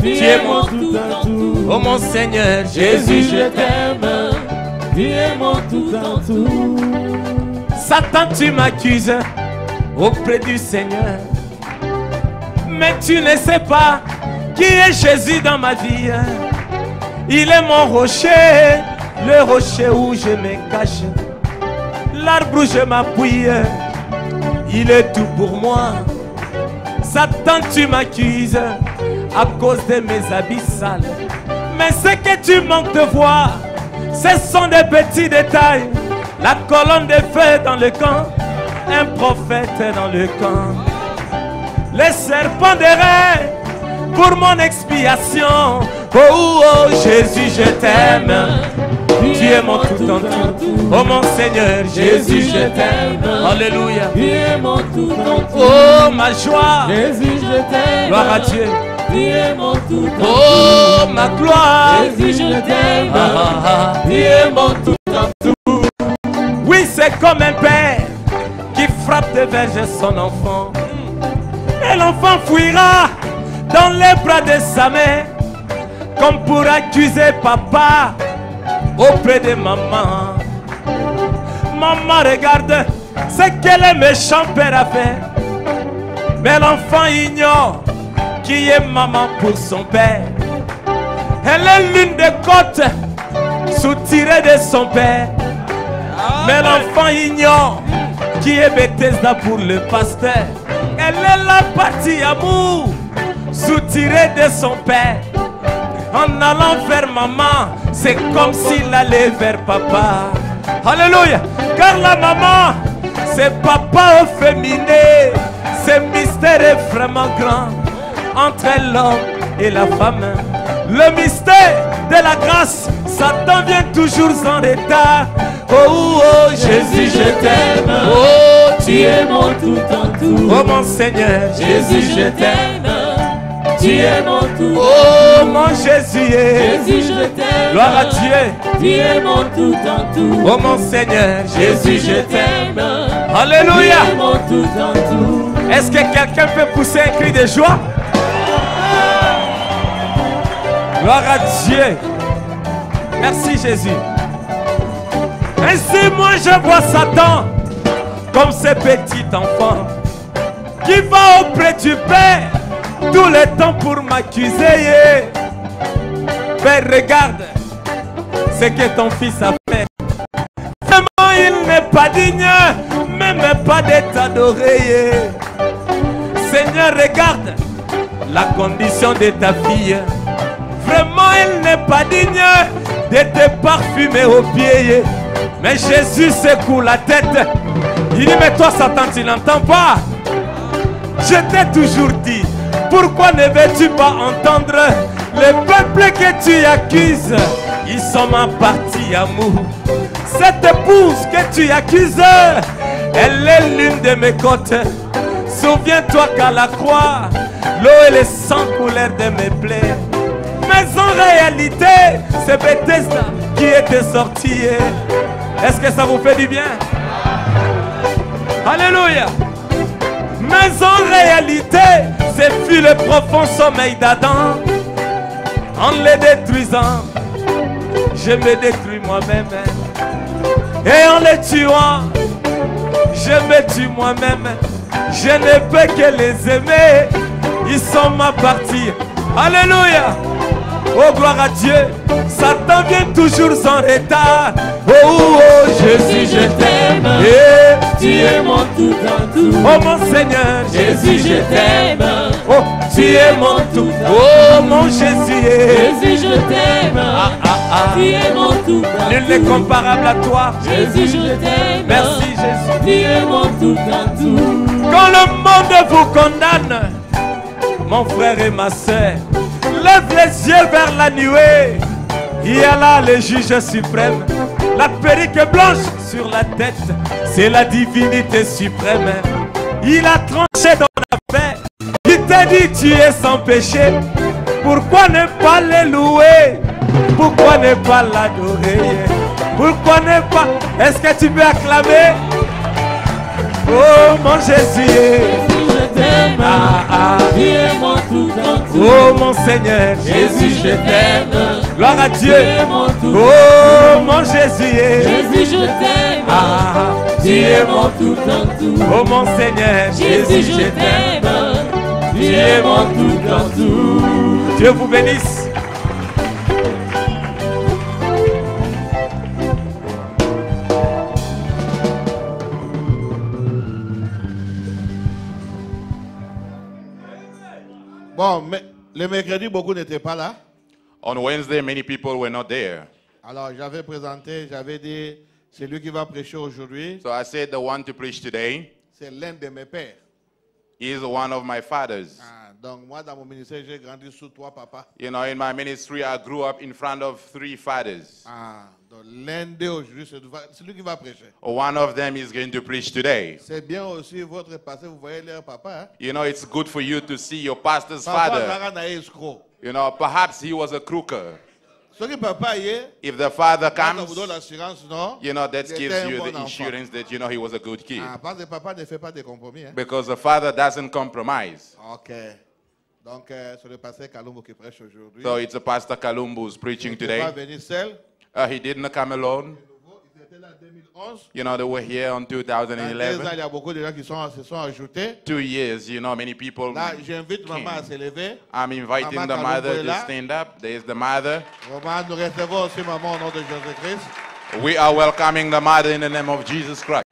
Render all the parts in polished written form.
Tu es mon tout en tout. Oh mon Seigneur Jésus, je t'aime. Tu es mon tout en tout. Satan, tu m'accuses auprès du Seigneur. Mais tu ne sais pas qui est Jésus dans ma vie. Il est mon rocher, le rocher où je me cache, l'arbre où je m'appuie. Il est tout pour moi. Satan, tu m'accuses à cause de mes habits sales. Mais ce que tu manques de voir, ce sont des petits détails. La colonne de feu dans le camp, un prophète dans le camp. Les serpents de reins pour mon expiation. Oh, oh, Jésus, je t'aime. Tu es mon tout en tout. Oh mon Seigneur Jésus, je t'aime. Alléluia. Tu es mon tout en tout. Oh ma joie. Jésus, je t'aime. Gloire à Dieu. Tu es mon tout en tout. Oh ma gloire. Jésus, je t'aime. Tu es mon tout en tout. Oui, c'est comme un père qui frappe de verge son enfant. Et l'enfant fuira dans les bras de sa mère, comme pour accuser papa auprès de maman. Maman regarde ce que le méchant père a fait. Mais l'enfant ignore qui est maman pour son père. Elle est l'une des côtes soutirées de son père. Mais l'enfant ignore qui est Bethesda pour le pasteur. Elle est la partie amour soutirée de son père. En allant vers maman, c'est comme s'il allait vers papa. Alléluia. Car la maman, c'est papa au féminin. Ce mystère est vraiment grand entre l'homme et la femme. Le mystère de la grâce, Satan vient toujours en retard. Oh, oh, Jésus, je t'aime. Oh, tu es mon tout en tout. Oh, mon Seigneur, Jésus, je t'aime. Tu es mon tout. Oh, mon Jésus, Jésus, je t'aime. Gloire à Dieu. Tu es mon tout en tout. Oh, mon Seigneur, Jésus, je t'aime. Alléluia. Tu es mon tout en tout. Est-ce que quelqu'un peut pousser un cri de joie? Gloire à Dieu. Merci Jésus. Ainsi moi je vois Satan comme ce petit enfant qui va auprès du Père tout le temps pour m'accuser. Père, regarde ce que ton fils a fait. Vraiment il n'est pas digne, même pas de t'adorer. Seigneur, regarde la condition de ta fille. Vraiment il n'est pas digne de te parfumer aux pieds. Mais Jésus secoue la tête. Il dit, mais toi Satan, tu n'entends pas? Je t'ai toujours dit, pourquoi ne veux-tu pas entendre? Le peuple que tu accuses, ils sont ma partie amour. Cette épouse que tu accuses, elle est l'une de mes côtes. Souviens-toi qu'à la croix, l'eau et le sang coulèrent de mes plaies. Mais en réalité, c'est Bethesda qui était sorti. Est-ce que ça vous fait du bien? Alléluia. Mais en réalité, c'est fut le profond sommeil d'Adam. En le détruisant, je me détruis moi-même. Et en les tuant, je me tue moi-même. Je ne peux que les aimer. Ils sont ma partie. Alléluia. Oh, gloire à Dieu. Satan vient toujours en retard. Oh, oh, Jésus, je t'aime. Tu es mon tout en tout. Oh, mon Seigneur, Jésus, je t'aime. Oh, tu es mon tout. Oh, mon Jésus. Jésus, je t'aime. Tu es mon tout en tout. Nul n'est comparable à toi. Jésus, je t'aime. Merci, Jésus. Tu es mon tout en tout. Quand le monde vous condamne, mon frère et ma soeur, lève les yeux vers la nuée. Il y a là le juge suprême. La perruque blanche sur la tête, c'est la divinité suprême. Il a tranché ton affaire. Il t'a dit tu es sans péché. Pourquoi ne pas le louer? Pourquoi ne pas l'adorer? Pourquoi ne pas? Est-ce que tu peux acclamer? Oh mon Jésus, Jésus, je t'aime. Tu es mon tout en tout. Oh mon Seigneur, Jésus, je t'aime. gloire à Dieu. Tu es mon tout. Oh mon Jésus, Jésus, je t'aime. ah, Tu es mon tout en tout. oh mon Seigneur, Jésus, je t'aime. Tu es mon tout en tout. Dieu vous bénisse. Bon, mais le mercredi, beaucoup n'étaient pas là. On Wednesday, many people were not there. Alors, j'avais présenté, j'avais dit, c'est lui qui va prêcher aujourd'hui. So I said the one to preach today C'est l'un de mes pères. is one of my fathers. Ah, donc, moi, dans mon ministère, j'ai grandi sous trois papas. You know, in my ministry, I grew up in front of 3 fathers. Ah, donc l'un d'eux aujourd'hui, c'est lui qui va prêcher. One of them is going to preach today. C'est bien aussi votre pasteur, vous voyez leur papa. Hein? You know, it's good for you to see your pastor's Papa, father. Nara na escroc. You know, perhaps he was a crooker. Ce que papa y est, If the father quand on comes, vous donne l'assurance, non? you know, that il gives était un you bon the enfant. insurance that, you know, he was a good kid. Ah, parce que papa ne fait pas de compromis. Hein? Because the father doesn't compromise. Ok. Donc, c'est le pasteur Kalumbo qui prêche aujourd'hui. So it's a Pastor Kalumbu who's preaching Il n'est pas today. venu seul. He didn't come alone. Ils étaient là en 2011. You know, they were here on Dans 2 ans, 2011. il y a beaucoup de gens qui se sont ajoutés. 2 years, you know, many people. Là, j'invite maman à se lever. I'm inviting Maman the Kalumbo mother est to là. stand up. There's the mother. Maman, nous recevons aussi maman au nom de Jésus-Christ. We are welcoming the mother in the name of Jesus Christ.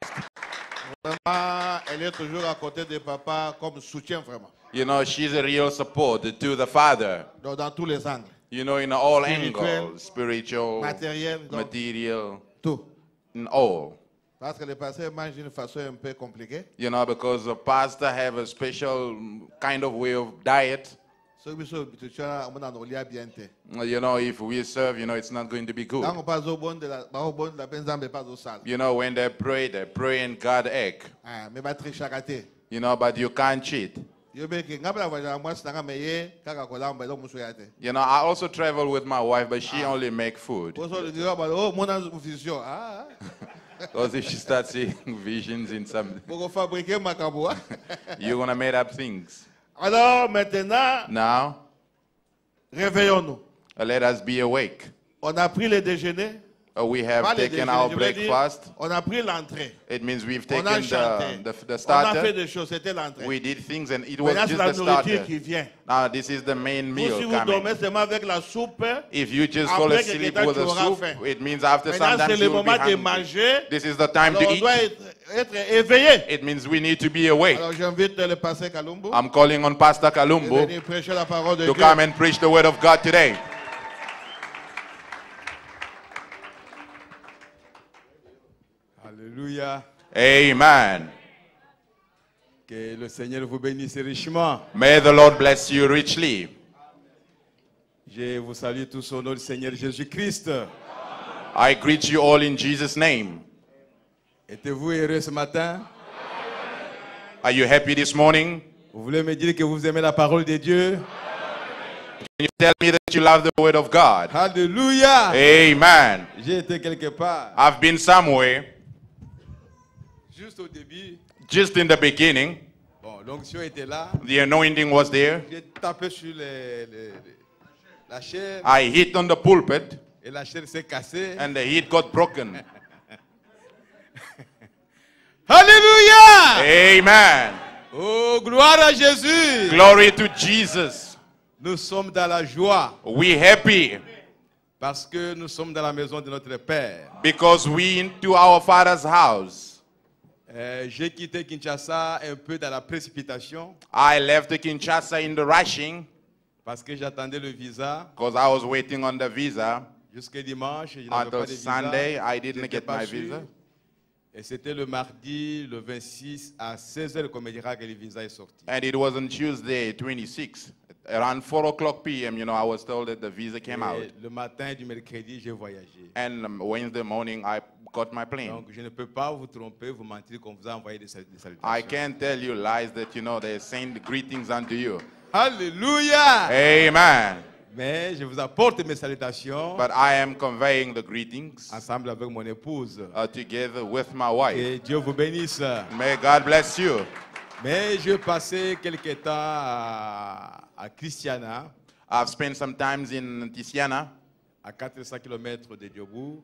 Maman, elle est toujours à côté de papa comme soutien vraiment. You know, she's a real support to the father. Donc, dans tous les angles. You know, in all Spirituel, angles, spiritual, Matériel, donc, material, tout. in all. Parce que le pasteur mange d'une façon un peu compliquée. You know, because the pastor have a special kind of way of diet. Ceux qui sont habitués à mon lia bien té. You know, if we serve, you know, it's not going to be good. Quand on passe au bon de la pensambe pas au sale. You know, when they pray and God act. Ah, mais pas tricher chakaté. You know, but you can't cheat. Yo be ki ngapela kwa moi sanga meye kaka kola mbelo muso yate. You know, I also travel with my wife, but she only make food. Oso le dire ba oh mon vision. Ah. Because if she starts seeing visions in some, Pour fabriquer makambo. you're gonna make up things. Alors maintenant, Now, réveillons-nous. let us be awake. On a pris le déjeuner. We have Pas le taken déjeuner, our je veux dire, breakfast. on a pris l'entrée. It means we've On a taken chanté. the On a fait starter. des choses, c'était l'entrée. We did things and it was Maintenant, c'est just la the nourriture starter. qui vient. Now this is the main Vous, meal si vous dormez coming. seulement avec la soupe, If you just fall après asleep quelques with temps, a tu auras soup, faim. it means after Maintenant, some c'est time le you will be moment de hungry. manger. This is the time Alors, to on eat. doit être éveillé. It means we need to be awake. Alors, j'invite le pasteur Kalumbo I'm calling on Pastor de Kalumbu venir prêcher la parole de to Dieu. come and preach the word of God today. Alléluia. Amen. Que le Seigneur vous bénisse richement. May the Lord bless you richly. Je vous salue tous au nom du Seigneur Jésus-Christ. I greet you all in Jesus' name. Êtes-vous heureux ce matin? Are you happy this morning? Vous voulez me dire que vous aimez la parole de Dieu? Can you tell me that you love the word of God? Alléluia. Amen. J'ai été quelque part. I've been somewhere, Juste au début, just in the beginning, bon, l'onction était là. the anointing was there. J'ai tapé sur la chair I hit on the pulpit et la chair s'est cassée. and the heat got broken. Alléluia. Amen. Oh, gloire à Jésus. Glory to Jesus. Nous sommes dans la joie We happy parce que nous sommes dans la maison de notre Père. because we into our Father's house. J'ai quitté Kinshasa un peu dans la précipitation I left Kinshasa in the rushing parce que j'attendais le visa. because I was waiting on the visa. Jusqu'à dimanche, je n'avais Until pas de visa. Sunday, I didn't J'étais get pas my sûr. visa. Et c'était le mardi, le 26 à 16h qu'on me dira que le visa est sorti. And it was on Tuesday, 26. Around 4 o'clock p.m., you know, I was told that the visa came out. Et le matin du mercredi, j'ai voyagé. And Wednesday morning, I got my plane. Donc je ne peux pas vous tromper, vous mentir qu'on vous a envoyé des salutations. I can't tell you lies that, you know, they send greetings unto you. Alléluia! Amen. Mais je vous apporte mes salutations But I am conveying the greetings ensemble avec mon épouse. together with my wife. Et Dieu vous bénisse. May God bless you. Mais je passais quelques temps à à Christiana, I've spent some time in Tiziana, à 400 km de Diobourg.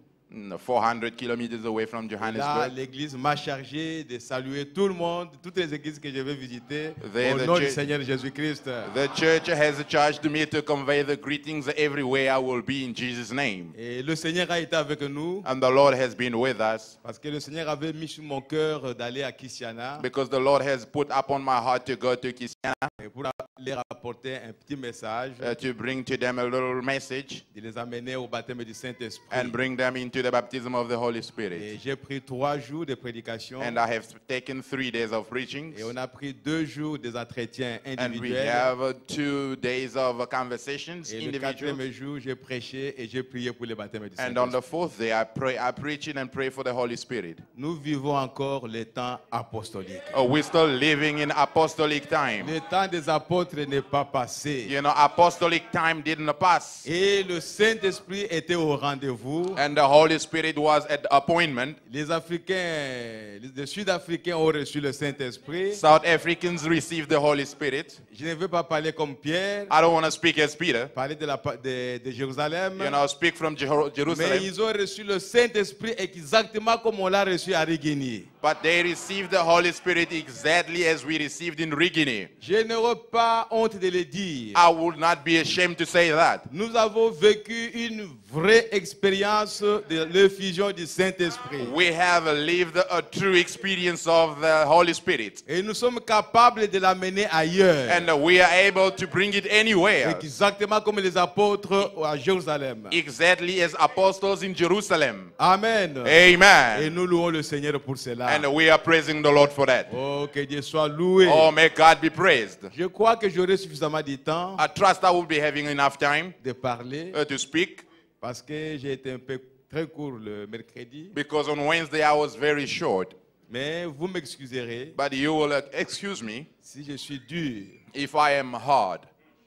400 kilometers away from Là, Johannesburg. l'église m'a chargé de saluer tout le monde, toutes les églises que je vais visiter, They- au the nom du church- Seigneur Jésus-Christ. The church has charged me to convey the greetings everywhere I will be in Jesus' name. Et le Seigneur a été avec nous, And the Lord has been with us parce que le Seigneur avait mis sur mon cœur d'aller à Christiana because the Lord has put upon my heart to go to Kisiana et pour leur apporter un petit message, to bring to them a little message de les amener au baptême du and Saint-Esprit. bring them into the baptism of the Holy Et Spirit. j'ai pris 3 jours de prédication And I have taken 3 days of preaching. et on a pris 2 jours des entretiens And we individuels. have 2 days of conversations, Et le individual. 4e jour, j'ai prêché et j'ai prié pour le baptême du And on Saint-Esprit. the 4th day, I preach and pray for the Holy Spirit. Nous vivons encore les temps apostoliques. We're still living in apostolic time. Le temps des apôtres n'est pas passé. You know, apostolic time didn't pass. Et le Saint-Esprit était au rendez-vous. And the Holy Spirit was at appointment. Les Africains, les Sud-Africains ont reçu le Saint-Esprit. South Africans received the Holy Spirit. Je ne veux pas parler comme Pierre, I don't want to speak as Peter. parler de Jérusalem. You know, speak from Mais Jerusalem. ils ont reçu le Saint-Esprit exactement comme on l'a reçu à Rigini. But they received the Holy Spirit exactly as we received in Rigini. Je n'aurai pas honte de le dire. I would not be ashamed to say that. Nous avons vécu une vraie expérience de l'effusion du Saint-Esprit. We have lived a true experience of the Holy Spirit. Et nous sommes capables de l'amener ailleurs. And we are able to bring it anywhere. Exactement comme les apôtres à Jérusalem. Exactly as apostles in Jerusalem. Amen. Et Amen. nous louons le Seigneur pour cela. And we are praising the Lord for that. Oh, que Dieu soit loué. Oh, may God be praised. Je crois que j'aurai suffisamment de temps I trust I will be having enough time de parler to speak parce que j'ai été un peu très court le mercredi. because on Wednesday I was very short. Mais vous m'excuserez But you will excuse me si je suis dur. if I am hard.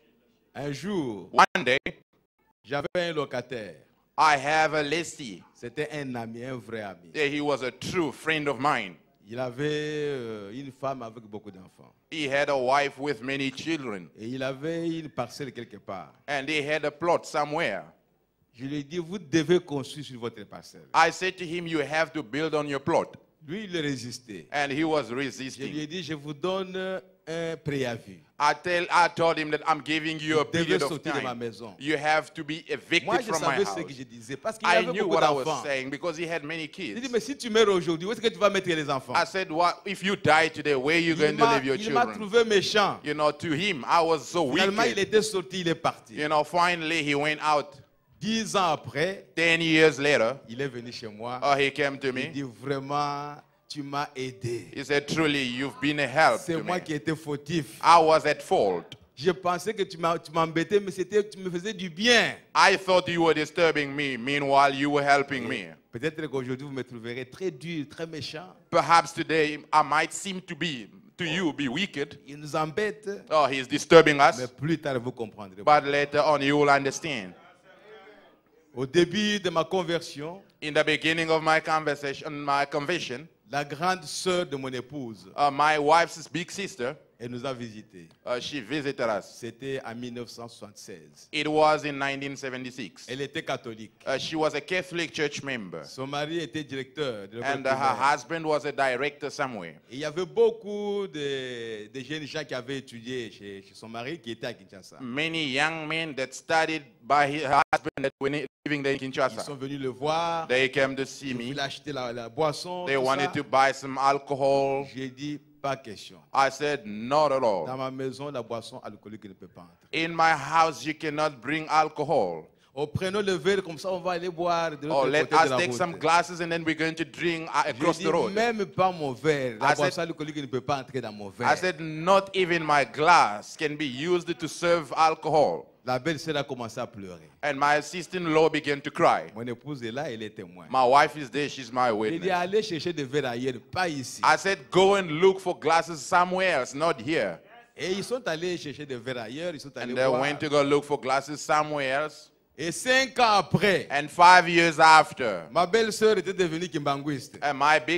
Un jour, One day j'avais un locataire. I have a lessee. C'était un ami, un vrai ami. He was a true friend of mine. Il avait une femme avec beaucoup d'enfants. He had a wife with many children. Et il avait une parcelle quelque part. And he had a plot somewhere. Je lui ai dit, vous devez construire sur votre parcelle. I said to him, you have to build on your plot. Lui, il résistait. And he was Je lui ai resisting. dit, je vous donne un préavis. I told him that I'm giving you a Vous devez period of sortir de ma time. maison. You have to be evicted Moi, je from my savais ce house. que je disais parce qu'il I avait knew beaucoup what I was d'enfants. saying because he had many Il dit, kids. mais si tu meurs aujourd'hui, où est-ce que tu vas mettre les enfants? I said, what if you die today, where are you going to leave your Il m'a children? trouvé méchant. You know, to him, I was so Finalement, il wicked. était sorti, il est parti. You know, finally he went out. 10 ans après, 10 years later, il est venu chez moi. he came to Il me. dit, vraiment, tu m'as aidé. He said, truly, you've been a help C'est to moi me. qui étais fautif. I was at fault. Je pensais que tu m'embêtais, mais tu me faisais du bien. I thought you were disturbing me. Meanwhile, you were helping me. Peut-être qu'aujourd'hui, vous me trouverez très dur, très méchant. Perhaps today I might seem to you be wicked. Il nous embête, Oh, he's disturbing us. mais plus tard, vous comprendrez. But later on, you will understand. Au début de ma conversion, In the beginning of my conversion, la grande sœur de mon épouse, my wife's big sister, elle nous a visités. she visited us. C'était en 1976. It was in 1976. Elle était catholique. She was a Catholic church member. Son mari était directeur de l'école And her primaire. husband was a director somewhere. Et il y avait beaucoup de jeunes gens qui avaient étudié chez son mari qui étaient à Kinshasa. Many young men that studied by his husband that were living there in Ils Kinshasa. sont venus le voir. They came to see Ils me. voulaient acheter la boisson. They tout wanted ça. to buy some alcohol. J'ai dit, pas question. I said, not at Dans all. ma maison, la boisson alcoolique ne peut pas entrer. In my house, you cannot bring alcohol. Oh, prenons le verre, comme ça on va aller boire de Oh, l'autre let côté de us la take some route. glasses and then we're going to drink J'ai across dit, the road. même pas mon verre. La I said- boisson alcoolique ne peut pas entrer dans mon I verre. said, not even my glass can be used to serve alcohol. La belle-sœur a commencé à pleurer. And my sister-in-law began to cry. Mon épouse est là, elle est témoin. My wife is there, she's my J'ai dit, witness. allez chercher des verres ailleurs, pas ici. I said, go and look for glasses somewhere else, not here. Et ils sont allés chercher des verres ailleurs, ils sont allés And they boire. went to go look for glasses somewhere else. Et 5 ans après, And 5 years after, ma belle-sœur était devenue kimbanguiste. and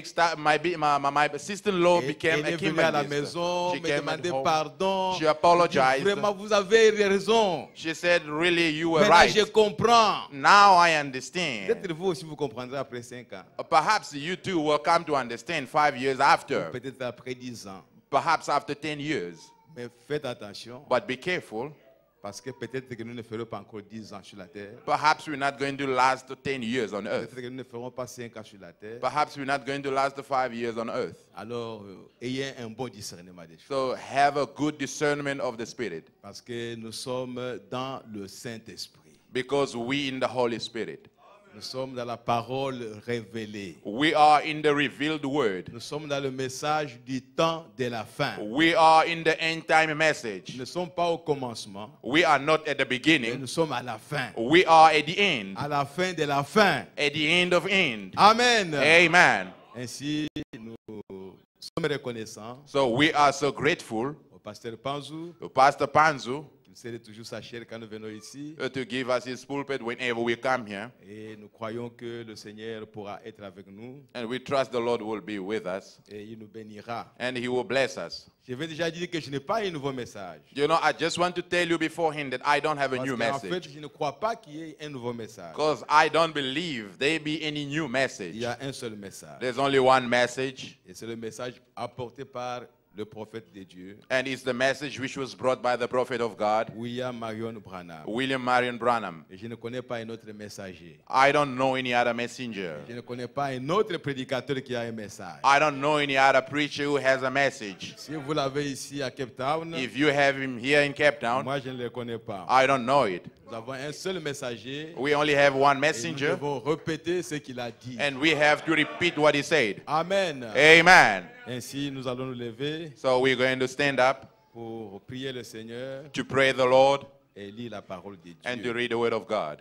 my sister-in-law Et became elle a est venue à la Kimbanguist. maison, She me came at demandait home. pardon. She apologized. Vraiment, vous avez raison. She said, really, you were Maintenant, right. je comprends. Now I understand. Peut-être vous aussi, vous comprendrez après 5 ans. Perhaps you too will come to understand 5 years after. Peut-être après 10 ans. Perhaps after 10 years. Mais faites attention, But be careful. parce que peut-être que nous ne ferons pas encore 10 ans sur la terre. Perhaps we're not going to last 10 years on earth. Peut-être que nous ne ferons pas 5 ans sur la terre. Perhaps we're not going to last 5 years on earth. Alors, ayez un bon discernement des choses. So have a good discernment of the Spirit. Parce que nous sommes dans le Saint-Esprit. Because we in the Holy Spirit. Nous sommes dans la parole révélée. We are in the revealed word. Nous sommes dans le message du temps de la fin. We are in the end time message. Nous ne sommes pas au commencement, We are not at the mais beginning. nous sommes à la fin. We are at the end. À la fin de la fin. At the end of end. Amen. Amen. Ainsi, nous sommes reconnaissants So we are so grateful au pasteur Panzou, to Pastor Panzu qui nous cède toujours sa chair quand nous venons ici. to give us his pulpit whenever we come here. Et nous croyons que le Seigneur pourra être avec nous And we trust the Lord will be with us. et il nous bénira. And he will bless us. Je vais déjà dire que je n'ai pas un nouveau message. You know, I just want to tell you beforehand that I don't have a Parce new qu'en fait, message. je ne crois pas qu'il y ait un nouveau message. Because I don't believe there be any new Il message. y a un seul message. There's only one message. Et c'est le message apporté par le prophète de Dieu, And it's the message which was brought by the prophet of God, William Marion Branham. William Marion Branham. Et je ne connais pas un autre messager. I don't know any other messenger. Je ne connais pas un autre prédicateur qui a un message. I don't know any other preacher who has a message. Si vous l'avez ici à Cape Town, If you have him here in Cape Town, moi je ne le connais pas. I don't know it. Nous avons un seul messager. We only have one Et nous messenger, devons répéter ce qu'il a dit. and we have to repeat what he said. Amen. Amen. Ainsi, nous allons nous lever So we're going to stand up pour prier le Seigneur to pray the Lord et lire la parole de and to Dieu. read the word of God.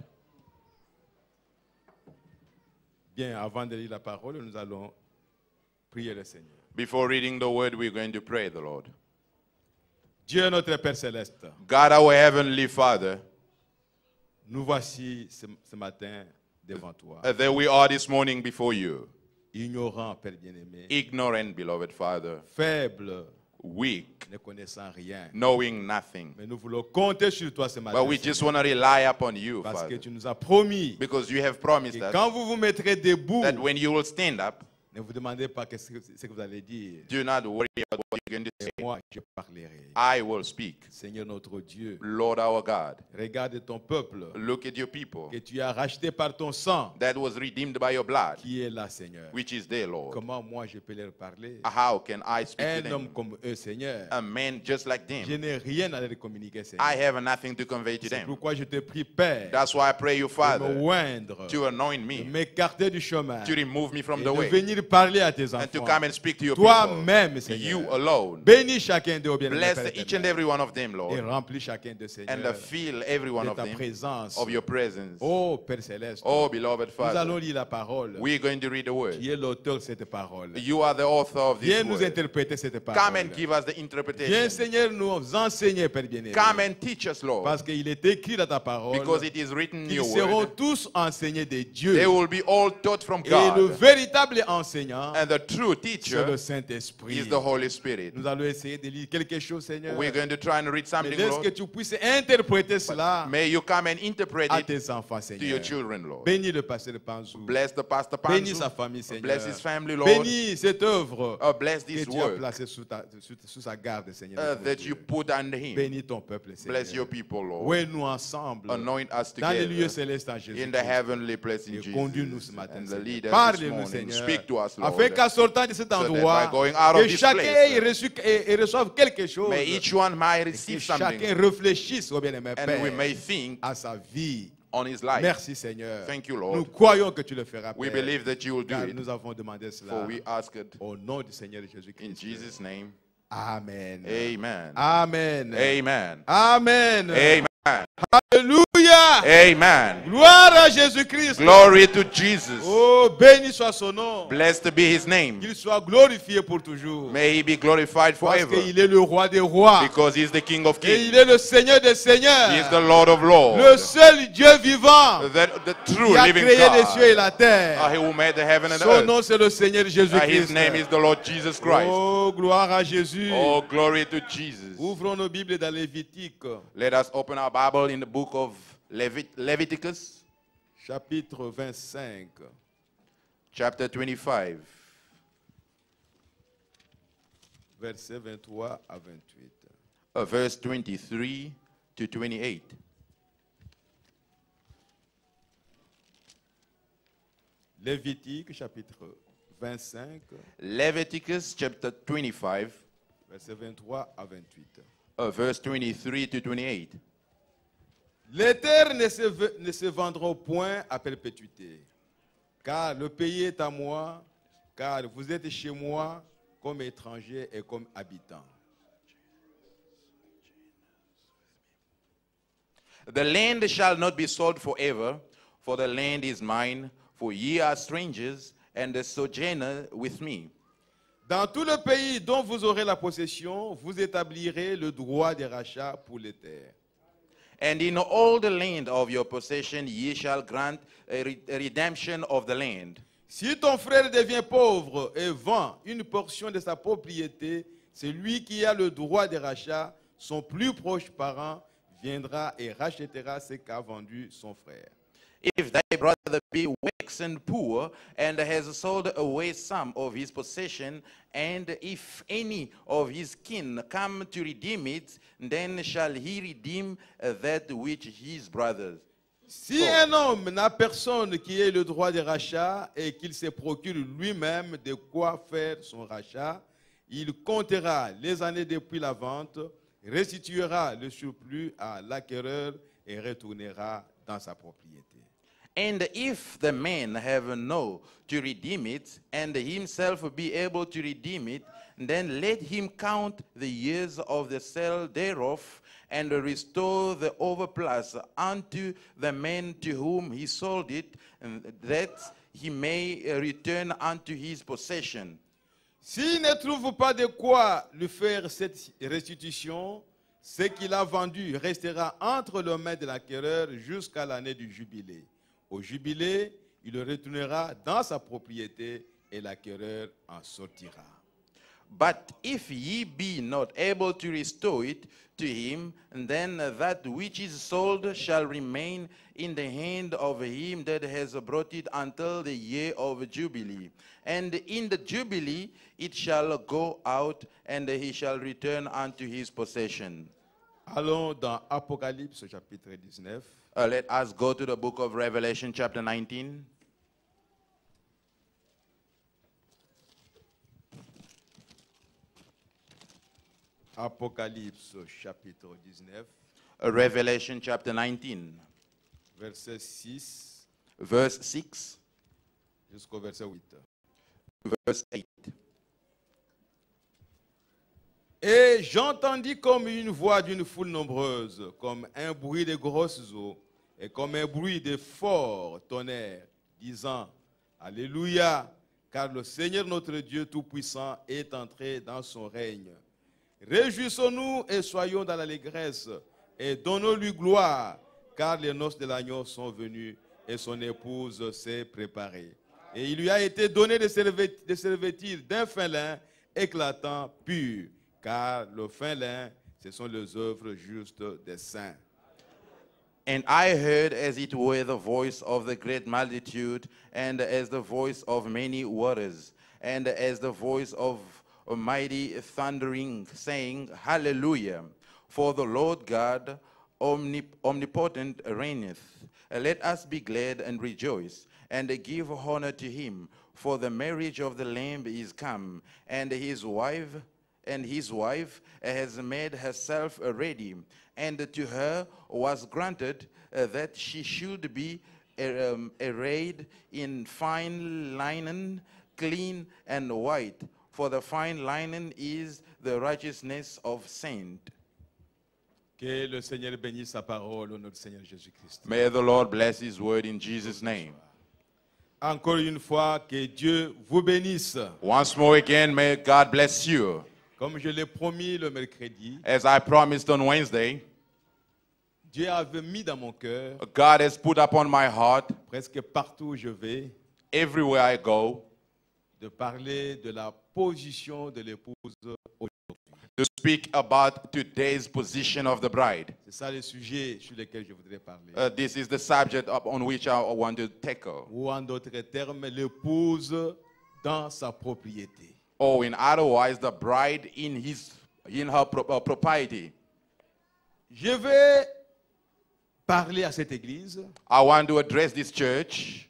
Bien, avant de lire la parole, nous allons prier le Seigneur. Before reading the word, we're going to pray the Lord. Dieu notre Père Céleste, God, our Heavenly Father, nous voici ce matin devant toi. there we are this morning before you, Ignorants, Père bien-aimé, ignorant, beloved Father, faibles, weak, ne connaissant rien. knowing nothing. Mais nous voulons compter sur toi ce matin, But we just want to rely upon you, parce que Father, tu nous as promis because you have promised que us quand vous vous mettrez debout, that when you will stand up, ne vous demandez pas ce que vous allez dire. do not worry about what you're going to Et say. moi, je parlerai. I will speak. Seigneur notre Dieu, Lord our God, regarde ton peuple look at your people que tu as racheté par ton sang, that was redeemed by your blood, qui est là, Seigneur. which is there, Lord. Comment moi je peux leur parler? How can I speak to Un homme them? comme eux, Seigneur. A man just like Je them. n'ai rien à leur communiquer, Seigneur. I have nothing to convey to C'est them. pourquoi je te prie, Père, That's why I pray you, de me Father, oindre, to anoint de me, m'écarter du chemin to remove me et from de the way, venir parler à tes and to enfants. come and speak to your people. Toi-même, You Seigneur. alone. Bénis chacun d'eux, bien Bless each and every one of them, et Lord, remplis chacun de Seigneur and fill every one de of ta them présence. of your presence. Oh Père Céleste, Oh, beloved nous allons Father, lire la parole. we're going to read the word. Qui est l'auteur de cette parole? You are the author of this Viens nous word. interpréter cette Come parole. and give us the Viens interpretation. Seigneur nous enseigner, Père bien-aimé. Come and teach us, Lord, Parce qu'il est écrit dans ta parole because it is written in qu'ils your seront word. tous enseignés de Dieu. They will be all taught from Et le God, véritable enseignant, and the true c'est teacher le Saint-Esprit. is the Holy Spirit. Nous allons essayer de lire quelque chose, Seigneur. We're going to try and read Mais something, laisse que Lord. tu puisses interpréter cela May you come and interpret à it tes enfants, to your Seigneur. children, Lord. Bénis le pasteur Panzou. Bless the pastor Bénis sa Panzu. famille, Seigneur. Bless his family, Lord. Bénis cette œuvre Bless que this tu as work placée sous sa garde, Seigneur. notre that Dieu. you put under him. Bénis ton peuple, Seigneur. Bless your people, Lord. Ouais-nous ensemble Anoint us dans les lieux together célestes en Jésus. in the heavenly place in Et conduis-nous Jesus. ce matin, And the Seigneur. leader this Parle-nous, morning. Seigneur. Speak to us, Lord. Afin qu'en sortant de cet that endroit, by going out of que this chacun place, ait reçoive quelque chose. May each one might Et que receive chacun something, réfléchisse au bien-aimé and we may Père think à sa vie. on his life. Merci Seigneur. Thank you, Nous Lord. croyons que tu le feras, We Père. believe that you will do Car it, nous avons demandé cela for we ask it au nom du Seigneur in Jésus-Christ. Jesus' name. Amen. Amen. Amen. Amen. Amen. Amen. Alléluia. Alléluia. Amen. Gloire à Jésus-Christ. Glory to Jesus. Oh, béni soit son nom. Blessed be his name. Qu'il soit glorifié pour toujours. May he be glorified Parce forever. qu'il est le roi des rois. Because he's the King of Et kings. il est le Seigneur des seigneurs. He is the Lord of lords. Le seul Dieu vivant The true qui a living créé les cieux et God. la terre. He who made the heaven and the Son earth. nom c'est le Seigneur His Jésus-Christ. name is the Lord Jesus Christ. Oh, gloire à Jésus. Oh, glory to Jesus. Ouvrons nos Bibles dans Lévitique, Let us open our Bible in the book of Leviticus, chapitre 25. chapter 25, Versets 23 à 28. verse 23 to 28. Lévitique, chapitre 25, Leviticus chapter 25, versets 23 à 28. verse 23 to 28. Les terres ne se vendront point à perpétuité, car le pays est à moi, car vous êtes chez moi comme étrangers et comme habitants. The land shall not be sold forever, for the land is mine, for ye are strangers and a sojourner with me. Dans tout le pays dont vous aurez la possession, vous établirez le droit des rachats pour les terres. And in all the land of your possession ye shall grant a redemption of the land. Si ton frère devient pauvre et vend une portion de sa propriété, celui qui a le droit des rachats, son plus proche parent, viendra et rachètera ce qu'a vendu son frère. If thy brother be waxen poor, and has sold away some of his possession, and if any of his kin come to redeem it, then shall he redeem that which his brothers. Si un homme n'a personne qui ait le droit des rachats et qu'il se procure lui-même de quoi faire son rachat, il comptera les années depuis la vente, restituera le surplus à l'acquéreur et retournera dans sa propriété. And if the man have no to redeem it, and himself be able to redeem it, then let him count the years of the sale thereof, and restore the overplus unto the man to whom he sold it, and that he may return unto his possession. S'il ne trouve pas de quoi lui faire cette restitution, ce qu'il a vendu restera entre les mains de l'acquéreur jusqu'à l'année du jubilé. Au jubilé, il le retournera dans sa propriété et l'acquéreur en sortira. But if ye be not able to restore it to him, then that which is sold shall remain in the hand of him that has brought it until the year of Jubilee. And in the Jubilee it shall go out, and he shall return unto his possession. Allons dans Apocalypse chapitre 19. Let us go to the book of Revelation chapter 19. Apocalypse chapitre 19, Revelation chapter 19, verset 6 verse 6, jusqu'au verset 8. verse 8. Et j'entendis comme une voix d'une foule nombreuse, comme un bruit de grosses eaux, et comme un bruit de fort tonnerre, disant, Alléluia, car le Seigneur notre Dieu Tout-Puissant est entré dans son règne. Réjouissons-nous et soyons dans l'allégresse, et donnons-lui gloire, car les noces de l'agneau sont venues, et son épouse s'est préparée. Et il lui a été donné de se revêtir d'un fin lin éclatant, pur, car le fin lin, ce sont les œuvres justes des saints. And I heard as it were the voice of the great multitude, and as the voice of many waters, and as the voice of a mighty thundering, saying, Hallelujah! For the Lord God omnipotent reigneth. Let us be glad and rejoice, and give honor to him, for the marriage of the Lamb is come, and his wife has made herself ready, and to her was granted that she should be arrayed in fine linen, clean and white, for the fine linen is the righteousness of saints. Que le Seigneur bénisse sa parole au nom du Seigneur Jésus-Christ. May the Lord bless his word in Jesus' name. Encore une fois, que Dieu vous bénisse. Once more again, may God bless you. Comme je l'ai promis le mercredi, As I promised on Wednesday, Dieu avait mis dans mon cœur, God has put upon my heart, presque partout où je vais, everywhere I go, de parler de la position de l'épouse aujourd'hui. to speak about today's position of the bride. C'est ça le sujet sur lequel je voudrais parler. This is the subject on which I want to tackle. Ou en d'autres termes, l'épouse dans sa propriété. Or in other words, the bride in her propriety. Je vais parler à cette église, I want to address this church,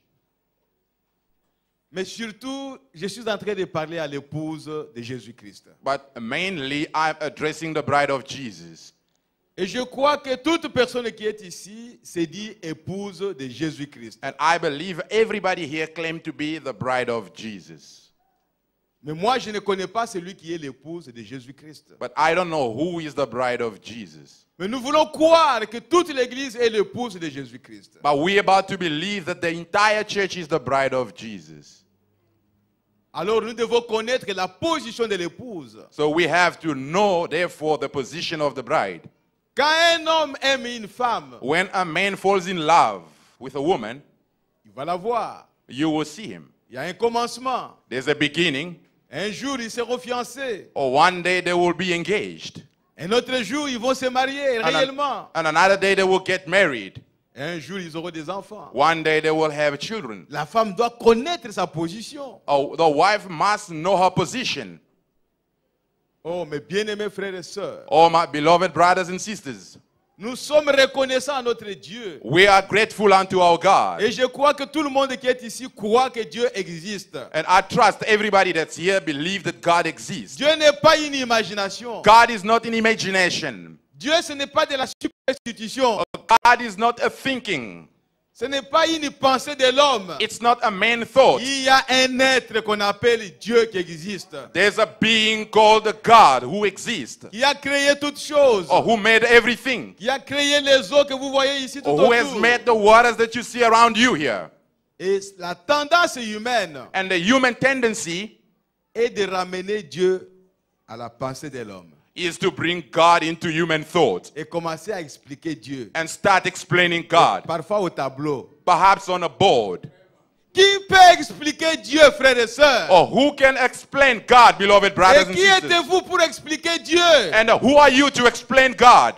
mais surtout, je suis en train de parler à l'épouse de Jésus-Christ. but mainly I'm addressing the bride of Jesus. Et je crois que toute personne qui est ici se dit épouse de Jésus-Christ. And I believe everybody here claims to be the bride of Jesus. Mais moi, je ne connais pas celui qui est l'épouse de Jésus-Christ. But I don't know who is the bride of Jesus. Mais nous voulons croire que toute l'église est l'épouse de Jésus-Christ. But we're about to believe that the entire church is the bride of Jesus. Alors nous devons connaître la position de l'épouse. So we have to know, therefore, the position of the bride. Quand un homme aime une femme, When a man falls in love with a woman, il va la voir. you will see him. Il y a un commencement. There's a beginning, Un jour, ils seront fiancés. or one day they will be engaged. Un autre jour, ils vont se marier réellement. And another day they will get married. Un jour, ils auront des enfants. One day they will have children. La femme doit connaître sa position. Oh, the wife must know her position. Oh, mes bien-aimés frères et sœurs, Oh, my beloved brothers and sisters, nous sommes reconnaissants à notre Dieu. we are grateful unto our God. Et je crois que tout le monde qui est ici croit que Dieu existe. And I trust everybody that's here believe that God exists. Dieu n'est pas une imagination. God is not in imagination. Dieu, ce n'est pas de la superstition. God is not a thinking. Ce n'est pas une pensée de l'homme. It's not a man thought. Il y a un être qu'on appelle Dieu qui existe. There's a being called God who exists, Qui a créé toutes choses. or who made everything, Qui a créé les eaux que vous voyez ici tout or who has autour. made the waters that you see around you here. Et la tendance humaine And the human tendency est de ramener Dieu à la pensée de l'homme. is to bring God into human thought Et commencer à expliquer Dieu. and start explaining God, Parfois au tableau. perhaps on a board. Qui peut expliquer Dieu, frères et sœurs? Or who can explain God, beloved brothers Et and qui sisters? êtes-vous pour expliquer Dieu? And who are you to explain God?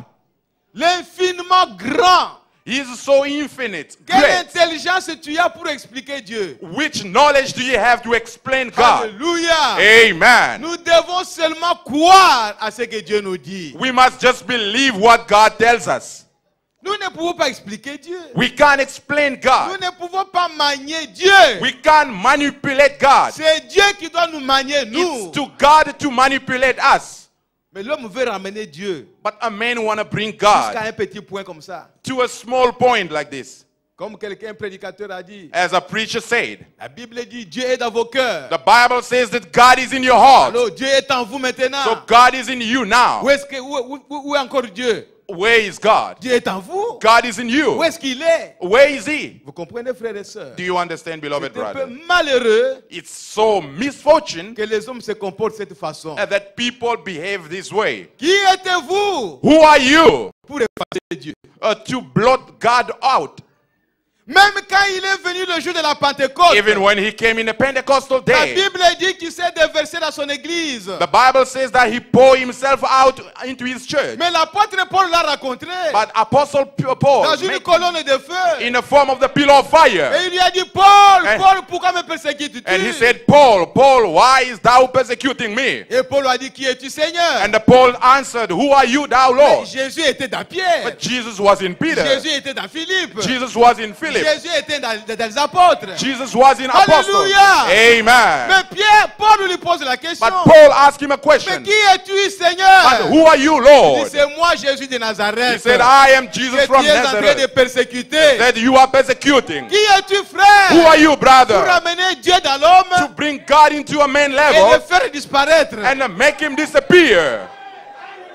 L'infiniment grand. He is so infinite, Quelle great. intelligence tu as pour expliquer Dieu? Which knowledge do you have to explain God? Alléluia. Amen. Nous devons seulement croire à ce que Dieu nous dit. We must just believe what God tells us. Nous ne pouvons pas expliquer Dieu. We can't explain Nous God. ne pouvons pas manier Dieu. We can't manipulate God. C'est Dieu qui doit nous manier, nous. It's to God to manipulate us. Mais l'homme veut ramener Dieu But a man want to bring jusqu'à God un petit point comme ça. to a small point like this. Comme quelqu'un, un prédicateur a dit, As a preacher said, la Bible dit Dieu est dans vos cœurs. the Bible says that God is in your heart. Alors Dieu est en vous maintenant. So God is in you now. Où est encore Dieu? Where is God? Dieu est en vous. God is in Où you. est-ce qu'il est? Where is He? Vous comprenez, frères et sœurs? Do you understand, beloved C'est un peu brother? malheureux It's so misfortune que les hommes se comportent de cette façon. that people behave this way. Qui êtes-vous Who are you pour effacer Dieu? to blot God out? Même quand il est venu le jour de la Pentecôte, Even when He came in the Pentecostal la day, Bible dit qu'il s'est déversé dans son église. the Bible says that He poured Himself out into His church. Mais l'apôtre Paul l'a rencontré But Apostle dans Paul, une met colonne de feu. in the form of the pillar of fire, Et il lui a dit, Paul, And- Paul, pourquoi me persécutes-tu? and he said, Paul, why is thou persecuting me? Et Paul lui a dit, qui es-tu, Seigneur? And Paul answered, who are you, thou Lord? Jésus était dans Pierre. But Jesus was in Peter. Jésus était dans Philippe. Jesus was in Philip. Jésus était dans les apôtres. Jesus was in apostles. Alléluia. Amen. Mais Pierre, Paul lui pose la question. But Paul asked him a Mais question. qui es-tu, Seigneur? But who are you, Il Lord? dit, c'est moi, Jésus de He Nazareth. said, I am Jesus Que from tu es en train de Nazareth persécuter. that you are persecuting. Qui es-tu, frère? Who are you, Pour brother? ramener Dieu dans To l'homme bring God into a man et level le faire disparaître. and make him disappear.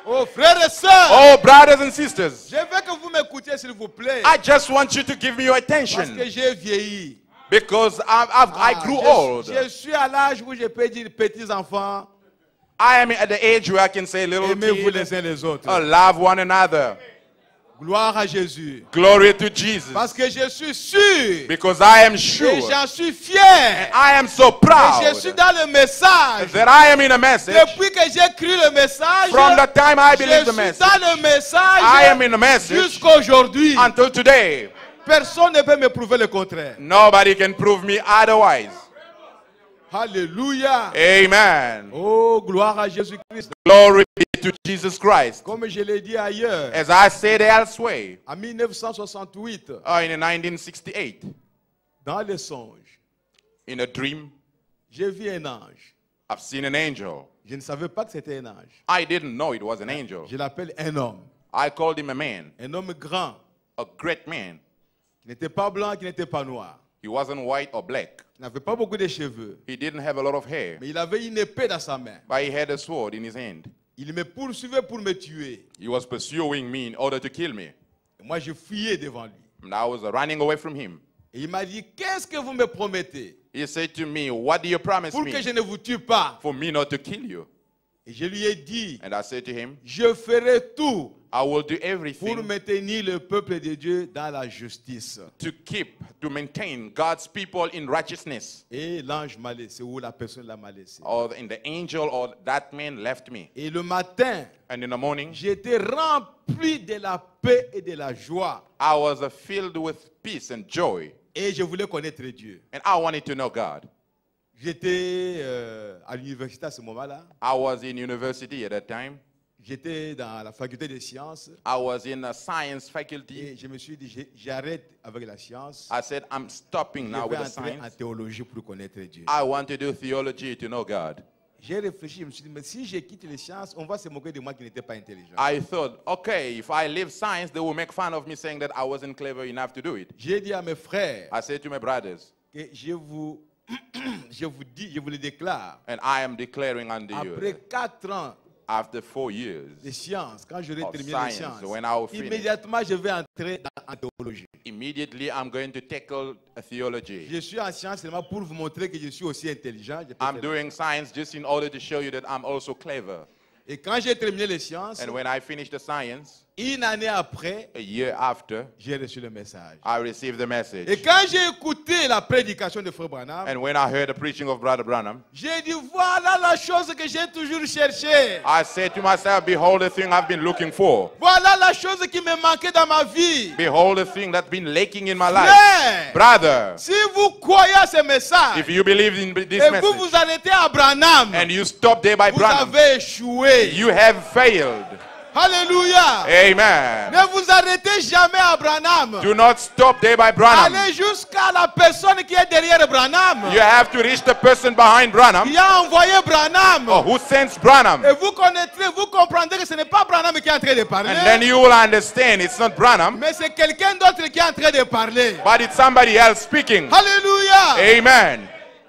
Oh, frères et sœurs, Oh, brothers and sisters, je veux que vous m'écoutiez, s'il vous plaît. I just want you to give me your Parce attention que j'ai vieilli. because I grew old. Je suis à l'âge où je peux dire petits enfants, I am at the age where I can say, little aimez-vous kids, les uns les autres. love one another. Gloire à Jésus. Glory to Jesus. Parce que je suis sûr Because I am et sure, j'en suis fier. I am so Et proud je suis dans le message. that I am in a message. Depuis que j'ai écrit le message, From the time I je believe the suis message, dans le message I am in a message jusqu'à aujourd'hui. until today. Personne ne peut me prouver le contraire. Nobody can prove me otherwise. Alléluia. Amen. Oh, gloire à Jésus-Christ. Glory be to Jesus Christ. Comme je l'ai dit ailleurs, As I said elsewhere, en 1968, in 1968, dans les songes, in a dream, j'ai vu un ange. I've seen an angel. Je ne savais pas que c'était un ange. I didn't know it was an angel. Je l'appelle un homme. I called him a man, Un homme grand, a great man. qui n'était pas blanc, qui n'était pas noir. He wasn't white or black. Il n'avait pas beaucoup de cheveux, He didn't have a lot of hair, mais il avait une épée dans sa main. but he had a sword in his hand. Il me poursuivait pour me tuer. He was pursuing me in order to kill me. Et moi, je fuyais devant lui. And I was running away from him. Et il m'a dit, qu'est-ce que vous me promettez He said to me, what do you promise pour que je me ne vous tue pas? for me not to kill you? Et je lui ai dit, And I said to him, je ferai tout I will do pour everything maintenir le peuple de Dieu dans la justice. to maintain God's people in righteousness. Et l'ange m'a laissé, ou la personne là m'a laissé. Or in the angel or that man left me. Et le matin, And in the morning, j'étais rempli de la paix et de la joie. I was filled with peace and joy. Et je voulais connaître Dieu. And I wanted to know God. J'étais à l'université à ce moment-là. I was in university at that time. J'étais dans la faculté des sciences. I was in a science Et faculty. je me suis dit, j'arrête avec la science. I said, I'm stopping Je now vais with the entrer en science. théologie pour connaître Dieu. I want to do theology to know God. J'ai réfléchi, je me suis dit, mais si je quitte les sciences, on va se moquer de moi qui n'étais pas intelligent. I thought, okay, if I leave science, they will make fun of me saying that I wasn't clever enough to do it. J'ai dit à mes frères I said to my brothers, que je vous dis, je vous le déclare. and I am declaring unto Après you, 4 ans after 4 years de sciences, quand j'aurai of terminé les science, sciences, when I will finish, immédiatement je vais entrer en théologie. immediately I'm going to tackle a theology. Je suis en sciences seulement pour vous montrer que je suis aussi intelligent. Je peux I'm faire- doing science just in order to show you that I'm also clever. Et quand j'ai terminé les sciences, And when I finished the science, une année après, a year after, j'ai reçu le message. I received the Et message. quand j'ai écouté la prédication de Frère Branham, And when I heard the preaching of Brother Branham, j'ai dit, voilà la chose que j'ai toujours cherchée. I said to myself, behold the thing I've been looking for. Voilà la chose qui me manquait dans ma vie. Behold the thing that's been lacking in my life. Frère, Brother, si vous croyez à ce message, if you believe in this et vous message vous arrêtez à Branham, and you stop there by vous Branham, avez échoué. you have failed. Alléluia. Amen. Ne vous arrêtez jamais à Branham. Do not stop there by Branham. Allez jusqu'à la personne qui est derrière Branham. You have to reach the person behind Branham Qui a envoyé Branham. or who sends Branham. Et vous connaîtrez, vous comprendrez que ce n'est pas Branham qui est en train de parler. And then you will understand it's not Branham, Mais c'est quelqu'un d'autre qui est en train de parler. but it's somebody else speaking. Alléluia. Amen.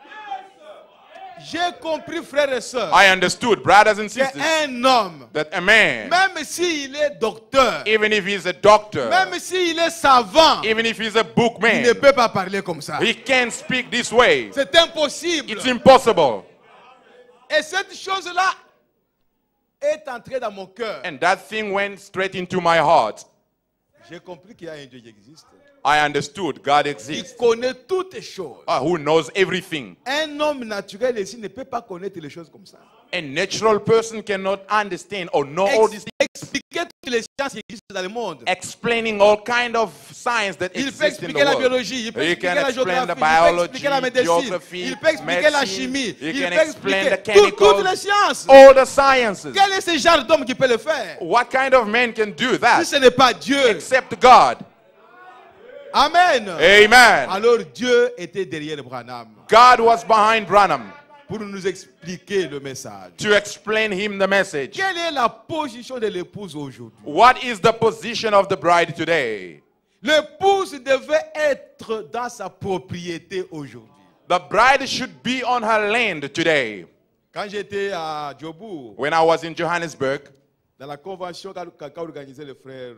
J'ai compris, frères et sœurs, I understood, brothers and sisters, qu'un homme, that a man, même s'il est docteur, even if he's a doctor, même s'il est savant, even if he's a il ne bookman, peut pas parler comme ça. he can't speak this way. C'est impossible. It's impossible. Et cette chose-là est entrée dans mon cœur. And that thing went straight into my heart. J'ai compris qu'il y a un Dieu qui existe. I understood God Il exists, connaît toutes les choses. who knows everything. Un homme naturel ici ne peut pas connaître les choses comme ça. A natural person cannot understand or know all these things, Expliquer toutes les sciences qui existent dans le monde. explaining all kind of science that Il peut exist in the expliquer la world. biologie, il peut You expliquer can la explain géographie, the il peut biology, expliquer la médecine, geography, il peut expliquer la medicine, chimie, you il can peut explain expliquer the chemicals, toutes les sciences. all the sciences. Quel est ce genre d'homme qui peut le faire? What kind of man can do Si that ce n'est pas Dieu. except God? Amen. Amen. Alors Dieu était derrière Branham God was behind Branham pour nous expliquer le message. to explain him the message. Quelle est la position de l'épouse aujourd'hui? What is the position of the bride today? L'épouse devait être dans sa propriété aujourd'hui. The bride should be on her land today. Quand j'étais à Jobourg, When I was in Johannesburg, Dans la convention qu'a organisé le frère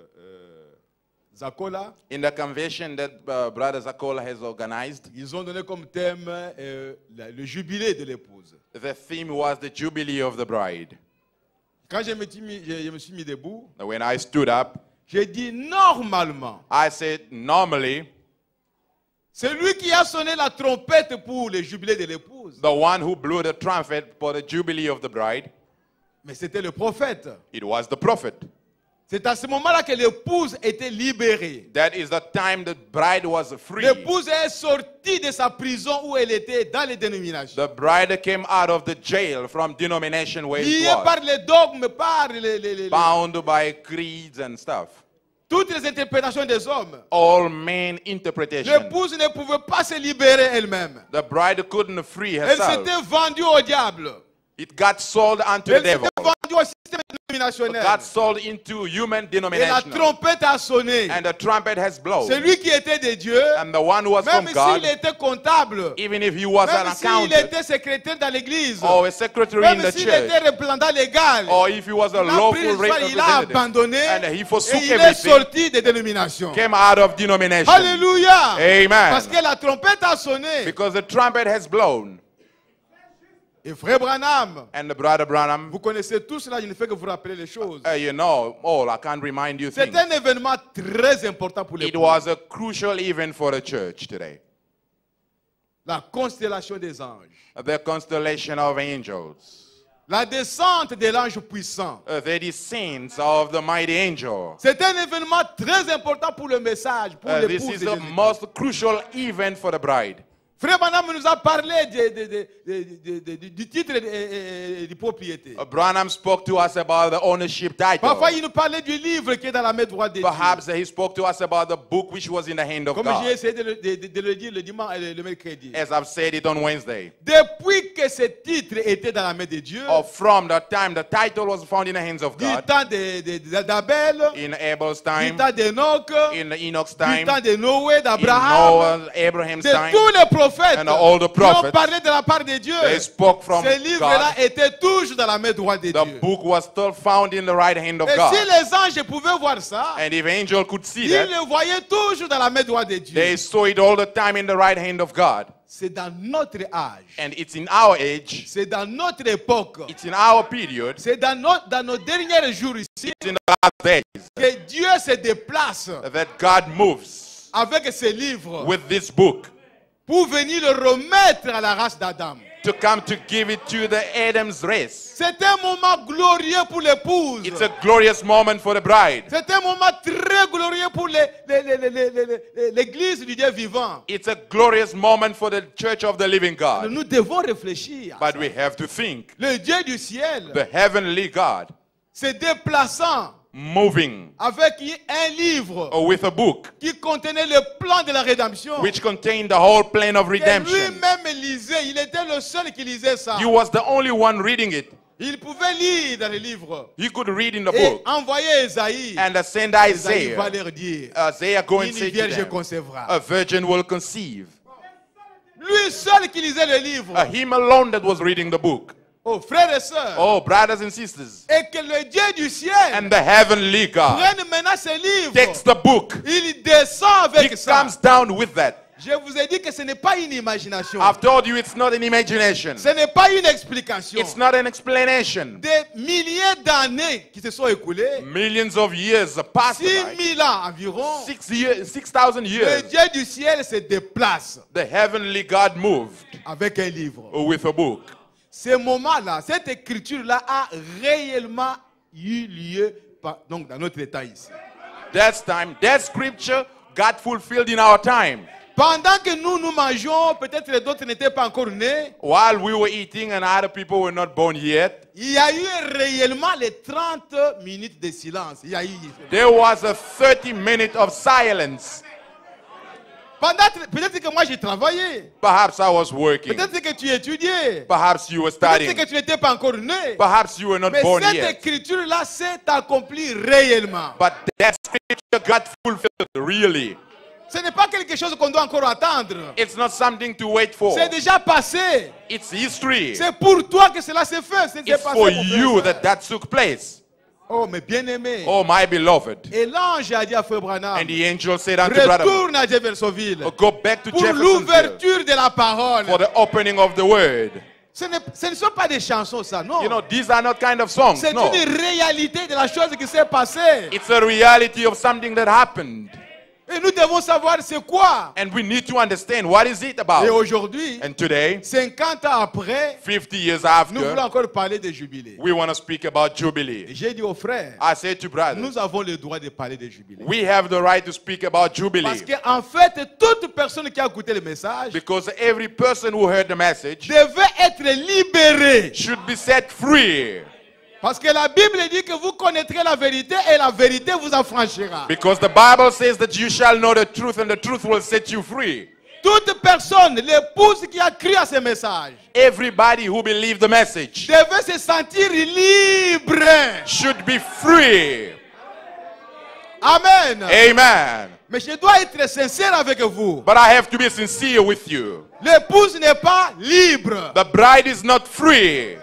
Zakola, In the convention that Brother Zakola has organized, ils ont donné comme thème le jubilé de l'épouse. the theme was the Jubilee of the Bride. Quand je me suis mis debout, Now, when I stood up, j'ai dit normalement, I said, normally, celui qui a sonné la trompette pour le jubilé de l'épouse, the one who blew the trumpet for the Jubilee of the Bride, mais c'était le prophète. it was the prophet. C'est à ce moment-là que l'épouse était libérée. That is the time the bride was free. L'épouse est sortie de sa prison où elle était dans les dénominations. The bride came out of the jail from denomination where it Liée par was, les dogmes, par bound by creeds and stuff. toutes les interprétations des hommes. All main interpretation. L'épouse ne pouvait pas se libérer elle-même. The bride couldn't free Elle herself. s'était vendue au diable. It got sold unto the Elle s'était devil. vendue au système dénominationnel. Got sold into human Et la denomination. trompette a sonné. And the trumpet has blown. Celui qui était de Dieu, And the one who was même from God, s'il était comptable, even if he was an même s'il accountant était secrétaire dans l'église, or a secretary in même the s'il church, était représentant légal, or if he was a il a pris lawful le choix, il a representative, abandonné and he et forsook il est everything, sorti des dénominations. came out of denomination. Alléluia. Amen. Parce que la trompette a sonné. Because the trumpet has blown. Et frère Branham, And the brother Branham, vous connaissez tout cela, je ne fais que vous rappeler les choses. you know, I can't remind you C'est things. un événement très important pour les It was a crucial event for the church today. La constellation des anges. The constellation of angels. La descente de l'ange puissant. The descent of the mighty angel. C'est un événement très important pour le message, pour This l'épouse is de the Jésus. most crucial event for the bride. Frère Branham nous a parlé du titre et du propriété. Branham spoke to us about the ownership title. Parfois, il nous parlait du livre qui est dans la main droite de Dieu. Perhaps he spoke to us about the book which was in the hand of Comme j'ai God. essayé de le dire le dimanche, le mercredi. As I've said it on Wednesday. Depuis que ce titre était dans la main de Dieu, From the time the title was found in the hands of du God, temps d'Abel, in Abel's du time, temps d'Enoch, in Enoch's du time, temps de Noé, in d'Abraham, Noah, Abraham's de time, tous les prophètes and all the qui ont prophets, parlé de la part de Dieu. they spoke from Ce livre-là God. était toujours dans la main droite de The Dieu. book was still found in the right hand of Et si God. les anges pouvaient voir ça, And if angel could see ils that, le voyaient toujours dans la main droite de Dieu. they saw it all the time in the right hand of God. C'est dans notre âge, And it's in our age, c'est dans notre époque, it's in our period, c'est dans nos derniers jours ici it's in the last days que Dieu se déplace that God moves avec ce livre with this book pour venir le remettre à la race d'Adam. to come to give it to the Adam's race. C'est un moment glorieux pour l'épouse. It's a glorious moment for the bride. C'est un moment très glorieux pour l'église du Dieu vivant. It's a glorious moment for the church of the living God. Nous devons réfléchir. But we have to think. Le Dieu du ciel The heavenly God se déplaçant moving avec un livre with a book qui contenait le plan de la rédemption. which contained the whole plan of Et redemption. lui-même lisait, il était le seul qui lisait ça. He was the only one reading it. Il pouvait lire dans le livre He could read in the et book envoyer Esaïe. and send Esaïe va Isaiah. leur dire, Isaiah go and une say to vierge them, concevra. a virgin will conceive. Lui seul qui lisait le livre. Him alone that was reading the book. Oh, frères et sœurs. Oh, brothers and sisters. Et que le Dieu du ciel And the heavenly God prenne maintenant ce livre. takes the book. Il descend He avec ça. comes down with that. Je vous ai dit que ce n'est pas une imagination. I've told you it's not an imagination. Ce n'est pas une explication. It's not an explanation. Des milliers d'années qui se sont écoulées. Millions of years passed 6000 by. ans environ. 6,000 Le years. Dieu du ciel se déplace The heavenly God moved avec un livre. with a book. Ce moment-là, cette écriture-là a réellement eu lieu donc dans notre état ici. That scripture got fulfilled in our time. Pendant que nous mangeons, peut-être les autres n'étaient pas encore nés, While we were eating and other people were not born yet, il y a eu réellement les 30 minutes de silence. Il y a eu. there was a 30 minutes of silence. Peut-être que moi j'ai travaillé. Perhaps I was working. Peut-être que tu étudiais. Perhaps you were Peut-être studying. que tu n'étais pas encore né. Perhaps you were not Mais born cette yet. écriture-là s'est accomplie réellement. But that scripture got fulfilled really. Ce n'est pas quelque chose qu'on doit encore attendre. It's not something to wait for. C'est déjà passé. It's history. C'est pour toi que cela s'est fait. C'est It's passé for pour you toi. that took place. Oh, mais bien-aimé. Oh, my beloved. Et l'ange a dit à Frère Branham, And the angel said unto brother, retourne à Jeffersonville go back to pour Jeffersonville l'ouverture de la parole. for the opening of the word. Ce ne sont pas des chansons, ça, non. You know, these are not kind of songs. C'est No. une réalité de la chose qui s'est passée. It's a reality of something that happened. Et nous devons savoir c'est quoi. And we need to understand what is it Et about. aujourd'hui, And today, 50 ans après, 50 years nous voulons after, encore parler de jubilé. we want to speak about Et Jubilee. j'ai dit aux frères, I said to brothers, nous avons le droit de parler de jubilé. we have the right to speak about Parce Jubilee. qu'en fait, toute personne qui a écouté le message Because every person who heard the message devait être libérée. should be set free. Parce que la Bible dit que vous connaîtrez la vérité et la vérité vous affranchira. Because the Bible says that you shall know the truth and the truth will set you free. Toute personne, l'épouse qui a cru à ce message, Everybody who believed the message devait se sentir libre. should be free. Amen. Amen. Mais je dois être sincère avec vous. But I have to be sincere with you. L'épouse n'est pas libre. The bride is not free.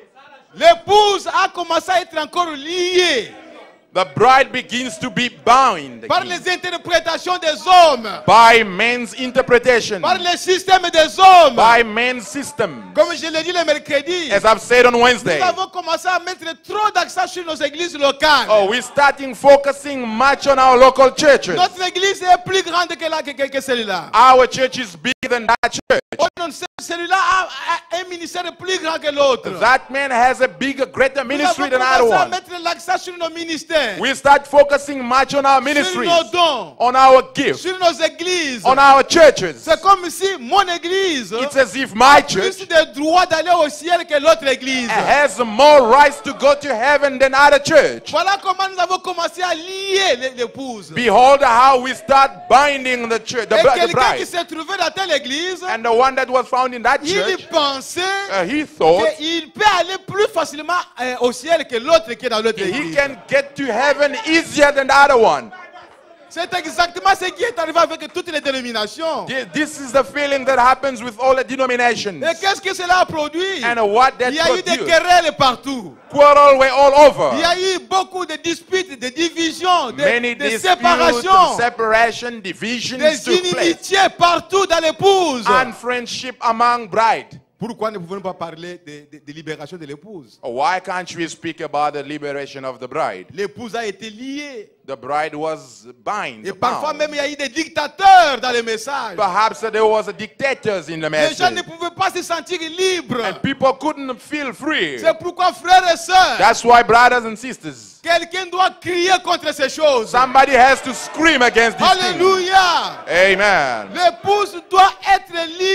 L'épouse a commencé à être encore liée The bride begins to be bound par les interprétations des hommes, by men's interpretation, par les systèmes des hommes. by men's system. Comme je l'ai dit le mercredi, As I've said on nous Wednesday, avons commencé à mettre trop d'accent sur nos églises locales. oh, we're starting focusing much on our local churches. Notre église est plus grande que celle-là. Our church is bigger than that church. Oh non, celui-là a un ministère plus grand que l'autre. That man has a bigger, greater Nous avons ministry than our commencé à one. mettre l'accent sur nos ministères, We start focusing much on our sur ministries, nos dons, on our gifts, sur nos églises. on our churches. C'est comme si mon église It's as if my a plus church de droits d'aller au ciel que l'autre église. has more rights to go to heaven than other church. Voilà comment nous avons commencé à lier l'épouse. Behold how we start binding the church, the Et quelqu'un qui bride. s'est trouvé dans telle église, And the one that was found in that il church, pensait he thought qu'il peut aller plus facilement au ciel que l'autre qui est dans l'autre he église. can get to heaven easier than the other one. C'est exactement ce qui est arrivé avec toutes les dénominations. This is the feeling that happens with all the denominations. Et qu'est-ce que cela a produit? And what that Il y a eu des produced. querelles partout. Quarrel were all over. Il y a eu beaucoup de disputes, de divisions, Many de disputes, séparations, separation, divisions des took place. inimitiés partout dans l'épouse. And friendship among bride. Pourquoi ne pouvons-nous pas parler de libération de l'épouse? Why can't we speak about the liberation of the bride? L'épouse a été liée. The bride was bind. Et parfois bound. même il y a eu des dictateurs dans les messages. Perhaps there was a dictators in the Les gens ne message. pouvaient pas se sentir libres. And people couldn't feel free. C'est pourquoi, frères et sœurs, That's why, brothers and sisters, quelqu'un doit crier contre ces choses. somebody has to scream against these things. Alléluia. Amen. L'épouse doit être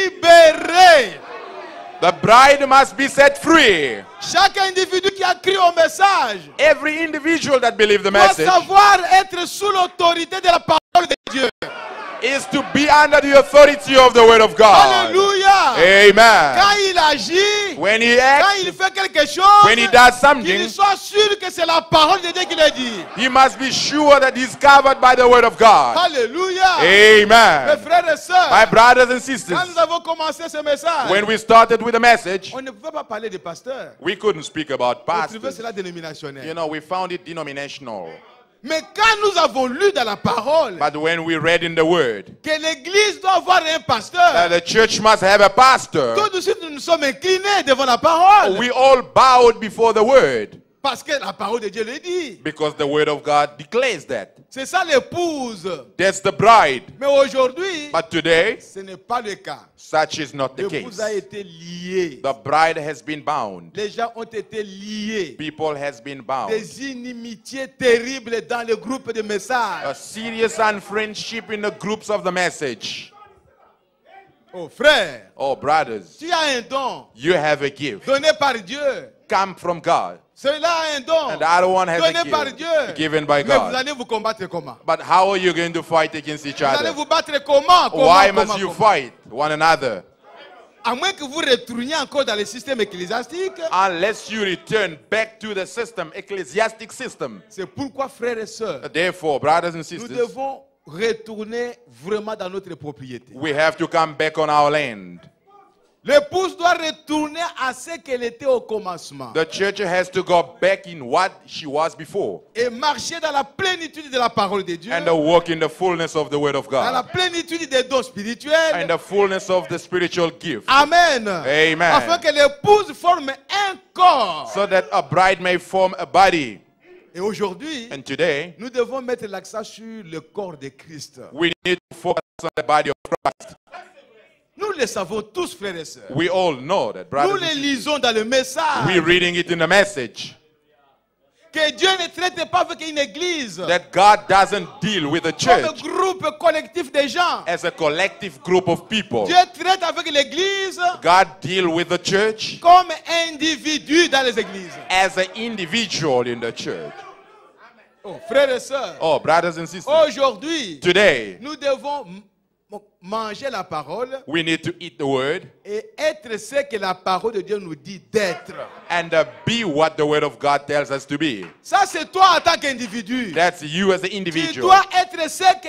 libérée. The bride must be set free. Chaque individu qui a crié au message Every individual that believed the doit message savoir être sous l'autorité de la parole de Dieu. is to be under the authority of the word of God. Alléluia. Amen. Quand il agit, When he quand acts, il fait quelque chose, when he does qu'il something, soit sûr que c'est la parole de Dieu qui le dit. he must be sure that he's covered by the word of God. Alléluia. Mes Amen. frères et sœurs, My brothers and quand sisters, nous avons commencé ce message, when we started with the message, on ne pouvait pas parler de pasteurs. we couldn't speak about On trouvait pastors. cela dénominationnel. You know, we found it denominational. Mais quand nous avons lu dans la parole But when we read in the word que l'église doit avoir un that pasteur, the church must have a pastor, tout de suite nous nous sommes inclinés devant la parole. we all bowed before the word Parce que la parole de Dieu le dit. because the word of God declares that. C'est ça l'épouse. That's the bride. Mais aujourd'hui, But today, ce n'est pas le cas. such is not the L'épouse case. a été liée. The bride has been bound. Les gens ont été liés. People has been bound. Des inimitiés terribles dans le groupe de messages. A serious unfriendship in the groups of the message. Oh frère, Oh, brothers, tu as un don you have a gift. donné par Dieu. Come from God. Celui-là a un don And the other one has donné a par gift Dieu. given by Mais vous God. allez vous combattre comment? But how are you going to fight against each Vous allez other? vous battre comment? Why Comment? must you fight one another? À moins que vous retourniez encore dans le système ecclésiastique. Unless you return back to the system, ecclesiastic system. C'est pourquoi, frères et sœurs, Therefore, brothers and nous sisters, devons retourner vraiment dans notre propriété. we have to come back on our land. L'épouse doit retourner à ce qu'elle était au commencement. The church has to go back in what she was before Et marcher dans la plénitude de la parole de Dieu. and walk in the fullness of the word of Dans la God plénitude des dons spirituels. and the fullness of the spiritual gift. Amen. Amen. Afin que l'épouse forme un corps. So that a bride may form a body. Et aujourd'hui, And today, nous devons mettre l'accent sur le corps de Christ. we need to focus on the body of Christ. Nous le savons tous, frères et sœurs. We all know that, Nous brothers le and sisters. lisons dans le message. We're reading it in the message. Que Dieu ne traite pas avec une église That God doesn't deal with the comme un church groupe collectif de gens. as a collective group of people. Dieu traite avec l'église God deal with the church comme individu dans les églises. as an individual in the church. Oh, frères et sœurs, Oh, brothers and sisters, aujourd'hui, today nous devons manger la parole we need to eat the word et être ce que la parole de Dieu nous dit d'être. and be what the word of God tells us to be. Ça, c'est toi en tant qu'individu. That's you as an Tu individual. dois être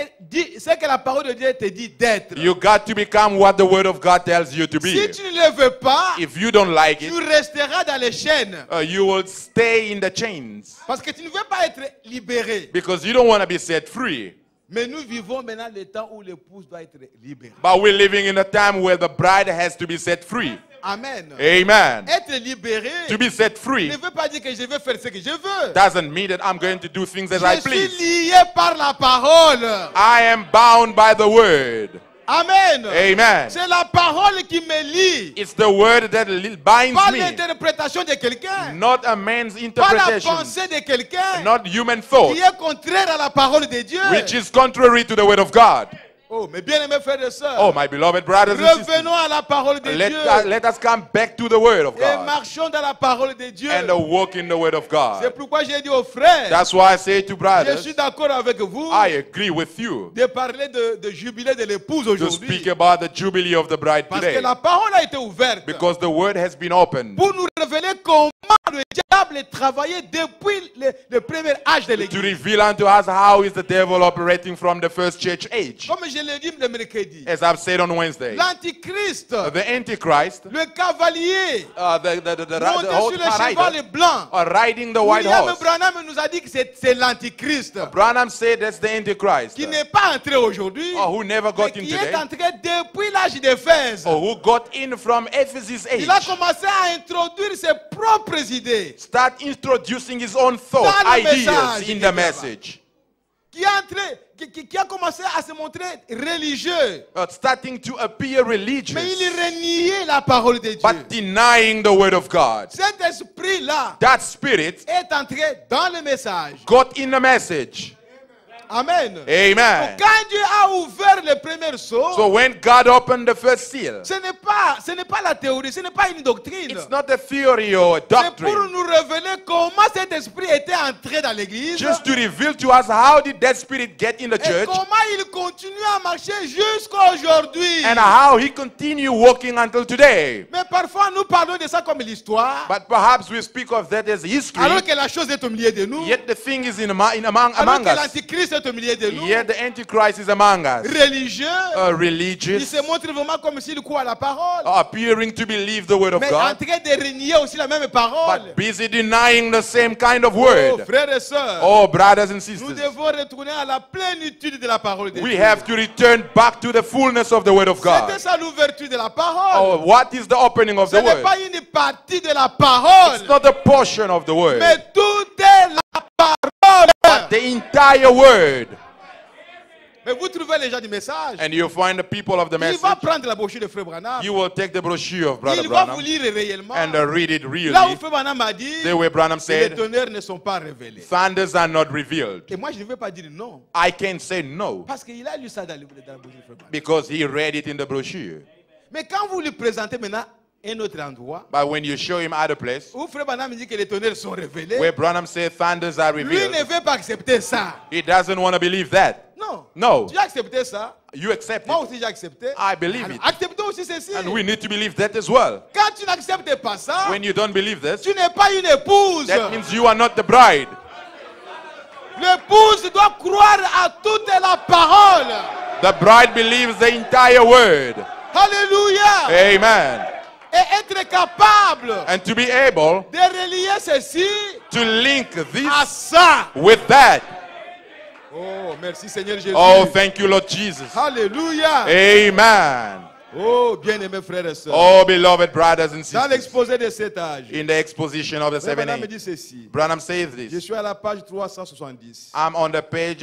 ce que la parole de Dieu te dit d'être. You got to become what the word of God tells you to Si be. tu ne le veux pas, If you don't like tu it, resteras dans les chaînes. you will stay in the chains Parce que tu ne veux pas être libéré. because you don't want to be set free. Mais nous vivons maintenant le temps où l'épouse doit être libérée. But we're living in a time where the bride has to be set free. Amen. Amen. Être libéré To be set free ne veut pas dire que je vais faire ce que je veux. doesn't mean that I'm going to do things as I Je suis please. lié par la parole. I am bound by the word. Amen. Amen. C'est la parole qui me lie. It's the word that binds Pas me, l'interprétation de quelqu'un. not a man's Pas la interpretation, pensée de quelqu'un not human thought, qui est contraire à la parole de Dieu. which is contrary to the word of God. Oh, mes bien-aimés frères et sœurs, Oh, my beloved brothers and sisters, revenons à la parole de Dieu let us come back to the word of et God marchons dans la parole de Dieu. and walk in the word of C'est God. pourquoi j'ai dit aux frères, That's why I say to je brothers, suis d'accord avec vous I agree with you de parler de jubilé de l'épouse to aujourd'hui. speak about the jubilee of the bride Parce que today, la parole a été ouverte because the word has been opened pour nous révéler comment le diable travaillait depuis le premier âge de to l'Église. reveal unto us how is the devil operating from the first church age. Comme je l'ai dit le mercredi, As I've said on Wednesday, l'antichrist, the Antichrist, le cavalier, the monté whole sur le cheval rider, blanc. riding the white William horse. Branham nous a dit que c'est l'antichrist Branham said that's the Antichrist, qui n'est pas entré aujourd'hui, who never mais got in qui est today, entré depuis l'âge d'Éphèse. who got in from Ephesus age. Il a commencé à introduire ses propres idées, Start introducing his own thoughts, Dans le ideas message, in the message. qui a commencé à se montrer religieux. Starting to appear Mais religious, il reniait la parole de Dieu. but denying the word of God. Cet esprit-là That spirit est entré dans le message. got in the message. Amen. Amen. Quand Dieu a ouvert le premier sceau, So when God opened the first seal, ce n'est pas la théorie, ce n'est pas une doctrine. it's not a theory or a C'est pour doctrine. nous révéler comment cet esprit était entré dans l'église Just to reveal to us how did that spirit get in the et church comment il continue à marcher jusqu'à aujourd'hui. and how he continue walking until today. Mais parfois nous parlons de ça comme l'histoire, But perhaps we speak of that as history, alors que la chose est au milieu de nous, yet the thing is alors among que us. l'antichrist est au milieu de nous, Yet the Antichrist is among us. religieux, il Religious, se montre vraiment comme s'il croit à la parole, appearing to believe the word of mais en God, train de renier aussi la même parole. but busy denying the same kind of Oh, word. frères et sœurs, Oh, brothers and nous sisters, devons retourner à la plénitude de la parole de we Dieu. have to return back to the fullness of the word of C'était God. ça l'ouverture de la parole. Oh, what is the opening of Ce the n'est word? pas une partie de la parole, It's not a portion of the word, mais tout est la parole. but the entire word. Mais vous trouvez les gens du message. And you find the people of the Il va message. prendre la brochure de Frère Branham. You will take the brochure of Brother Il va vous Branham lire réellement. and read it Là où really. Frère Branham a dit, The way Branham les said, tonnerres ne sont pas révélés. thunders are not revealed. Et moi, je ne vais pas dire non. I can say no Parce qu'il a lu ça dans la brochure de Frère Branham. because he read it in the brochure. Mais quand vous lui présentez maintenant un autre endroit, But when you show him other place où Frère Branham dit que les tonnerres sont révélés, where Branham said thunders are lui ne revealed, veut pas accepter ça. he doesn't want to believe that. Non. No, Tu as accepté ça. you accept Moi it. aussi, j'ai accepté. I believe Alors, it. acceptons aussi ceci. And we need to believe that as well. Quand tu n'acceptes pas ça, When you don't believe this, tu n'es pas une épouse. that means you are not the bride. L'épouse doit croire à toute la parole. The bride believes the entire word. Alléluia. Amen. Et être capable and to be able de relier ceci to link à this ça. with that. Oh, merci Seigneur Jésus. Oh, thank you, Lord Jesus. Alléluia. Amen. Oh, bien-aimés frères et sœurs. Oh, beloved brothers and Dans sisters, l'exposé de cet âge, in the exposition of the Frère Branham me 7-8, dit ceci. Branham says Je this. suis à la page 370. I'm on the page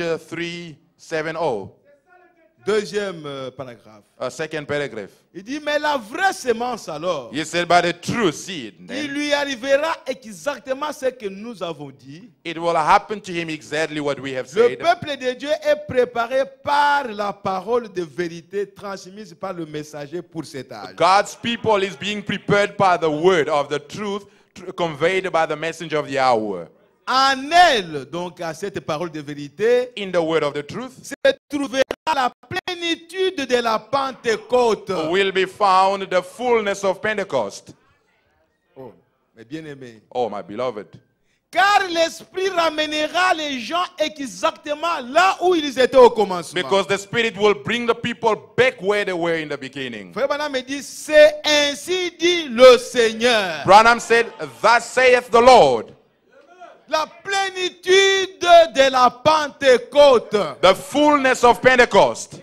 370, Deuxième paragraphe. second paragraph. Il dit, mais la vraie sémence alors, He said, by the true seed, il then, lui arrivera exactement ce que nous avons dit. it will happen to him exactly what we have Le said. peuple de Dieu est préparé par la parole de vérité transmise par le messager pour cet âge. God's people is being prepared by the word of the truth conveyed by the messenger of the hour. En elle, donc à cette parole de vérité, In the word of the truth se trouvera la plénitude de la Pentecôte. will be found the fullness of Pentecost. Oh, mes bien-aimés. Oh, my beloved. Car l'Esprit ramènera les gens exactement là où ils étaient au commencement. Because the Spirit will bring the people back where they were in the beginning. Frère Branham me dit, c'est ainsi dit le Seigneur. Branham said, thus saith the Lord. La plénitude de la Pentecôte. The fullness of Pentecost.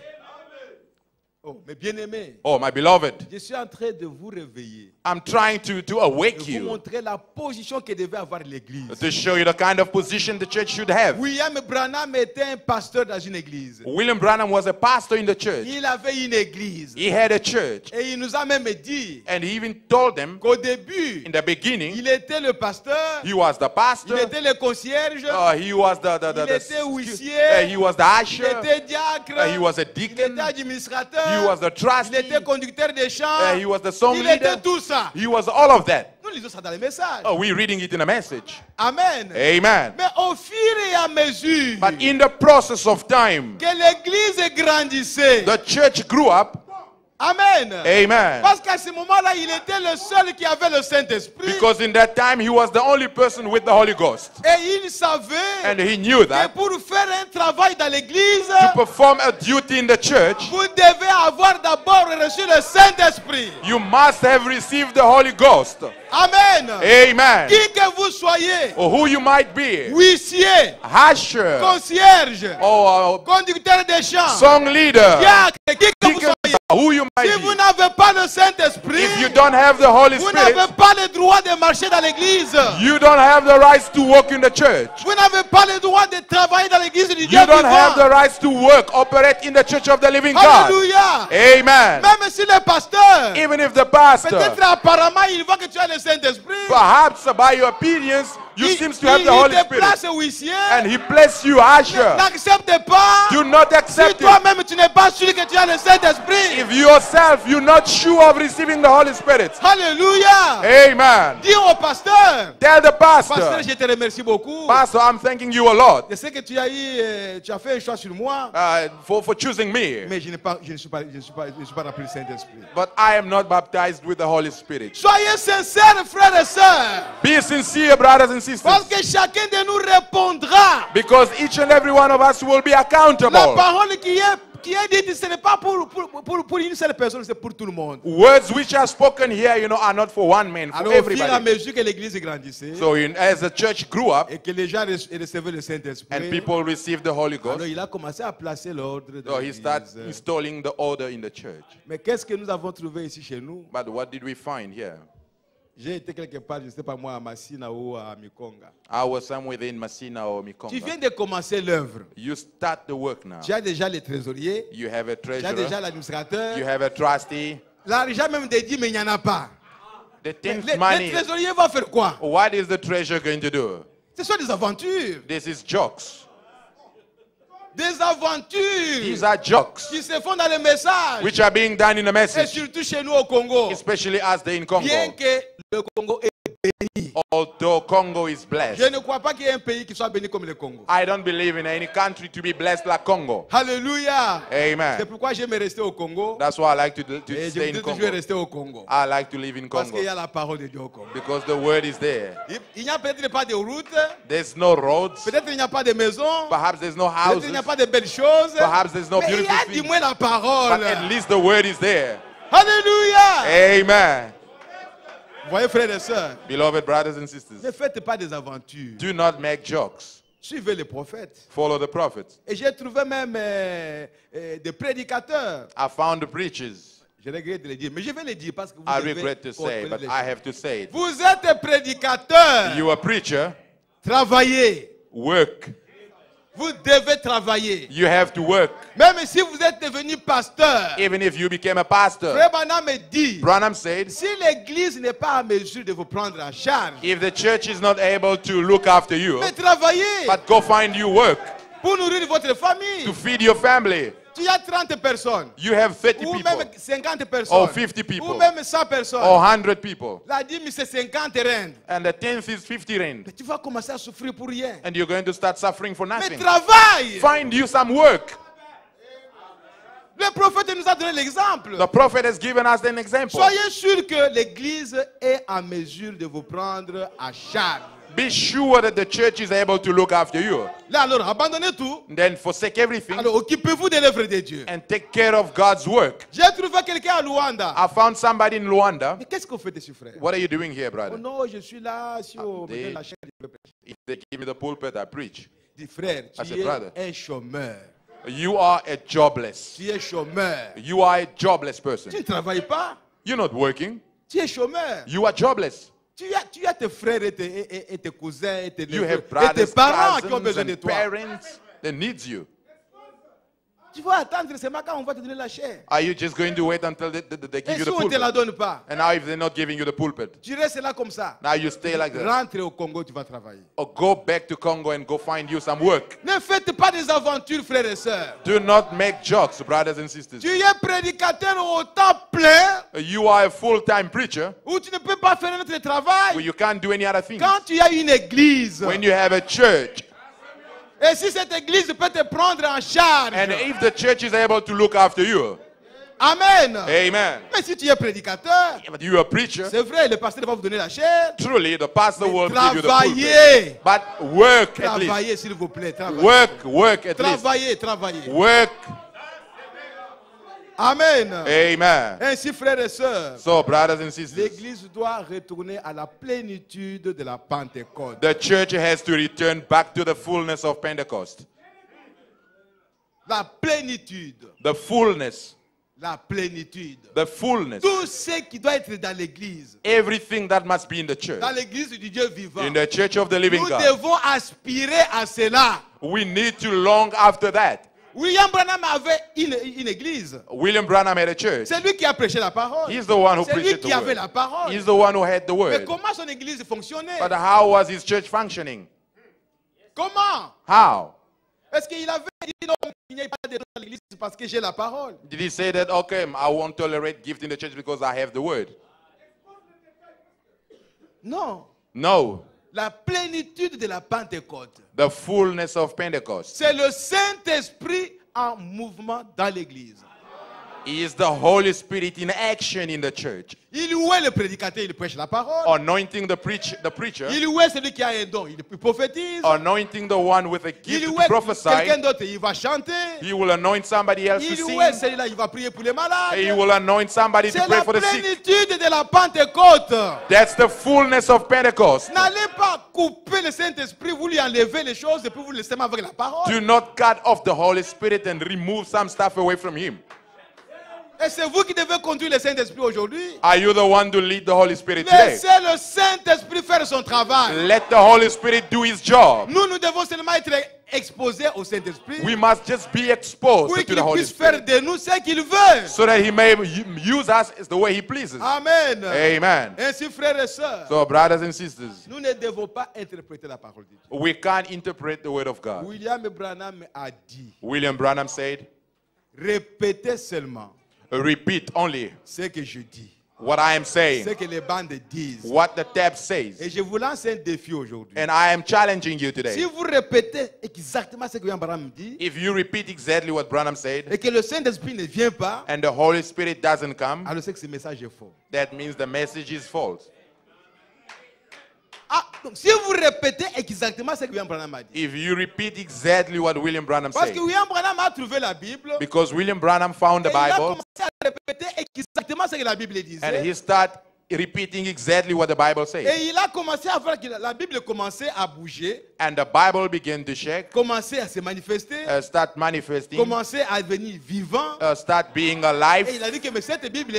Oh, mes bien-aimés, Oh, my beloved. je suis en train de vous réveiller. I'm trying to awake De vous you, montrer la position que devait avoir l'Église. to show you the kind of position the church should have. William Branham était un pasteur dans une église. William Branham was a pastor in the church. Il avait une église. He had a church. Et il nous a même dit And he even told them qu'au début, in the beginning, il était le pasteur, he was the il pastor, était le concierge, he was il était huissier, he was the il usher, était diacre, he was a il deacon, était administrateur, he was the il trustee, était conducteur de chant, he was the song il était leader, tout ça. he was all of that. Nous lisons ça dans les messages. Oh, we're reading it in a message. Amen. Amen. Mais au fur et à mesure But in the process of time, que l'église grandissait, the church grew up. Amen. Amen. Parce qu'à ce moment-là, il était le seul qui avait le Saint-Esprit. Because in that time, he was the only person with the Holy Ghost. Et il savait And he knew que that pour faire un travail dans l'église, to perform a duty in the church, vous devez avoir d'abord reçu le Saint-Esprit. you must have received the Holy Ghost. Amen. Amen. Qui que vous soyez, Or who you might be, huissier, usher, concierge, or conducteur de chant, song leader, diacre, qui que vous deacon, soyez. who you might Si vous be. n'avez pas le Saint-Esprit, If you don't have the Holy vous n'avez Spirit, pas le droit de marcher dans l'église. you don't have the rights to walk in the church. Vous n'avez pas le droit de travailler dans l'église du Dieu You don't have the vivant. rights to work, operate in the church of the living God. Alléluia. Amen. Même si le pasteur, Even if the pastor, peut-être apparemment, il voit que tu as le Saint-Esprit, perhaps by your appearance, you seems to have the Holy te Spirit, place huissier, and he bless you usher. n'accepte pas. Do not Si accept it. toi-même tu n'es pas sûr que tu as le Saint-Esprit, If yourself you're not sure of receiving the Holy Spirit. alléluia. Amen. Dis au pasteur, Tell the pasteur, pastor, je te remercie beaucoup. Pastor, I'm thanking you a lot Je sais que tu as eu, tu as fait un choix sur moi, for choosing me. mais je ne suis pas rempli du Saint-Esprit. But I am not baptized with the Holy Spirit. Soyez sincères, frères et sœurs, Be sincere, brothers and parce sisters, que chacun de nous répondra. because each and every one of us will be La accountable. parole qui est dite, ce n'est pas pour une seule personne, c'est pour tout le monde. Words which are spoken here, are not for one man, for Alors, au fur et à everybody. mesure que l'église grandissait So as the church grew up et que les gens recevaient le and Saint-Esprit, people received the Holy alors Ghost, il a commencé à placer l'ordre so dans he started l'église. installing the order in the church. Mais qu'est-ce que nous avons trouvé ici chez nous? But what did we find here? J'ai été quelque part, je ne sais pas moi, à Massina ou à Mikonga. I was somewhere in Massina or Tu viens Mikonga. de commencer l'œuvre. You start the work now. Tu as déjà les trésoriers, You have a tu as déjà treasurer, l'administrateur. you have a trustee. L'argent même dédié, mais il n'y en a pas. The tenth Les money. trésoriers vont faire quoi? What is the treasurer going to do? Ce sont des aventures. This is jokes. Des These aventures are jokes qui se font dans les messages. which are being done in the Et message, surtout chez nous au Congo. especially as they in Congo. Bien que le Congo est béni. Although Congo is Je blessed, ne crois pas qu'il y ait un pays qui soit béni comme le Congo. I don't believe in any country to be blessed like Congo. Alléluia. C'est Amen. pourquoi j'aime rester au Congo. That's why I like to Et je stay in dis toujours Congo. rester au Congo. I like to live in Parce Congo qu'il y a la parole de Dieu au Congo. because the word is there. Il n'y a peut-être pas de route. There's no roads. Peut-être il n'y a pas de maison. Perhaps there's no Peut-être il houses. n'y a pas de belles choses. Perhaps there's no Mais il y beautiful a du things. moins la parole. But at least the word is there. Alléluia. Amen. Voyez, frères et sœurs, Beloved brothers and ne sisters, faites pas des aventures. do not make jokes. Suivez les prophètes. Follow the prophets. Et j'ai trouvé même des prédicateurs. I found the preachers. Je regrette de le dire, mais je vais le dire parce que vous I devez regret to say, comprendre but les I choses. have to say it. Vous êtes prédicateurs. You a preacher, Travaillez. work. Vous devez travailler. You have to work. Même si vous êtes devenu pasteur. Even if you became a pastor. Frère Branham me dit, Branham said, si l'église n'est pas à mesure de vous prendre en charge, if the church is not able to look after you, mais travaillez but go find you work pour nourrir votre famille. to feed your family. Tu as 30 personnes, You have 30 ou people, même 50 personnes, or 50 people, ou même 100 personnes. or 100 people, La dîme, c'est 50 rentes. and the tenth is 50 rand, Mais tu vas commencer à souffrir pour rien. and you're going to start suffering for Mais nothing. travaille. Find you some work. Le prophète nous a donné l'exemple. The prophet has given us an example. Soyez sûr que l'église est à mesure de vous prendre à charge. Be sure that the church is able to look after you. Là, alors, abandonnez tout. Then forsake everything Alors, occupez-vous de l'œuvre de Dieu. and take care of God's work. J'ai trouvé quelqu'un à Luanda. I found somebody in Luanda. Mais qu'est-ce qu'on fait dessus, frère? What are you doing here, Oh brother? non, je suis là. Si on me they- donne la chaîne, je peux prêcher. If they give me the pulpit, I preach. Dis, frère, I tu said, es brother. un chômeur. You are a jobless. Tu es chômeur. You are a jobless person. Tu ne travailles pas. You're not working. Tu es chômeur. You are jobless. Tu as tes frères et tes cousins et tes You neveux have et tes brothers, parents qui ont cousins, besoin de and toi. parents that needs you. Tu vas attendre seulement quand on va te donner la chair. Are you just going to wait until they Et give you si the on ne te la pulpit? donne pas, And now if they're not giving you the pulpit, tu restes là comme ça. now you stay like that. Rentre au Congo, tu vas travailler. Or go back to Congo and go find you some work. Ne faites pas des aventures, frères et sœurs. Do not make jokes, brothers and sisters. Tu es prédicateur au temps plein You are a full-time preacher où tu ne peux pas faire notre where travail. you can't do any other things. Quand tu as une église, When you have a church, et si cette église peut te prendre en charge, and if the church is able to look after you, amen. amen. Mais si tu es prédicateur, But you are a preacher, c'est vrai, le pasteur va vous donner la chair. truly the pastor will give you the pulpit. Travaillez. But work at least. Travaillez, s'il vous plaît. Travaillez. Work at least. Travaillez, travaillez. Work. Amen. Amen. Ainsi, frères et sœurs, So, brothers and sisters, l'église doit retourner à la plénitude de la Pentecôte. the church has to return back to the fullness of Pentecost. La plénitude. The fullness. La plénitude. The fullness. Tout ce qui doit être dans l'église. Everything that must be in the church. Dans l'église du Dieu vivant. In the church of the living Nous God. devons aspirer à cela. We need to long after that. William Branham avait une église. William Branham had a church. C'est lui qui a prêché la parole. He's the one who C'est lui preached qui the avait la word. parole. He's the one who had the Mais word. comment son église fonctionnait? But how was his church functioning? Comment? How? Est-ce qu'il avait dit non, il n'y a pas de don dans l'église parce que j'ai la parole? Did he say that, okay, I won't tolerate gift in the church because I have the word? Non. No. La plénitude de la Pentecôte. The fullness of Pentecost C'est le Saint-Esprit en mouvement dans l'église. is the Holy Spirit in action in the church. Il où est le prédicateur, il prêche la parole. Anointing the preacher, Il où est celui qui a un don, il prophétise. anointing the one with a Il gift où to est prophesy. quelqu'un d'autre, il va chanter. He will anoint somebody else to Il sing. où est celui-là, il va prier pour les malades. He will anoint somebody to C'est pray la for the sick. plénitude de la Pentecôte. That's the fullness of Pentecost. N'allez pas couper le Saint-Esprit, vous lui enlevez les choses et puis vous le laissez avec la parole. Do not cut off the Holy Spirit and remove some stuff away from him. Et c'est vous qui devez conduire le Saint-Esprit aujourd'hui. Are you the one to lead the Holy Spirit today? Laissez le Saint-Esprit faire son travail. Let the Holy Spirit do his job. Nous devons seulement être exposés au Saint-Esprit We must just be exposed pour to qu'il the Holy puisse faire Spirit de nous ce qu'il veut. so that he may use us as the way he pleases. Amen. Amen. Ainsi, frères et sœurs, So, brothers and sisters, nous ne devons pas interpréter la parole de Dieu. we can't interpret the word of God. William Branham a dit, William Branham said, répétez seulement repeat only ce que je dis, what I am ce saying, que les bandes disent. what the tab says. Et je vous lance un défi aujourd'hui. And I am challenging you Si today. vous répétez exactement ce que William Branham dit, If you repeat exactly what Branham said et que le Saint-Esprit ne vient pas, and the Holy Spirit doesn't come, alors c'est que ce message est faux. that means the message is false. Ah, donc si vous répétez exactement ce que William Branham a dit, If you repeat exactly what William Branham parce said, que William Branham a trouvé la Bible, because William Branham found et the il a Bible commencé à répéter exactement ce que la Bible and disait, he started repeating exactly what the Bible says. Et il a commencé à voir que la Bible commençait à bouger, And the Bible began to shake, commençait à se manifester, start manifesting, commençait à devenir vivant. start being Et alive. il a dit que mais cette Bible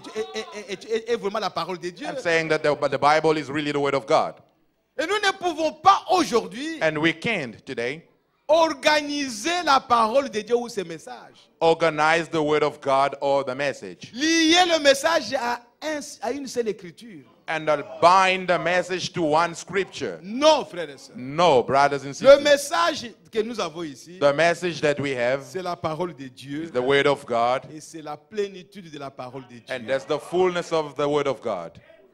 est vraiment la parole de Dieu. And saying that the Bible is really the Word of God. Et nous ne pouvons pas aujourd'hui And we can't today organiser la parole de Dieu ou ses messages. organize the Word of God or the message. Lier le message à une seule écriture. And bind the message to one scripture. Non, frères et sœurs. No, brothers and Le sisters. message que nous avons ici, The message that we have c'est la parole de Dieu. is the Word of God. Et c'est la plénitude de la parole de Dieu. And that's the fullness of the Word of God.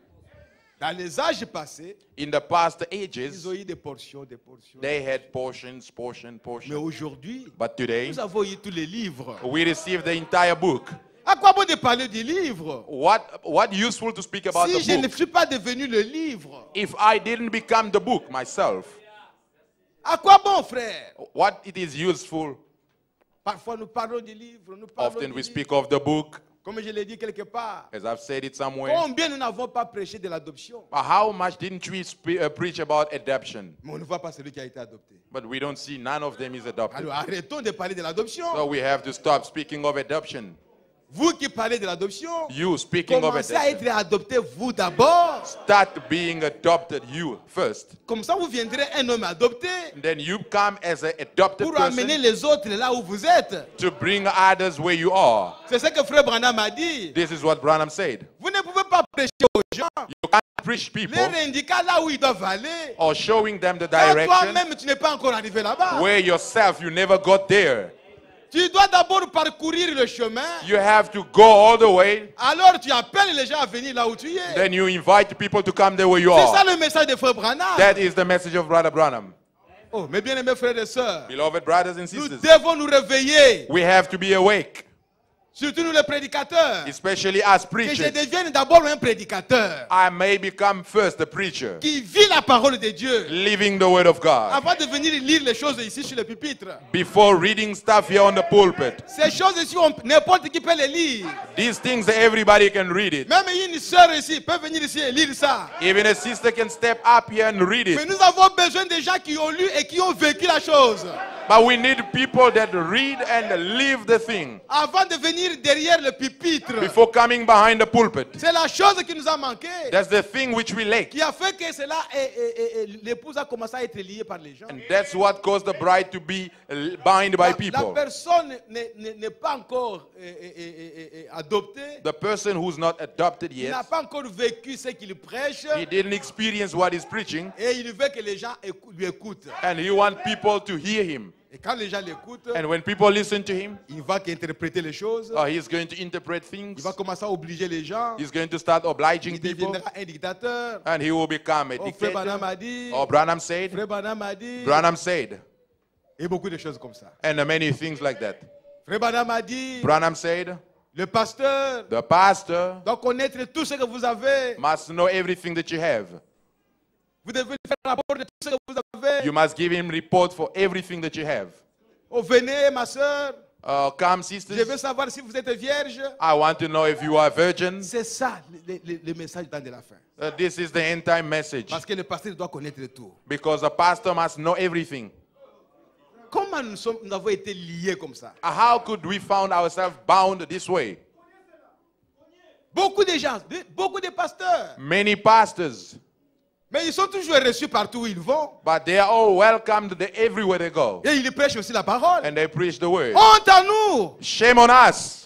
Dans les âges passés, In the past ils ages, ont eu des portions. they had portions. Mais aujourd'hui, But today, nous avons eu tous les livres. we receive the entire book. À quoi bon de parler du livre What useful to speak about si the je ne book suis pas devenu le livre? if I didn't become the book myself? À quoi bon, frère? What it is useful? Parfois nous parlons du livre, nous parlons Often du we livre. speak of the book, Comme je l'ai dit quelque part. as I've said it somewhere. Combien nous n'avons pas prêché de l'adoption? But how much didn't we preach about adoption? Mais on ne voit pas celui qui a été adopté. But we don't see none of them is adopted. Alors arrêtons de parler de l'adoption. So we have to stop speaking of adoption. Vous qui parlez de l'adoption, You speaking of commencez à adoption. être adopté vous d'abord. Start being adopted you first. Comme ça, vous viendrez un homme adopté Then you come as an adopted pour amener person les autres là où vous êtes. to bring others where you are. C'est ce que Frère Branham a dit. This is what Branham said. Vous ne pouvez pas prêcher aux gens, You can't preach people les indiquer là où ils doivent aller. or showing them the Quand direction toi-même, tu n'es pas encore arrivé là-bas. where yourself you never got there. Tu dois d'abord parcourir le chemin. You have to go all the way. Alors tu appelles les gens à venir là où tu es. Then you invite people to come there where you C'est ça are. le message de Frère Branham. That is the message of Brother Branham. Oh, mes bien-aimés frères et sœurs, Beloved brothers and nous sisters, devons nous réveiller. we have to be awake, Surtout nous les prédicateurs. especially as Que je preachers. devienne d'abord un prédicateur I may become first a preacher, qui vit la parole de Dieu. living the word of God, Avant de venir lire les choses ici sur le pupitre. before reading stuff here on the pulpit. Ces choses ici, n'importe qui peut les lire. These things, everybody can read it. Même une sœur ici peut venir ici et lire ça. Even a sister can step up here and read Mais it. nous avons besoin de gens qui ont lu et qui ont vécu la chose. But we need people that read and live the thing Avant de venir derrière le pupitre. before coming behind the pulpit. C'est la chose qui nous a manqué. That's the thing which we lack. Qui a fait que cela l'épouse a commencé à être liée par les gens. And that's what caused the bride to be bound by La people. personne n'est pas encore adoptée. The person who's not adopted Il n'a yet, pas encore vécu ce qu'il prêche. he didn't experience what he's preaching, Et il veut que les gens lui écoutent. and he wants people to hear him. Et quand les gens l'écoutent, And when people listen to him, il va interpréter les choses. he's going to interpret things. Il va commencer à obliger les gens. He's going to start obliging Il people, deviendra un dictateur. and he will become a Oh, Frère Branham dictator. a dit. Or Branham said, Frère Branham a dit. Branham said, Et beaucoup de choses comme ça. and many things like that. Frère Branham a dit. Branham said, Le pasteur the pastor doit connaître tout ce que vous avez. must know everything that you have. Vous devez faire rapport de tout ce que vous avez. You must give him report for everything that you have. Oh, venez, ma soeur. Come, Je veux sisters. savoir si vous êtes vierge. I want to know if you are virgins. C'est ça le message dans de la fin. This is the end time message. Parce que le pasteur doit connaître tout. Because the pastor must know everything. Comment nous avons été liés comme ça? How could we found ourselves bound this way? Beaucoup de gens, beaucoup de pasteurs. Many pastors, Mais ils sont toujours reçus partout où ils vont. but they are all welcomed everywhere they go. Et ils prêchent aussi la parole. And they preach the word. Honte à nous! Shame on us.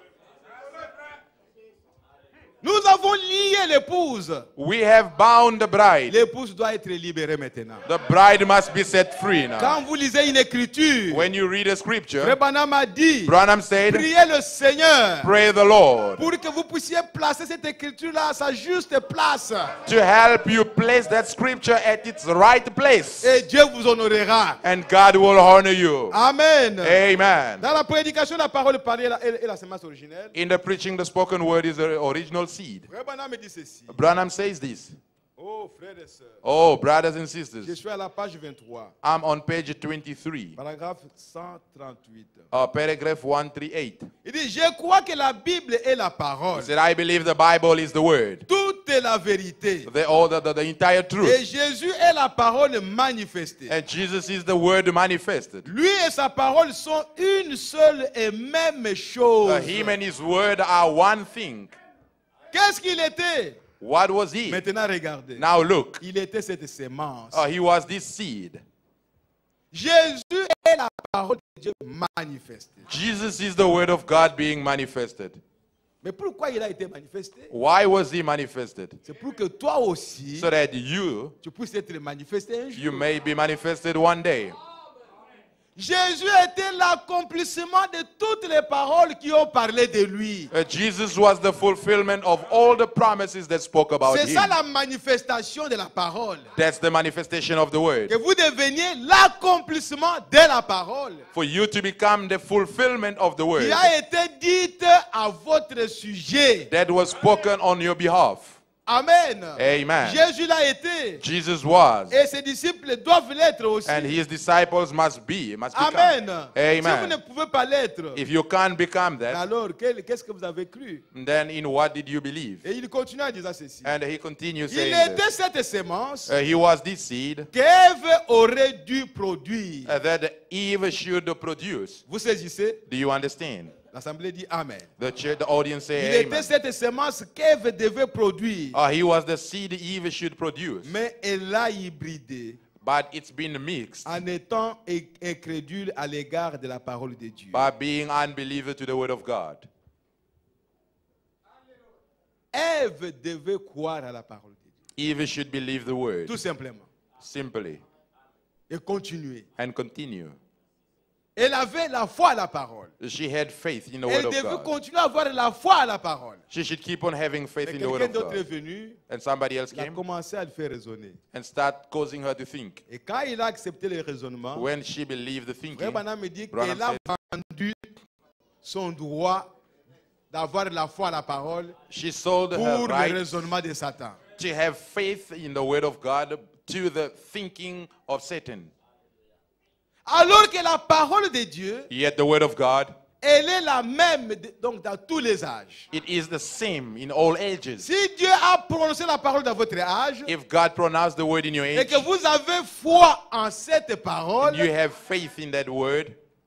Nous avons lié l'épouse. We have bound the bride. L'épouse doit être libérée maintenant. The bride must be set free now. Quand vous lisez une écriture, When you read a Frère scripture, Branham a dit, Branham said, priez le Seigneur pray the Lord pour que vous puissiez placer cette écriture-là à sa juste place. to help you place that scripture at its right place. Et Dieu vous honorera. And God will honor you. Amen. Amen. Dans la prédication, la parole parlée est la semence originelle. In the preaching, the spoken word is the original seed. Frère Branham dit ceci. Branham says this. Oh, frères et sœurs. Oh, brothers and Je sisters, suis à la page 23, I'm on page 23, paragraphe 138. paragraph 138. Il dit, je crois que la Bible est la parole. He said, I believe the Bible is the word. Tout la vérité. The entire Et truth. Jésus est la parole manifestée. And Jesus is the word manifested. Lui et sa parole sont une seule et même chose. Him and his word are one thing. Qu'est-ce qu'il était? What was he? Maintenant regardez. Now look. Il était cette sémence. He was this seed. Jésus est la parole de Dieu manifestée. Jesus is the word of God being manifested. Mais pourquoi il a été manifesté? Why was he manifested? C'est pour que toi aussi, So that you tu puisses être manifesté un jour. may be manifested one day. Jésus était l'accomplissement de toutes les paroles qui ont parlé de lui. Jesus was the fulfillment of all the promises that spoke about C'est ça him. la manifestation de la parole. That's the manifestation of the word. Que vous deveniez l'accomplissement de la parole For you to become the fulfillment of the word qui a été dite à votre sujet. that was spoken on your behalf. Amen. Amen. Jésus l'a été. Jesus was. Et ses disciples doivent l'être aussi. And his disciples must become. Amen. Si vous Amen. ne pouvez pas l'être, If you can't become that, alors qu'est-ce que vous avez cru? then in what did you believe? Et il continue à dire ceci. And he continues Il saying était this. cette sémence He was this seed qu'Ève aurait dû produire. that Eve should produce. Vous saisissez? Do you understand? L'assemblée dit Amen. The audience Il say était amen. cette sémence qu'Ève devait produire. He was the seed Eve should produce. Mais elle l'a hybridé But it's been mixed en étant incrédule à l'égard de la parole de Dieu. by being unbeliever to the word of God. Ève devait croire à la parole de Dieu. Eve should believe the word Tout simplement. simply Et continuer. and continue. Elle avait la foi à la parole. She had faith in the Elle word of devait God. continuer à avoir la foi à la parole. She should keep on having faith Mais in the word quelqu'un of d'autre est God. venu, And somebody else il a came commencé à le faire raisonner. and start causing her to think. Et quand il a accepté le raisonnement, When she believed the Frère thinking, Branham me dit Branham qu'elle a vendu son droit d'avoir la foi à la parole she sold her pour le right raisonnement de Satan. to have faith in the word of God to the thinking of Satan. Alors que la parole de Dieu, Yet the word of God, elle est la même donc dans tous les âges. it is the same in all ages. Si Dieu a prononcé la parole dans votre âge If God pronounced the word in your et age, que vous avez foi en cette parole, you have faith in that word,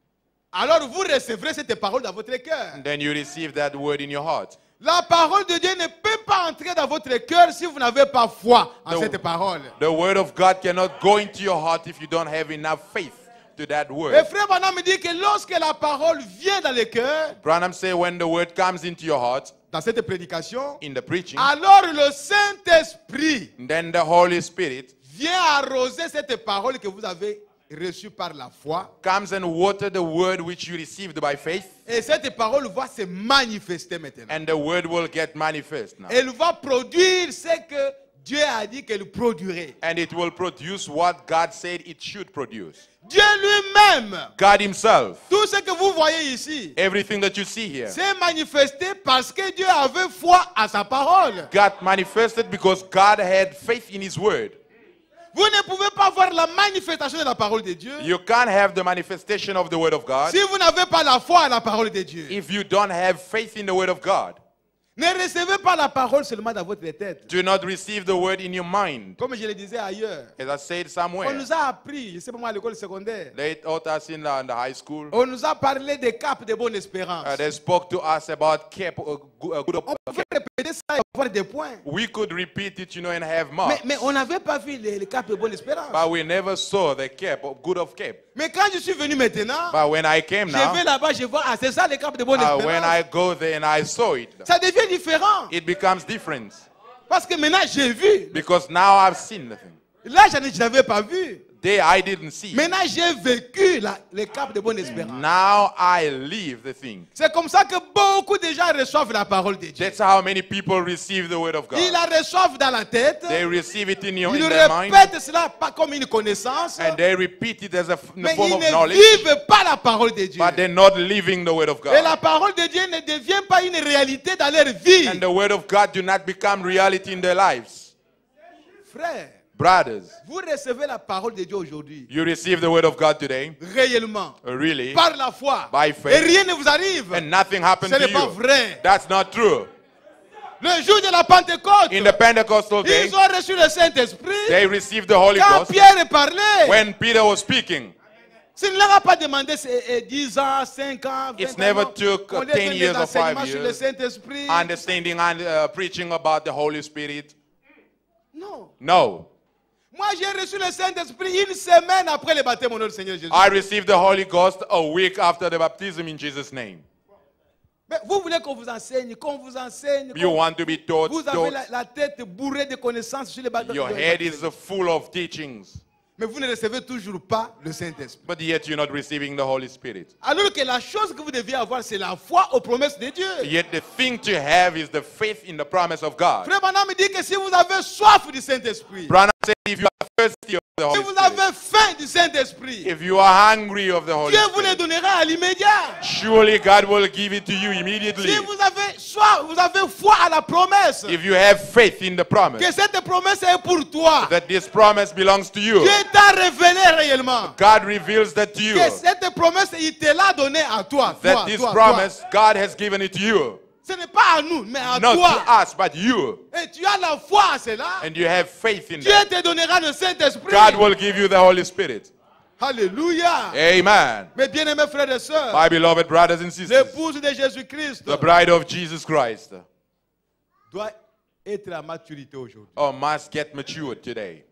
alors vous recevrez cette parole dans votre cœur. then you receive that word in your heart. La parole de Dieu ne peut pas entrer dans votre cœur si vous n'avez pas foi en The- cette parole. The word of God cannot go into your heart if you don't have enough faith to that Et word. frère Branham me dit que lorsque la parole vient dans le cœur, Branham say when the word comes into your heart dans cette prédication, in the preaching, alors le Saint-Esprit then the Holy Spirit vient arroser cette parole que vous avez reçue par la foi. comes and water the word which you received by faith, Et cette parole va se manifester maintenant. and the word will get manifest now. Elle va produire ce que Dieu a dit qu'elle produirait. And it will produce what God said it should produce. Dieu lui-même, God himself, tout ce que vous voyez ici, everything that you see here, s'est manifesté parce que Dieu avait foi à sa parole. got manifested because God had faith in his word. Vous ne pouvez pas voir la manifestation de la parole de Dieu You can't have the manifestation of the word of God si vous n'avez pas la foi à la parole de Dieu. if you don't have faith in the word of God. Ne recevez pas la parole seulement dans votre tête. Do not receive the word in your mind. Comme je le disais ailleurs, As I said on somewhere, nous a appris, je sais pas moi à l'école secondaire, they taught us in the high school. on nous a parlé des caps de bonne espérance. They spoke to us about good. On pouvait répéter ça et avoir des points. We could repeat it, and have marks. Mais on n'avait pas vu les caps de bonne espérance. But we never saw the cap of good of cap. Mais quand je suis venu maintenant, But when I came je vais now, là-bas, je vois, ah c'est ça les caps de bonne when espérance. I go there and I saw it, Ça devient différent. it becomes different. Parce que maintenant j'ai vu. Because now I've seen the thing. Là, je n'avais pas vu. There I didn't see. Maintenant, j'ai vécu les caps de bonne espérance. Now I live the thing. C'est comme ça que beaucoup de gens reçoivent la parole de Dieu. That's how many people receive the word of Ils God. la reçoivent dans la tête. They receive it in Ils their mind, répètent cela pas comme une connaissance. and they repeat it as a Mais form ils of ne knowledge, vivent pas la parole de Dieu. but they're not living the word of Et la God. parole de Dieu ne devient pas une réalité dans leur vie. And the word of God do not become reality in their lives. Frère, Brothers, vous recevez la parole de Dieu aujourd'hui. you receive the word of God today, Réellement. really, Par la foi. by Et faith, rien ne vous arrive. and nothing happened Ce to n'est pas you. vrai. That's not true. Le jour de la Pentecôte, in the Pentecostal day, ils ont reçu le Saint-Esprit. they received the Holy Quand Ghost. Pierre parlait, When Peter was speaking, ça ne leur a pas demandé 10 ans, 5 ans, 20 It ans. never non. took, On leur 10 donne des years or 5 enseignements sur le years. Saint-Esprit. understanding and preaching about the Holy Spirit. Non. No. Moi, j'ai reçu le Saint-Esprit une semaine après le baptême au nom du Seigneur Jésus. I received the Holy Ghost a week after the baptism in Jesus' name. Mais vous voulez qu'on vous enseigne, You want to be taught. Vous avez la tête bourrée de connaissances sur les baptêmes. Your head is full of teachings, Mais vous ne recevez toujours pas le Saint-Esprit. but yet you're not receiving the Holy Spirit. Alors que la chose que vous deviez avoir, c'est la foi aux promesses de Dieu. Yet the thing to have is the faith in the promise of God. Frère Branham me dit que si vous avez soif du Saint-Esprit, Branham said, if you are thirsty of the si Holy vous Spirit, avez faim du Saint-Esprit, if you are hungry of the Holy Dieu vous le Spirit, donnera à l'immédiat. surely God will give it to you immediately. Si vous avez soif, vous avez foi à la promesse, If you have faith in the promise, que cette promesse est pour toi. that this promise belongs to you, Dieu t'a révélé réellement God reveals that to you. que cette promesse, il te l'a donnée à toi. That toi, this toi, promise, God has given it to you. toi. Ce n'est pas à nous, mais à Not toi. to us, but you. Et tu as la foi à cela. And you have faith in Dieu that. te donnera le Saint-Esprit. God will give you the Holy Spirit. Alléluia. Amen. Mes bien-aimés frères et sœurs, My beloved brothers and sisters, l'épouse de Jésus-Christ the bride of Jesus Christ doit être à maturité aujourd'hui. must get matured today.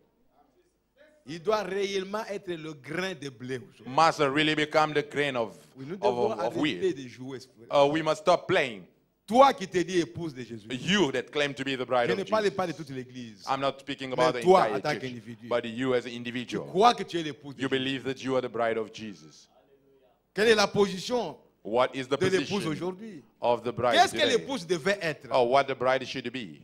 Il doit réellement être le grain de blé aujourd'hui. Must really become the grain of Nous devons arrêter wheat. de jouer. We must stop playing. Toi qui te dis épouse de Jésus. You that claim to be the bride Je of ne parle Jesus. pas de toute l'église. I'm not speaking about Mais the toi, en entire tant church, qu'individu, but you as an Tu individual. crois que tu es l'épouse de You Jésus. believe that you are the bride of Jesus. Quelle est la position What is the de l'épouse position aujourd'hui? of the bride Qu'est-ce que today? l'épouse devait être? Oh, what the bride should be.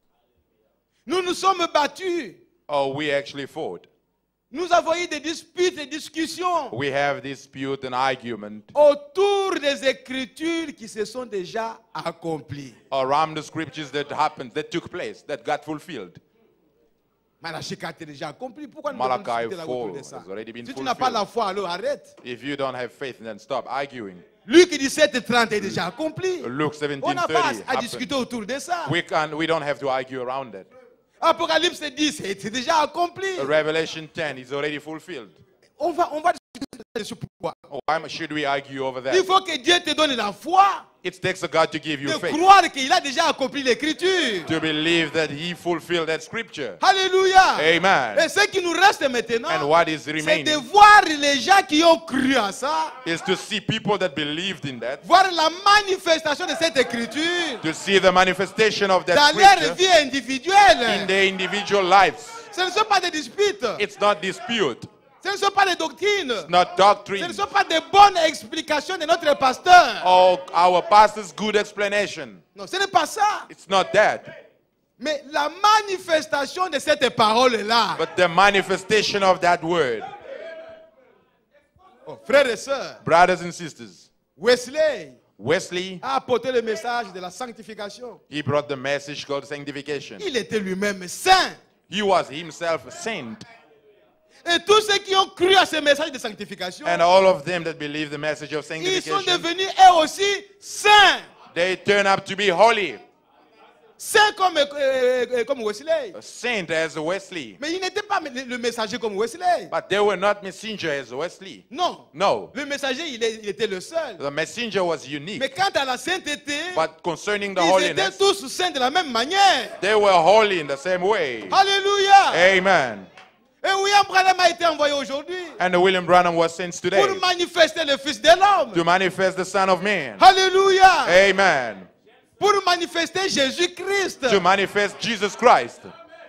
Nous nous sommes battus. Oh, we actually fought. Nous avons eu des disputes et discussions We have dispute and argument autour des écritures qui se sont déjà accomplies. around the scriptures that happened, that took place, that got fulfilled. Malachie 4 est déjà accompli. Pourquoi nous devons Malachi discuter là autour 4 de ça? has already been Si tu n'as pas la foi, alors arrête. If you don't have faith, then stop arguing. Luc 17:30 est déjà accompli. Luke On n'a pas 17:30 à discuter happened. autour de ça. We don't have to argue around that. Apocalypse 10 c'est déjà accompli. Revelation 10 is already fulfilled. On va discuter sur pourquoi. Why should we argue over that? Il faut que Dieu te donne la foi It takes a God to give you de faith, croire qu'il a déjà accompli l'écriture. to believe that He fulfilled that scripture. Alléluia. Amen. Et ce qui nous reste And maintenant, what is c'est remaining de voir les gens qui ont cru à ça, is to see people that believed in that, voir la manifestation de cette écriture to see the manifestation of that dans leur scripture vie in individuelle. their individual lives. Ce ne sont pas des disputes, It's not dispute, ce ne sont pas des doctrines, not ce doctrine, ne sont pas des bonnes explications de notre pasteur. or our pastor's good explanation. Non, ce n'est pas ça. It's not that. Mais la manifestation de cette parole-là, But the manifestation of that word. oh, frères et sœurs, Brothers and sisters, Wesley Wesley, a apporté le message de la sanctification. he brought the message called sanctification. Il était lui-même saint. He was himself a saint. Et tous ceux qui ont cru à ce message de sanctification, And all of them that believe the message of ils sont sanctification, devenus eux aussi saints. they turn up to be holy. Saints comme Wesley. A saint as Wesley. Mais il n'était pas le messager comme Wesley. But they were not messenger as Wesley. Non. No. Le messager, il était le seul. The messenger was unique. Mais quant à la sainteté, But concerning the ils étaient holiness, tous saints de la même manière. they were holy in the same way. Alléluia. Amen. Et William Branham a été envoyé aujourd'hui And William Branham was sent today pour manifester le Fils de l'homme. to manifest the Son of Man. Alléluia. Amen. Pour manifester Jésus-Christ. To manifest Jesus Christ.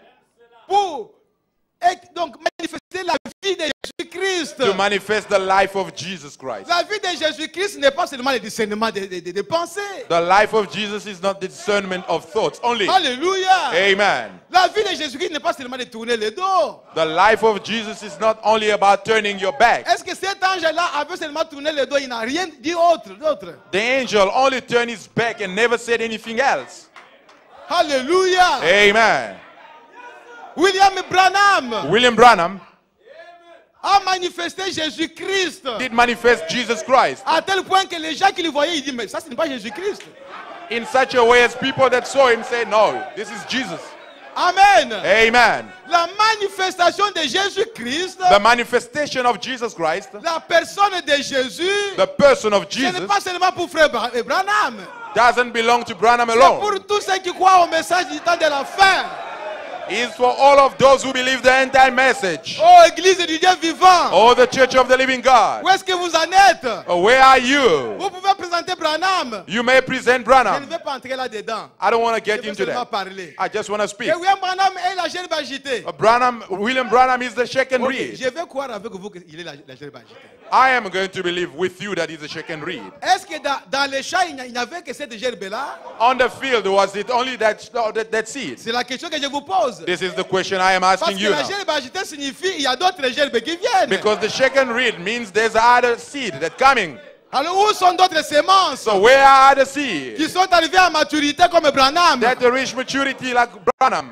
Donc manifester la vie de Jésus-Christ. To manifest the life of Jesus Christ. La vie de Jésus-Christ n'est pas seulement le discernement des pensées. The life of Jesus is not the discernment of thoughts only. Alléluia. Amen. La vie de Jésus-Christ n'est pas seulement de tourner le dos. The life of Jesus is not only about turning your back. Est-ce que cet ange-là avait seulement tourné le dos, il n'a rien dit d'autre? The angel only turned his back and never said anything else. Alléluia. Amen. William Branham William Branham a manifesté Jésus-Christ did manifest Jesus Christ à tel point que les gens qui le voyaient, ils disent, mais ça, ce n'est pas Jésus-Christ. in such a way as people that saw him say, no, this is Jesus. Amen. Amen. La manifestation de Jésus-Christ, The manifestation of Jesus Christ, la personne de Jésus, the person of ce n'est Jesus, pas seulement pour frère Branham. doesn't belong to Branham C'est alone. pour tous ceux qui croient au message du temps de la fin. It's for all of those who believe the end-time message. Oh, Église du Dieu vivant. Oh, the church of the living God. Où est-ce que vous en êtes? Oh, where are you? Vous pouvez présenter Branham. You may present Je ne Branham. vais pas entrer là-dedans. I don't want to Je get vais into seulement that. parler. I just want to speak. Et William Branham est la gerbe agitée. William Branham is the shake and Ok, read. je vais croire avec vous qu'il est la gerbe agitée. I am going to believe with you that he's a shake and read. Est-ce que dans les champs, il n'y avait que cette gerbe-là? On the field, was it only that seed? C'est la question que je vous pose. This is the question I am Parce asking que you la now. gerbe agitée signifie il y a d'autres gerbes qui viennent. Because the shake and read means there's other seed that's coming. Alors où sont d'autres semences So where are the seeds qui sont arrivées à maturité comme Branham? that reach maturity like Branham?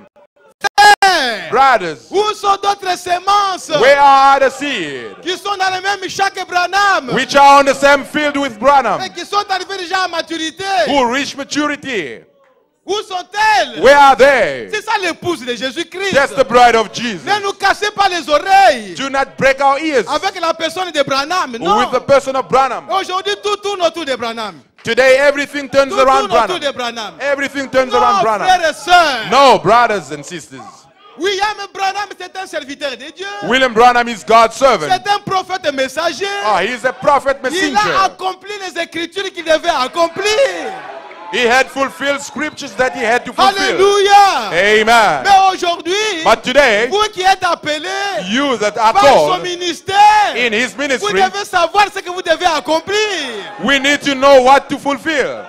Hey! Brothers, Où sont d'autres semences where are the seeds qui sont dans le même champ que Branham? which are on the same field with Branham, Et qui sont arrivées déjà à maturité? who reach maturity? Où sont-elles? Where are they? C'est ça l'épouse de Jésus-Christ. That's the bride of Jesus. Ne nous cassez pas les oreilles Do not break our ears avec la personne de Branham. Non. with the person of Branham. Aujourd'hui, tout tourne autour de Branham. Today everything turns Tout around tourne autour Branham. de Branham. Everything turns Non, around Branham. frères et sœurs. No, brothers and sisters. William Branham, c'est un serviteur de Dieu. William Branham is God's servant. C'est un prophète messager. Oh, he's a prophet Il a messenger. accompli les écritures qu'il devait accomplir. He had fulfilled scriptures that he had to fulfill. Alléluia. Amen. Mais aujourd'hui, But today, vous qui êtes appelés you that are par son called ministère, in his vous ministry, devez savoir ce que vous devez accomplir. we need to know what to fulfill.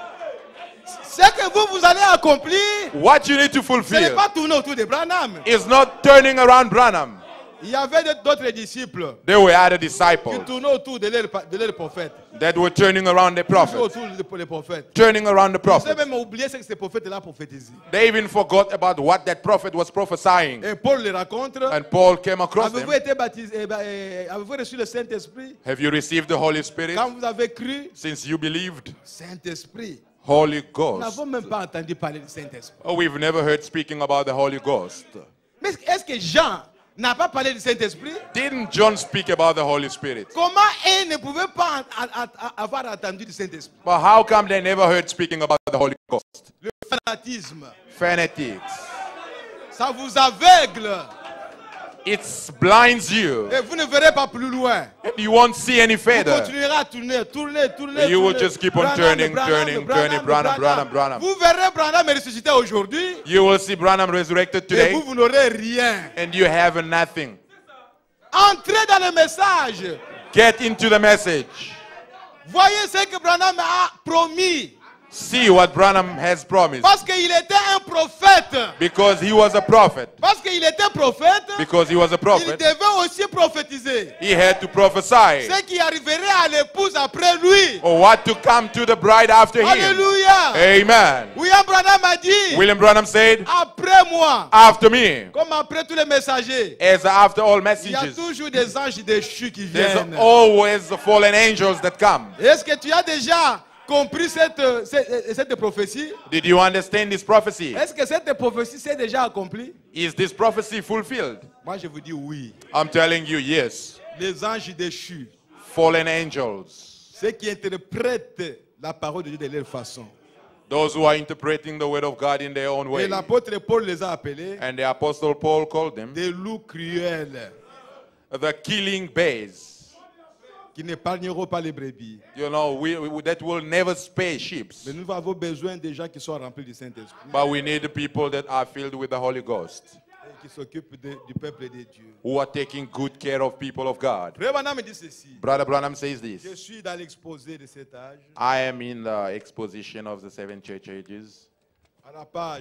Ce que vous allez accomplir, What you need to ce n'est fulfill pas tourner autour de Branham. is not turning around Branham. Il y avait d'autres disciples They were other qui disciples tournaient autour de leur prophète. that were turning around the prophet. Autour des prophètes. Turning around the Ils ont prophet. même oublié ce que ces prophètes-là prophétisaient. They even forgot about what that prophet was prophesying. Et Paul les rencontre. And Paul came across Avez-vous them. été baptisé, avez-vous reçu le Saint-Esprit? Have you received the Holy Spirit Quand vous avez cru, since you believed? Saint-Esprit. Holy Nous Ghost. n'avons même pas entendu parler du Saint-Esprit. Oh, we've never heard speaking about the Holy Ghost. Mais est-ce que Jean n'a pas parlé du Saint-Esprit? Didn't John speak about the Holy Spirit? Comment il ne pouvait pas avoir entendu du Saint-Esprit? But how come they never heard speaking about the Holy Ghost? Le fanatisme, Fanatics. ça vous aveugle It blinds you. et vous ne verrez pas plus loin. And you won't see any Vous further. continuerez à tourner. You will just keep on turning. Branham. Vous verrez Branham ressuscité aujourd'hui You will see Branham resurrected et today, vous n'aurez rien. and you have nothing. Entrez dans le message. Get into the message. Voyez ce que Branham a promis. See what Branham has promised. Parce qu'il était un prophète. Because he was a prophet. Parce qu'il était prophète, Because he was a il prophet, devait aussi prophétiser. he had to prophesy. Ce qui arriverait à l'épouse après lui. Or what to come to the bride after him. Alléluia. Amen. William Branham a dit, William Branham said, après moi, after me, comme après tous les messagers, as after all il y a messages, toujours des anges déchus qui there's viennent. always the fallen angels that come. Est-ce que tu as déjà compris cette prophétie? Did you understand this prophecy? Est-ce que cette prophétie s'est déjà accomplie? Is this prophecy fulfilled? Moi, je vous dis oui. I'm telling you, yes. Les anges déchus, Fallen angels. ceux qui interprètent la parole de Dieu de leur façon. Those who are interpreting the word of God in their own Et way. l'apôtre Paul les a appelés And the apostle Paul called them des loups cruels the killing bears. qui n'épargneront pas les brebis. You know, that will never spare sheep. Mais nous avons besoin des gens qui sont remplis du Saint-Esprit But we need the people that are filled with the Holy Ghost, et qui s'occupent du peuple de Dieu. who are taking good care of people of God. Frère Branham dit ceci. Brother Branham says Je this. suis dans l'exposé de cet âge, I am in the exposition of the seven church ages, à la page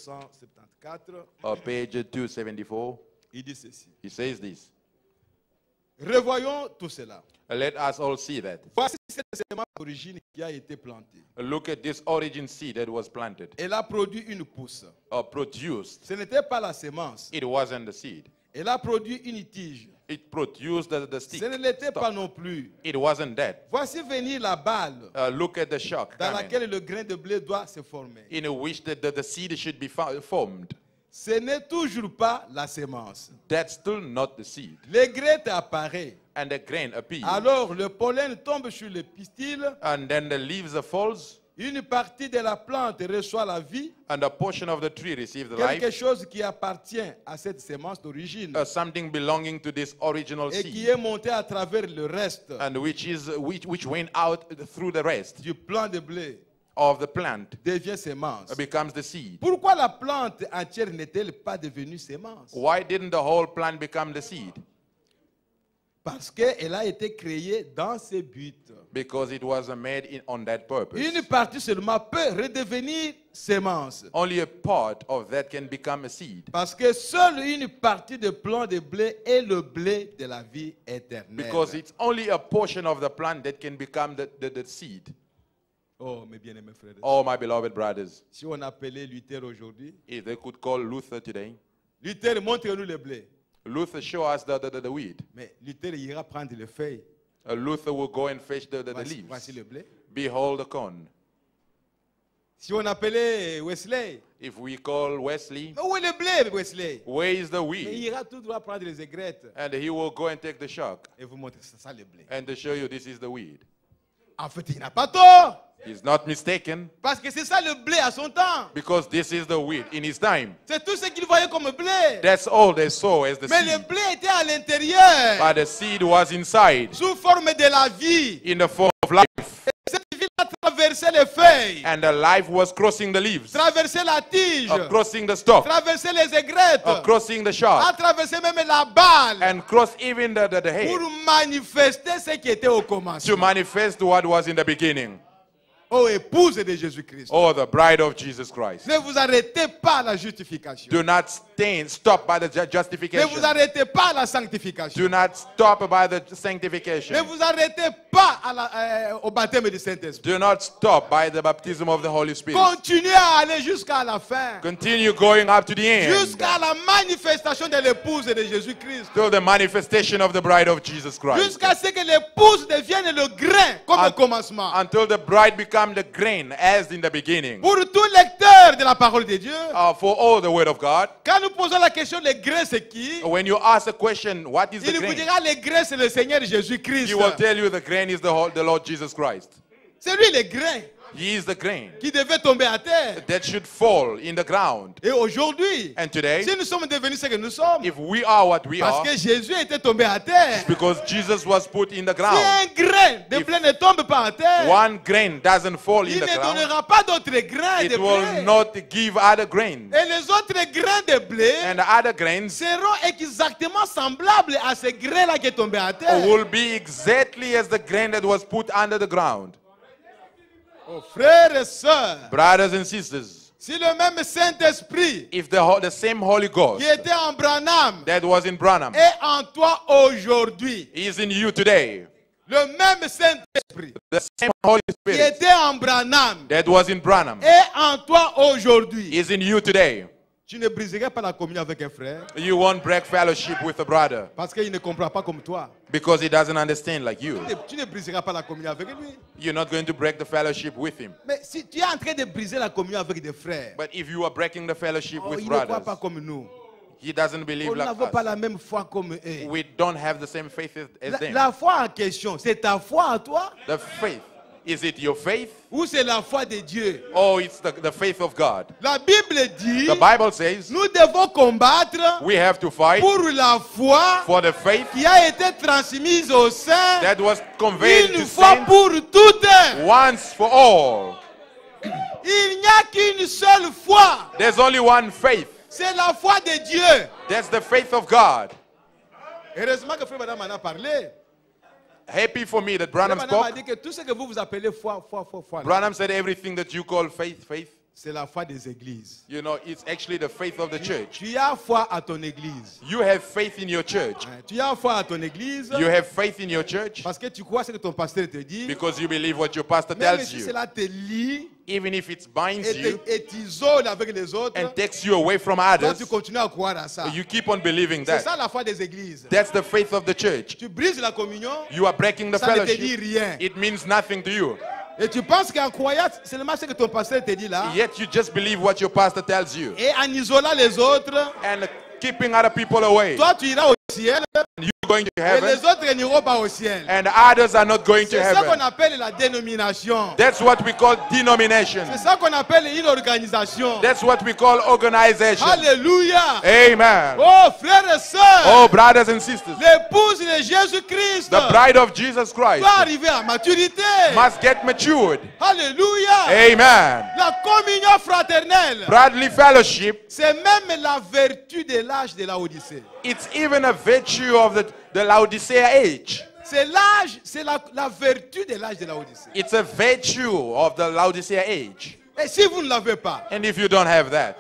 274. page 274. Il dit ceci. He says this. Revoyons tout cela. Let us all see that. Voici cette semence d'origine qui a été plantée. Look at this origin seed that was planted, Elle a produit une pousse. produced. Ce n'était pas la semence. It wasn't the seed. Elle a produit une tige. It produced the stick. Ce ne l'était pas non plus. It wasn't that. Voici venir la balle Look at the shock dans coming, laquelle le grain de blé doit se former. in which the seed should be formed. Ce n'est toujours pas la sémence. That's still not the seed. Le grain apparaît. And the grain appears. Alors le pollen tombe sur le pistil. And then the leaves falls. Une partie de la plante reçoit la vie. And a portion of the tree receives the life. Quelque chose qui appartient à cette sémence d'origine. Something belonging to this original Et qui seed. est monté à travers le reste And which went out through the rest du plant de blé. of the plant Devient sémence. becomes the seed. Pourquoi la plante entière n'est-elle pas devenue sémence? Why didn't the whole plant become the seed? Parce qu'elle a été créée dans ce but. Because it was made on that purpose. Une partie seulement peut redevenir sémence. Only a part of that can become a seed. Parce que seule une partie du plant de blé est le blé de la vie éternelle. Because it's only a portion of the plant that can become the seed. Oh, mes bien-aimés frères. Oh, my beloved brothers, Si on appelait Luther aujourd'hui, if they could call Luther today, Luther montre-nous le blé. Luther show us the weed. Mais Luther ira prendre les feuilles. Luther will go and fetch the Voici leaves. le blé. Behold the corn. Si on appelait Wesley, If we call Wesley, où est le blé, Wesley? where is the Mais il weed? ira tout droit prendre les aigrettes And he will go and take the shock et vous montrer ça le blé. and to show you this is the weed. En fait, il n'a pas tort. He's not mistaken, Parce que c'est ça le blé à son temps. because this is the weed in his time. C'est tout ce qu'il voyait comme blé. That's all they saw as the Mais le seed. blé était à l'intérieur, But the seed was inside sous forme de la vie. in the form of life. Cette vie a traversé les feuilles, And the life was crossing the leaves, traversé la tige, crossing the stalk, traversé les aigrettes, crossing the a shock, traversé même la balle and cross even the head pour manifester ce qui était au commencement. to manifest what was in the beginning. Oh, épouse de Jésus-Christ. Oh, the bride of Jesus Christ. Ne vous arrêtez pas à la justification. Do not stop by the Ne vous justification. arrêtez pas à la sanctification. Do not stop by the Ne sanctification. vous arrêtez pas au baptême du Saint-Esprit. Do not stop by the baptism of the Holy Spirit. Continuez à aller jusqu'à la fin. Continue going up to the end, Jusqu'à la manifestation de l'épouse de Jésus-Christ. till the manifestation of the bride of Jesus Christ. Jusqu'à ce que l'épouse devienne le grain comme au commencement. Until the bride become the grain as in the beginning. Pour tout lecteur de la parole de Dieu, For all the word of God, quand nous posons la question, le grain c'est qui? when you ask a question, what is the Il vous grain? dira, le grain c'est le Seigneur Jésus-Christ. He will tell you the grain is the Lord Jesus Christ. C'est lui le grain He is the grain qui devait tomber à terre. that should fall in the ground. Et aujourd'hui, And today, si nous sommes devenus ce que nous sommes, if we are what we parce are, que Jésus était tombé à terre. because Jesus was put in the Si ground, un grain de If blé ne tombe pas à terre, one grain doesn't fall in il the ne ground, donnera pas d'autres grains de it will blé. not give other grain. Et les autres grains de blé And the other grains seront exactement semblables à ce grain-là qui est tombé à terre. will be exactly as the grain that was put under the ground. Oh, frères et sœurs, Brothers and sisters, si le même Saint-Esprit if the same Holy Ghost qui était en Branham that was in Branham est en toi aujourd'hui, is in you today, le même Saint-Esprit the same Holy qui Spirit était en Branham that was in Branham est en toi aujourd'hui, is in you today, tu ne briserais pas la communion avec un frère you won't break fellowship with a brother parce qu'il ne comprend pas comme toi. because he doesn't understand like you. Tu ne briseras pas la communion avec lui. You're not going to break the fellowship with him. Mais si tu es en train de briser la communion avec des frères, But if you are breaking the fellowship oh, with ils ne croient pas brothers, comme nous. he doesn't believe Nous like n'avons pas us. la même foi comme eux. We don't have the same faith as them. La foi en question, c'est ta foi en toi The faith, is it your faith ou c'est la foi de Dieu? or it's the faith of God? La Bible dit, The Bible says nous devons combattre we have to fight pour la foi for the faith qui a été transmise au sein that was conveyed une to fois saints pour toutes. once for all. Il n'y a qu'une seule foi. There's only one faith. C'est la foi de Dieu. That's the faith of God. Heureusement que Frère Madame en a parlé. Happy for me that Frère Branham Madame a spoke. dit que tout ce que vous appelez foi, foi, foi, foi, Branham said everything that you call faith, faith, c'est la foi des églises. You know, it's actually the faith of the church. Tu as foi à ton église. You have faith in your church. Tu as foi à ton église You have faith in your church parce que tu crois ce que ton pasteur te dit. because you believe what your pastor Même tells si you. cela te lie Even if it binds you et t'isole avec les autres, and takes you away from toi others, tu continues à croire à ça. you keep on believing C'est that. ça la foi des églises. That's the faith of the church. Tu brises la communion, You are breaking the ça ne te dit fellowship. rien. It means nothing to you. Et tu penses qu'en croyant seulement ce que ton pasteur te dit là, Yet you just believe what your pastor tells you. et en isolant les autres, And keeping other people away. toi tu iras au ciel You're going to et heaven. les autres n'iront pas au ciel. And others are not going to C'est ça qu'on heaven. appelle la dénomination. That's what we call denomination. C'est ça qu'on appelle une organisation. That's what we call organization. Alléluia. Amen. Oh frères et sœurs, Oh, brothers and sisters, l'épouse de Jésus-Christ the bride of Jesus Christ doit arriver à maturité. must get matured. Alléluia. Amen. La communion fraternelle, Brotherly fellowship, c'est même la vertu de l'âge de la Odyssée. it's even a virtue of the Laodicea age. C'est l'âge, c'est la vertu de l'âge de la Odyssée. It's a virtue of the Laodicea age. Et si vous ne l'avez pas, And if you don't have that,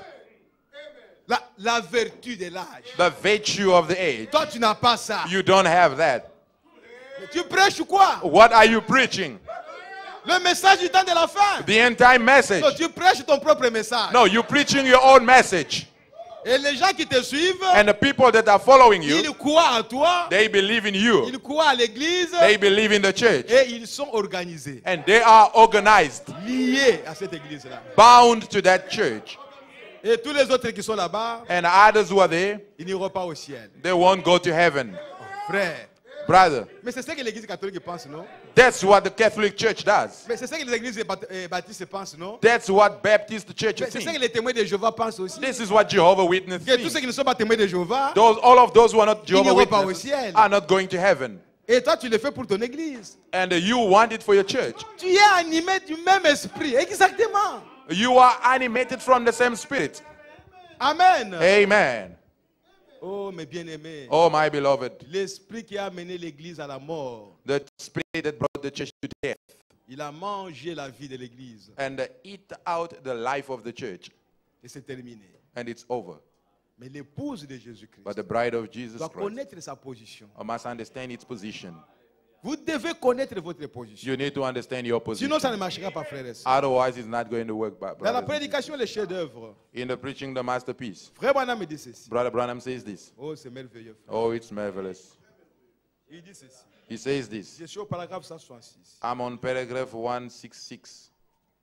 la vertu de l'âge, the virtue of the age, toi tu n'as pas ça. you don't have that. Tu prêches quoi? What are you preaching? Le message du temps de la fin. The end time message. Non, tu prêches ton propre message. No, you're preaching your own message. Et les gens qui te suivent, And the people that are following you, ils croient en toi, they believe in you. ils croient à l'église They believe in the church. et ils sont organisés, And they are organized, liés à cette église-là. bound to that church. Et tous les autres qui sont là-bas, And others who are there, ils n'iront pas au ciel. they won't go to heaven. Frère. Brother, Mais c'est ce que l'église catholique pense, non? that's what the Catholic Church does. Mais c'est ce que les églises baptistes pensent, non? That's what Baptist churches Mais c'est ce que think. les témoins de Jéhovah pensent aussi. This is what Jehovah Witnesses Que tous ceux think. qui ne sont pas témoins de Jéhovah, All of those who are not ils Jehovah n'iront pas au Witnesses ciel. are not going to heaven. Et toi, tu le fais pour ton église. And you want it for your church. Tu es animé du même esprit. Exactement. You are animated from the same spirit. Amen. Amen. Oh, mes bien-aimés. Oh, my beloved, L'esprit qui a amené l'église à la mort, the spirit that brought the church to death il a mangé la vie de l'église. and eat out the life of the church. Et c'est terminé. And it's over. Mais l'épouse de Jésus-Christ But the bride of Jesus doit Christ connaître sa position. must understand its position. Vous devez connaître votre position. You need to understand your position. Sinon, ça ne marchera pas, frères et sœurs. Otherwise, it's not going to work. Dans la Brothers and prédication, les chefs-d'œuvre, sisters. In the preaching, the masterpiece, Frère Branham me dit ceci. Brother Branham says this. Oh, c'est merveilleux, frère. Oh, it's marvelous. Il dit ceci. He says this. Je suis au paragraphe 166. I'm on paragraph 166.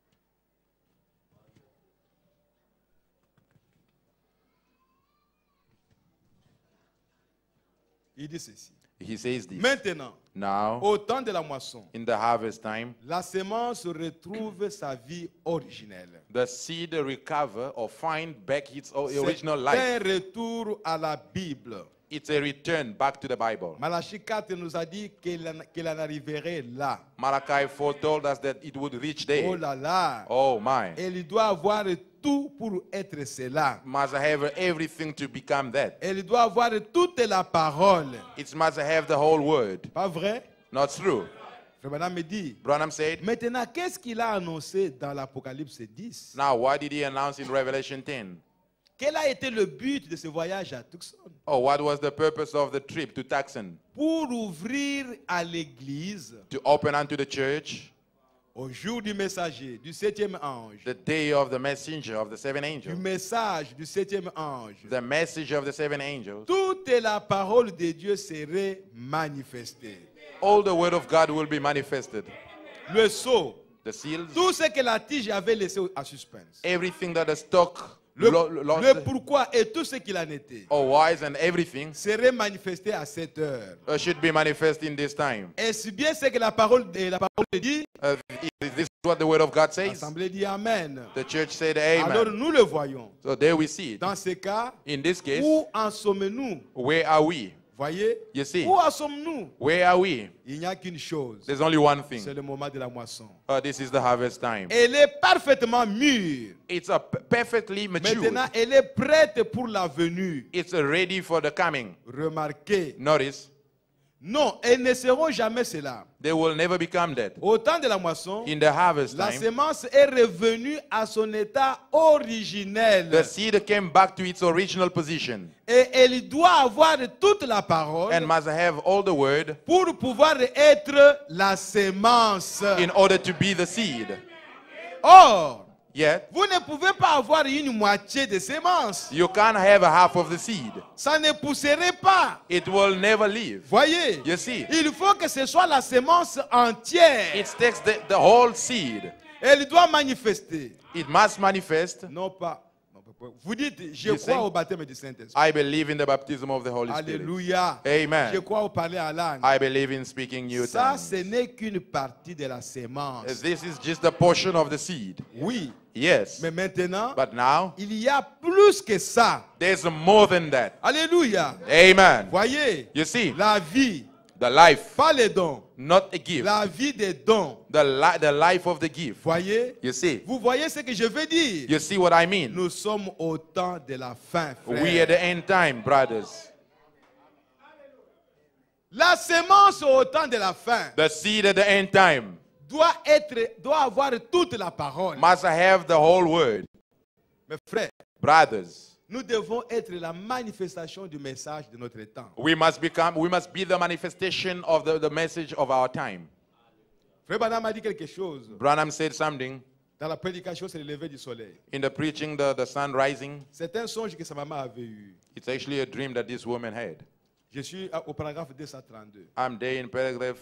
Il dit ceci. He says this. Maintenant, Now, au temps de la moisson, in the harvest time, la sémence retrouve sa vie originelle. the seed recover or find back its C'est original un life. retour à la Bible. It's a return back to the Bible. Malachie 4 nous a dit qu'elle en arriverait là. Malachi 4 told us that it would reach Oh there. là là. Oh my. Elle doit avoir tout pour être cela. Must have everything to become that. Elle doit avoir toute la parole. It must have the whole word. Pas vrai? Not true. Frère Branham me dit. Branham said, Maintenant, qu'est-ce qu'il a annoncé dans l'Apocalypse 10? now what did he announce in Revelation 10? Quel a été le but de ce voyage à Tucson? Oh, what was the purpose of the trip to Tucson? Pour ouvrir à l'église, To open unto the church au jour du messager, du 7e ange, the day of the messenger of the seven du angels. message du 7e ange, The message of the seven angels. toute la parole de Dieu serait manifestée. All the word of God will be manifested. Le sceau, The seals, tout ce que la tige avait laissé à suspense. everything that the stock Le lost, pourquoi et tout ce qu'il en était or wise and everything serait manifesté à cette heure. should be manifest in this time. Est-ce bien ce que la parole dit? This is what the word of God says. L'Assemblée dit Amen. The church said Alors amen. nous le voyons. So there we see it. Dans ce cas, In this case, où en sommes-nous? where are we? Voyez? You see, Où en sommes-nous? where are we? Il n'y a qu'une chose. There's only one C'est thing. le moment de la moisson. This is the harvest time. Elle est parfaitement mûre. It's perfectly mature. Maintenant, elle est prête pour la venue. It's ready for the coming. Remarquez, Notice, Non, elles ne seront jamais cela. They will never become that. Au temps de la moisson, In the harvest la time, semence est revenue à son état originel. the seed came back to its original position Et elle doit avoir toute la parole and must have all the word pour pouvoir être la semence. in order to be the seed. Or, Yet, vous ne pouvez pas avoir une moitié de semence. you can't have a half of the seed. Ça ne pousserait pas. It will never live. Voyez, You see, il faut que ce soit la semence entière. it takes the whole seed. Elle doit manifester. It must manifest. Non pas. Vous dites, je You crois say, au baptême du Saint-Esprit. I believe in the baptism of the Holy Spirit. Alléluia. Amen. Je crois au parler à langue. I believe in speaking new Ça, tongues. ce n'est qu'une partie de la sémence. This is just a portion of the seed. Oui, Yes. mais maintenant, But now, il y a plus que ça. there's more than that. Alléluia. Amen. Voyez, You see, la vie, the life, pas les dons, not a gift. la vie des dons. The life of the gift. Voyez, You see, vous voyez ce que je veux dire. you see what I mean? Nous sommes au temps de la fin, frère. We at the end time, brothers. La sémence au temps de la fin The seed at the end time doit avoir toute la parole. must have the whole word. Mes frères, Brothers, nous devons être la manifestation du message de notre temps. we must be the manifestation of the message of our time. Frère Branham a dit quelque chose. Branham said something Dans la prédication, c'est le lever du soleil. in the preaching, the sun rising. C'est un songe que sa maman avait eu. It's actually a dream that this woman had. Je suis au paragraphe 232. I'm there in paragraph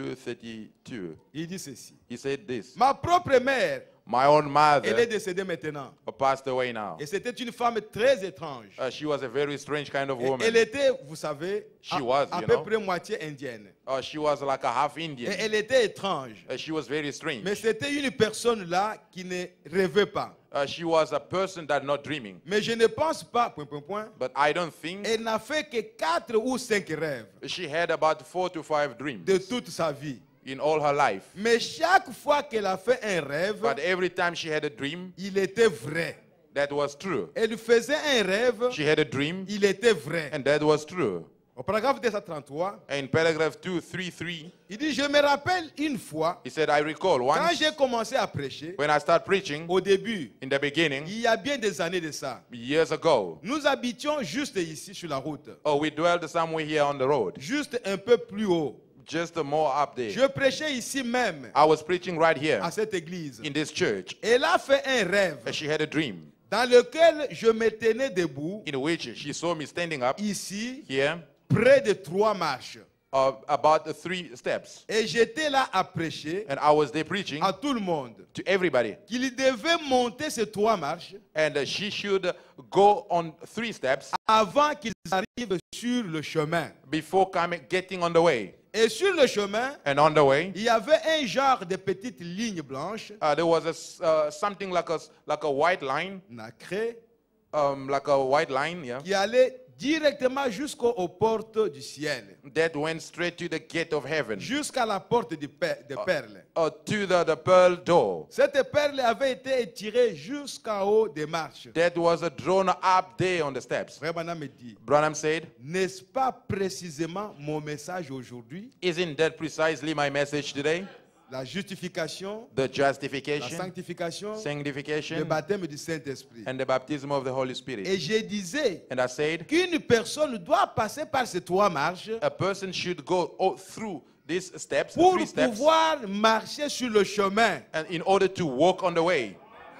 232. Il dit ceci. He said this. Ma propre mère, My own elle est mother décédée maintenant. passed away now. Et c'était une femme très étrange. She was a very strange kind of Et woman. elle était, vous savez, She was, à you peu know. près moitié indienne. She was like a half Et Indian. elle était étrange. She was very strange. Mais c'était une personne là qui ne rêvait pas. She was a person that not dreaming. Mais je ne pense pas, But I don't think elle n'a fait que 4 ou 5 rêves she had about 4 to 5 dreams de toute sa vie. in all her life. Mais chaque fois qu'elle a fait un rêve, But every time she had a dream, il était vrai. that was true. Elle faisait un rêve, She had a dream, il était vrai. and that was true. Au paragraphe 233, In paragraph 233, il dit, je me rappelle une fois, he said, I recall quand once j'ai commencé à prêcher, when I started preaching au début, in the beginning, il y a bien des années de ça, years ago. nous habitions juste ici sur la route, Oh, we dwelled somewhere here on the road, juste un peu plus haut. just more up there. Je prêchais ici même, I was preaching right here à cette église. in this church. Elle a fait un rêve And she had a dream dans lequel je me tenais debout, in which she saw me standing up ici, here près de 3 marches. about the 3 steps. Et j'étais là à prêcher And I was there preaching à tout le monde to everybody. qu'il devait monter ces 3 marches And she should go on 3 steps avant qu'ils arrivent sur le chemin. before getting on the way. Et sur le chemin, And on the way, il y avait un genre de petites lignes blanches, there was something like a white line, nacrées, like a white line, yeah, qui allait directement jusqu'aux portes du ciel, that went straight to the gate of heaven, jusqu'à la porte de perles. to the pearl door. Cette perle avait été étirée jusqu'en haut des marches. That was drawn up there on the steps. Frère Branham me dit, Branham said, n'est-ce pas précisément mon message aujourd'hui? isn't that precisely my message today? La justification, The la justification, sanctification, le sanctification, baptême du Saint-Esprit. and the baptism of the Holy Spirit. Et je disais And I said, qu'une personne doit passer par ces 3 marches a person should go through these steps, the pour 3 steps, pouvoir marcher sur le chemin. and in order to walk on the way.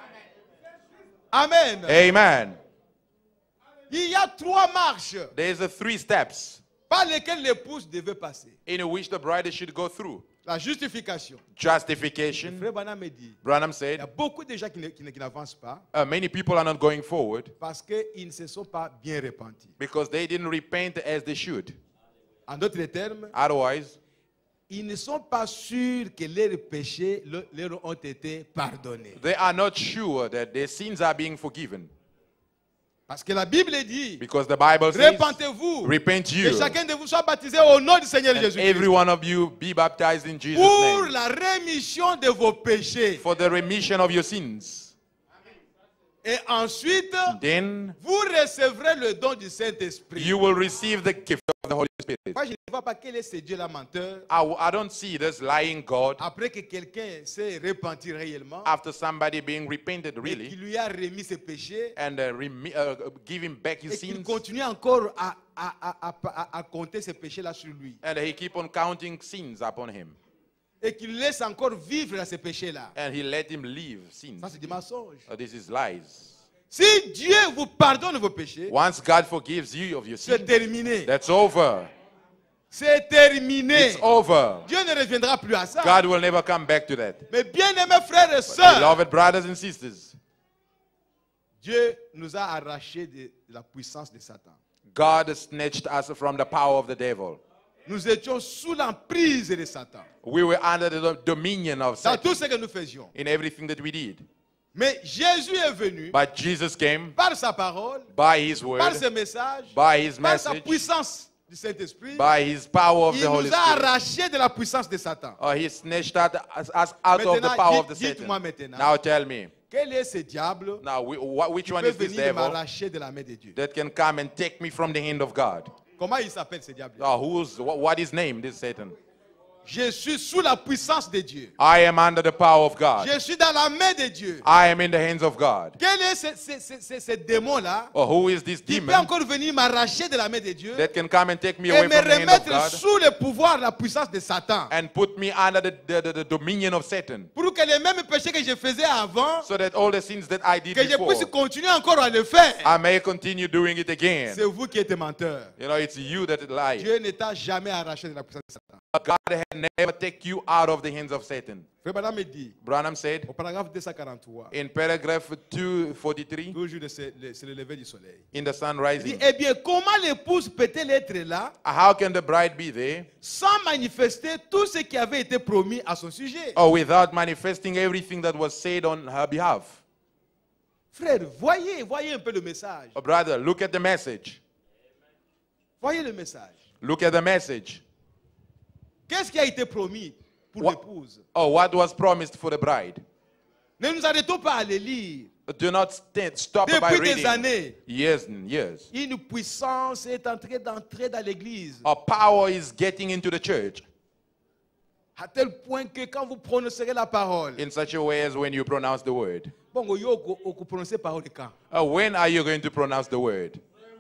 Amen. Amen. Il y a 3 marches There's 3 steps par lesquelles l'épouse devait passer. in which the bride should go through. La justification. Justification. Frère Branham me dit, Branham il y a said, beaucoup de gens qui n'avancent pas many people are not going forward parce qu'ils ne se sont pas bien repentis. because they didn't repent as they should. En d'autres termes, Otherwise, ils ne sont pas sûrs que leurs péchés leur ont été pardonnés. they are not sure that their sins are being forgiven. Parce que la Bible dit, Because the Bible says, repentez-vous, repent que you, chacun de vous soit baptisé au nom du Seigneur and Jésus-Christ every one of you be baptized in Jesus' pour name la rémission de vos péchés. for the remission of your sins. Et ensuite, Then vous recevrez le don du Saint-Esprit. you will receive the gift of the Holy Spirit. Moi, je ne vois pas quel est ce Dieu-là menteur. I don't see this lying God Après que quelqu'un s'est repenti réellement, after somebody being repented et really qu'il lui a remis ses péchés, and give him back his et qu'il sins, continue encore à compter ces péchés-là sur lui. and he keep on counting sins upon him, Et qu'il laisse encore vivre dans ces péchés-là. and he let him live sins. Ça, c'est des mensonges. This is lies. Si Dieu vous pardonne vos péchés, Once God forgives you of your c'est sins, terminé. that's over. C'est terminé. It's over. Dieu ne reviendra plus à ça. God will never come back to that. Mais bien-aimés frères et sœurs, Beloved brothers and sisters, Dieu nous a arrachés de la puissance de Satan. God snatched us from the power of the devil. Nous étions sous l'emprise de Satan. We were under the dominion of Dans Satan tout ce que nous faisions. in everything that we did. Mais Jésus est venu But Jesus came par sa parole, by his word, par ses messages, by his par sa message, puissance du Saint-Esprit. by his power of Il the Holy nous a Spirit. arrachés de la puissance de Satan. He snatched us out of the Maintenant, power of the dites-moi Satan. maintenant. Now tell me, Quel est ce diable now which qui one peut is this venir devil m'arracher de la main de Dieu? that can come and take me from the hand of God? Comment il s'appelle ce diable? What is name, this Satan? Je suis sous la puissance de Dieu. I am under the power of God. Je suis dans la main de Dieu. I am in the hands of God. Quel est ce démon-là Who is this qui peut demon encore venir m'arracher de la main de Dieu that can come and take me et away me from the hand of remettre God sous le pouvoir, la puissance de Satan? and put me under the dominion of Satan, Pour que les mêmes péchés que je faisais avant, so that all the sins that I did que je before, puisse continuer encore à le faire. I may continue doing it again. C'est vous qui êtes menteur. You know, it's you that lie. Dieu ne t'a jamais arraché de la puissance de Satan. God had never take you out of the hands of Satan. Frère Branham me dit, Branham said au paragraphe 243, in paragraph 243, toujours c'est le lever du soleil. in the sun Il dit, rising, eh bien, comment l'épouse peut-elle être là how can the bride be there sans manifester tout ce qui avait été promis à son sujet? without manifesting everything that was said on her behalf? Frère, voyez un peu le message. Brother, look at the message. Voyez le message. Look at the message. Qu'est-ce qui a été promis pour What- l'épouse? What was promised for the bride? Ne nous arrêtons pas à les lire. Do not stop by Depuis des reading. années, Years and years. une puissance est en train d'entrer dans l'église. A power is getting into the church À tel point que quand vous prononcerez la parole, in such a way as when you pronounce the word. bon, vous prononcez parole quand? When are you going to pronounce the word?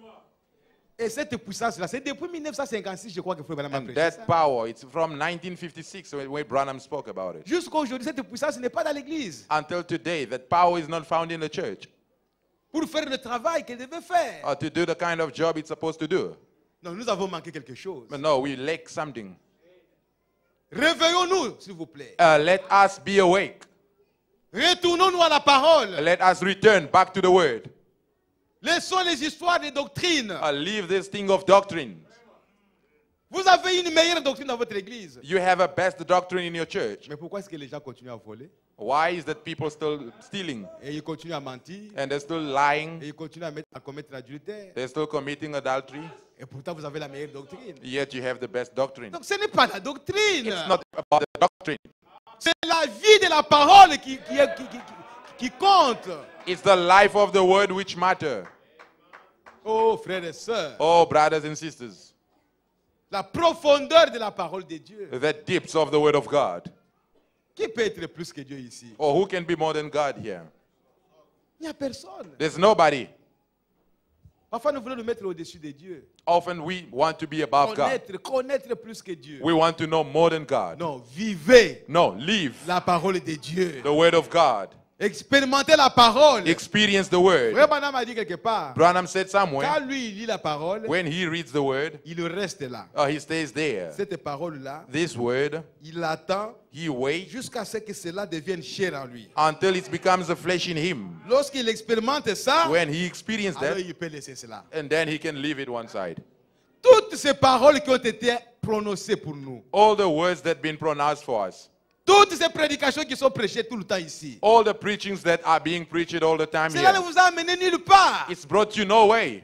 Et cette puissance-là, c'est depuis 1956, je crois que Frère Branham a And prêché that ça. power, it's from 1956 when Branham spoke about it. Jusqu'à aujourd'hui, cette puissance n'est pas dans l'église. Until today, that power is not found in the church Pour faire le travail qu'elle devait faire. to do the kind of job it's supposed to do. Non, nous avons manqué quelque chose. But no, we lack something. Réveillons-nous, s'il vous plaît. Let us be awake. Retournons-nous à la parole. Let us return back to the word. Laissons les histoires des doctrines. Leave this thing of doctrine. Vous avez une meilleure doctrine dans votre église. You have a best doctrine in your church. Mais pourquoi est-ce que les gens continuent à voler? Why is that people still stealing Et ils continuent à mentir. and they're still Et lying? ils continuent à commettre l'adultère. They're still committing adultery. Et pourtant, vous avez la meilleure doctrine. Yet you have the best doctrine. Donc, ce n'est pas la doctrine. It's not about the doctrine. C'est la vie de la parole qui compte. It's the life of the word which matter. Oh, frères et sœurs. Oh, brothers and sisters, La profondeur de la parole de Dieu. the depths of the word of God. Qui peut être plus que Dieu ici? Or who can be more than God here? Il n'y a personne. There's nobody. Parfois, nous voulons nous mettre au-dessus de Dieu. Often we want to be above God. Connaître plus que Dieu. We want to know more than God. Non, vivez No, live la parole de Dieu. the word of God. Expérimentez la parole. Experience the word. Frère Branham a dit quelque part, Branham said somewhere, quand lui il lit la parole, when he reads the word, il reste là. he stays there. Cette parole-là, This word, il attend he waits jusqu'à ce que cela devienne chair en lui. until it becomes a flesh in him. Lorsqu'il expérimente ça, When he experienced alors that, il peut laisser cela. and then he can leave it one side. Toutes ces paroles qui ont été prononcées pour nous, All the words that have been pronounced for us, toutes ces prédications qui sont prêchées tout le temps ici, all the preachings that are being preached all the time cela ne here, vous a amené nulle part. it's brought you no way.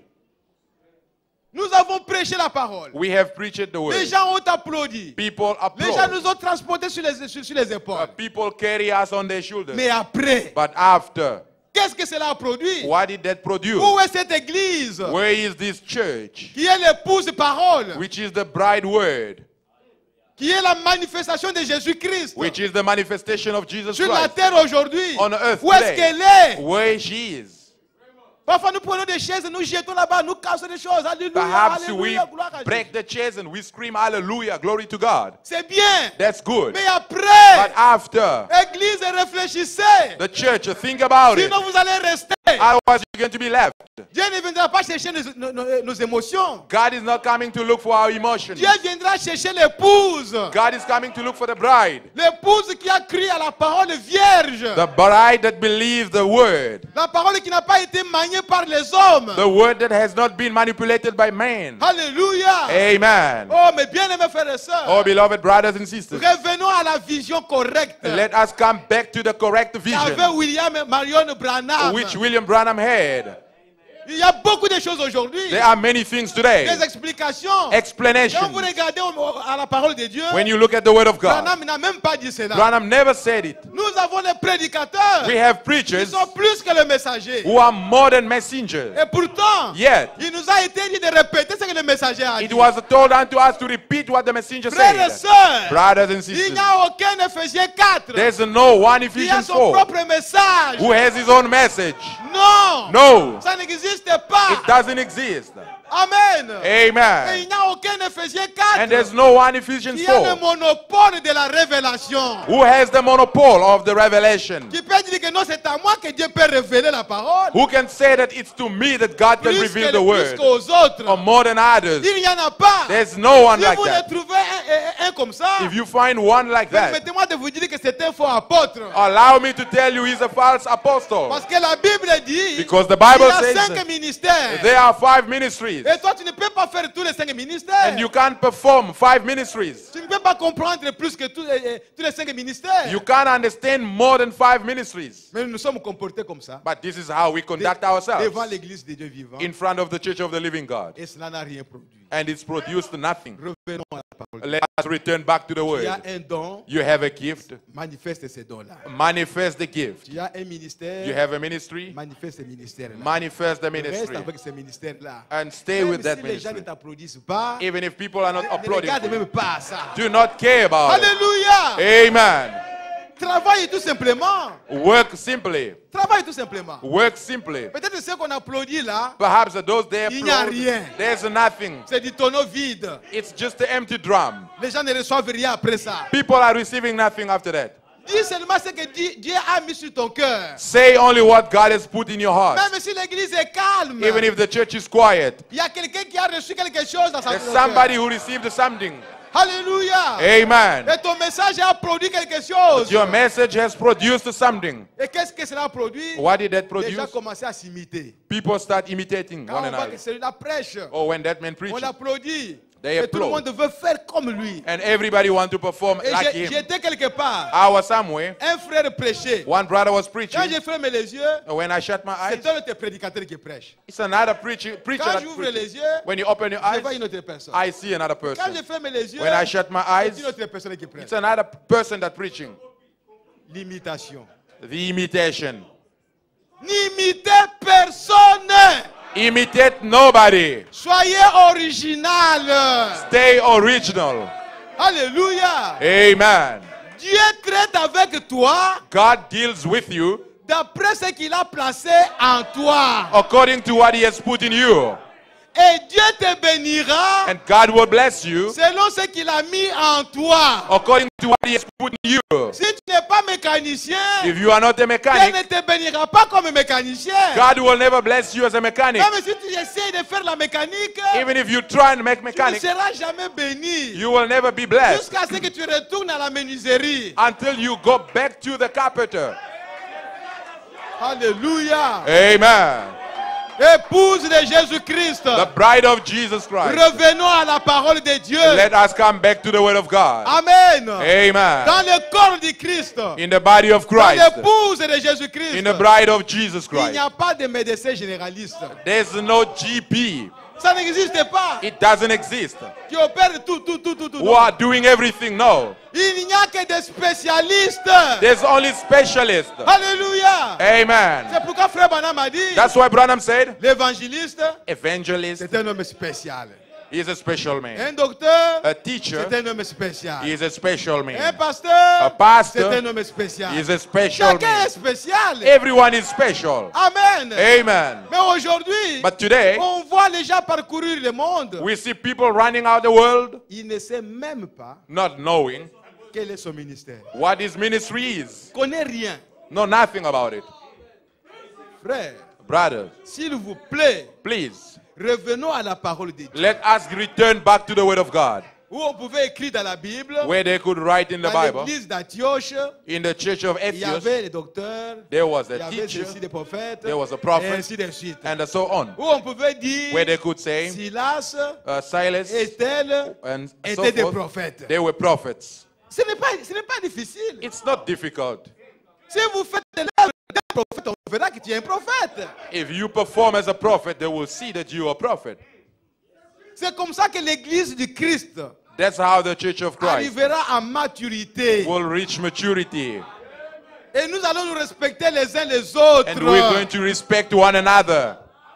Nous avons prêché la parole. We have preached the Les word. gens ont applaudi. People Les gens applaud. nous ont transportés sur les épaules. People carry us on their shoulders. Mais après, But after, que qu'est-ce que cela a produit? What did that produce? Où est cette église Where is this church? qui est l'épouse parole, Which is the bride word? qui est la manifestation de Jésus-Christ Which is the manifestation of Jesus sur la Christ terre aujourd'hui? on earth Où est-ce today? qu'elle est? Where she is. Parfois nous prenons des chaises, nous jetons là-bas, nous cassons des choses. Alléluia, Perhaps we alléluia, gloire à Dieu. break the chairs and we scream hallelujah, glory to God. C'est bien. That's good. Mais après, But after, église, réfléchissez. the church, think about it. Sinon vous allez rester. Otherwise you're going to be left. Dieu ne viendra pas chercher nos émotions. God is not coming to look for our emotions. Dieu viendra chercher l'épouse. God is coming to look for the bride. L'épouse qui a cru à la parole vierge. The bride that believes the word. La parole qui n'a pas été maniée par les hommes. The word that has not been manipulated by man. Alléluia. Amen. Oh, mes bien-aimés frères et sœurs. Oh, beloved brothers and sisters. Revenons à la vision correcte. Let us come back to the correct vision Qu'avait William et Marion Branham. which William Branham had. Il y a beaucoup de choses aujourd'hui. There are many things today. Des explications. Explanations. Quand vous regardez à la parole de Dieu, When you look at the word of God, Branham n'a même pas dit cela. Branham never said it. Nous avons des prédicateurs We have qui preachers sont plus que le messager. who are more than messengers. Et pourtant, Yet, il nous a été dit de répéter ce que le messager a it dit. was told unto us to repeat what the messenger Frères et said. sœurs, Brothers and il sisters, n'y a aucun Éphésiens 4 there's no one qui a Ephesians son 4 propre message. who has his own message. Non, No, ça n'existe pas. it doesn't exist. Amen. Et Amen. il n'y a aucun Éphésiens 4 And there's no one Ephesians qui a le 4 monopole de la révélation. who has the monopole of the revelation. Qui peut dire que non, c'est à moi que Dieu peut révéler la parole. Who can say that it's to me that God can Plus reveal the word qu'aux autres. or more than others? Il n'y en a pas. There's no one Si like vous that. ne trouvez un comme ça, If you find one like that, permettez-moi de vous dire que c'est un faux apôtre. allow me to tell you he's a false apostle. Parce que la Bible dit Because the qu'il y Bible a says 5 ministères. there are 5 ministries. Et toi, tu ne peux pas faire tous les 5 ministères. And you can't perform 5 ministries. Tu ne peux pas comprendre plus que tous les 5 ministères. You can't understand more than 5 ministries. Mais nous nous sommes comportés comme ça. But this is how we conduct ourselves Devant l'église de Dieu vivant. in front of the church of the living God. Et cela n'a rien produit. And it's produced nothing. Revenons à la parole. Let us return back to the Il y a word. un don, You have a gift. manifeste ces dons-là. Manifest the gift. Il y a un ministère, You have a ministry. manifeste ces ministères-là. Manifest the Reste ministry. avec ces ministères-là. And stay Même with that si les gens ne ministry. t'applaudissent pas, Even if people are not ne applauding, regarde même pas à ça. do not care about it. Alléluia. Amen. Travaille tout simplement. Work simply. Travaille tout simplement. Work simply. Peut-être ce qu'on applaudit là, Perhaps those there il n'y a applaud, rien. there's nothing. C'est du tonneau vide. It's just an empty drum. Les gens ne reçoivent rien après ça. People are receiving nothing after that. Dis seulement ce que Dieu a mis sur ton cœur. Say only what God has put in your heart. Même si l'église est calme, Even if the church is quiet, il y a quelqu'un qui a reçu quelque chose dans sa there's cœur. somebody who received something. Alléluia. Amen. Et ton message a produit quelque chose. Your message has produced something. Et qu'est-ce que cela a produit? What did that Les produce? gens commençaient à s'imiter. People start imitating Quand one on voit another. que celui-là prêche, Oh, when that man on preaches, applaudit. They Et tout le applaud. monde veut faire comme lui. and everybody want to perform Et like him. j'étais quelque part. I was somewhere. Un frère prêchait. One brother was Quand preaching. j'ai fermé les yeux, When I shut my eyes, c'est un autre prédicateur qui prêche. it's another preacher Quand that j'ouvre preaches. les yeux, When you open your je vois eyes, une autre personne. I see another Quand person. je ferme les yeux, When I shut my c'est eyes, une autre personne qui prêche. it's another person that preaching. L'imitation. The imitation. N'imitez personne. Imitate nobody. Soyez original. Stay original. Alléluia. Amen. Dieu traite avec toi God deals with you d'après ce qu'il a placé en toi. according to what he has put in you. Et Dieu te bénira And God will bless you selon ce qu'il a mis en toi. according to what he has put in you. Si tu n'es pas mécanicien, If you are not a Dieu mechanic, ne te bénira pas comme mécanicien. God will never bless you as a mechanic. Même si tu essaies de faire la mécanique, Even if you try and make tu ne mechanic, seras jamais béni. you will never be blessed Jusqu'à ce que tu retournes à la menuiserie. until you go back to the carpenter. Alléluia. Amen. Épouse de Jésus-Christ. The bride of Jesus Christ. Revenons à la parole de Dieu. Let us come back to the word of God. Amen. Amen. Dans le corps du Christ. In the body of Dans Christ. l'épouse de Jésus-Christ. In the bride of Jesus Il n'y Christ. a pas de médecin généraliste. There's no GP. Ça n'existe pas. It doesn't exist. Qui opèrent tout. Who are doing everything? No. Il n'y a que des spécialistes. There's only specialists. Alléluia. Amen. C'est pourquoi Frère Branham a dit, That's why Branham said, l'évangéliste, evangelist, c'est un homme spécial. he is a special man. Un docteur, A teacher, c'est un homme spécial. he is a special Un man. pasteur, A pastor, c'est un homme spécial. he is a special Chacun man. est spécial. Everyone is special. Amen. Amen. Mais aujourd'hui, But today, on voit les gens parcourir le monde. we see people running out the world, Il ne sait même pas not knowing quel est son ministère. what his ministry is. Il ne connaît rien. Know nothing about it. Frère, Brothers, s'il vous plaît, please, revenons à la parole de Dieu. let us return back to the word of God, Où on pouvait écrire dans la Bible, where they could write in the dans Bible, l'église d'Antioche, in the church of il y Ephesus, avait les docteurs, there was il y a avait teacher, aussi des prophètes, there was a et prophet, ainsi de suite. and so on, Où on pouvait dire, where they could say, Silas Silas et tel and so étaient des forth, prophètes. they were prophets. Ce n'est pas difficile. It's not difficult. Si vous faites l'œuvre d'un prophète, on verra que tu es un prophète. If you perform as a prophet, they will see that you are a prophet. C'est comme ça que l'église du Christ That's how the church of Christ arrivera à maturité. will reach maturity. Et nous allons nous respecter les uns les autres. And we're going to respect one another.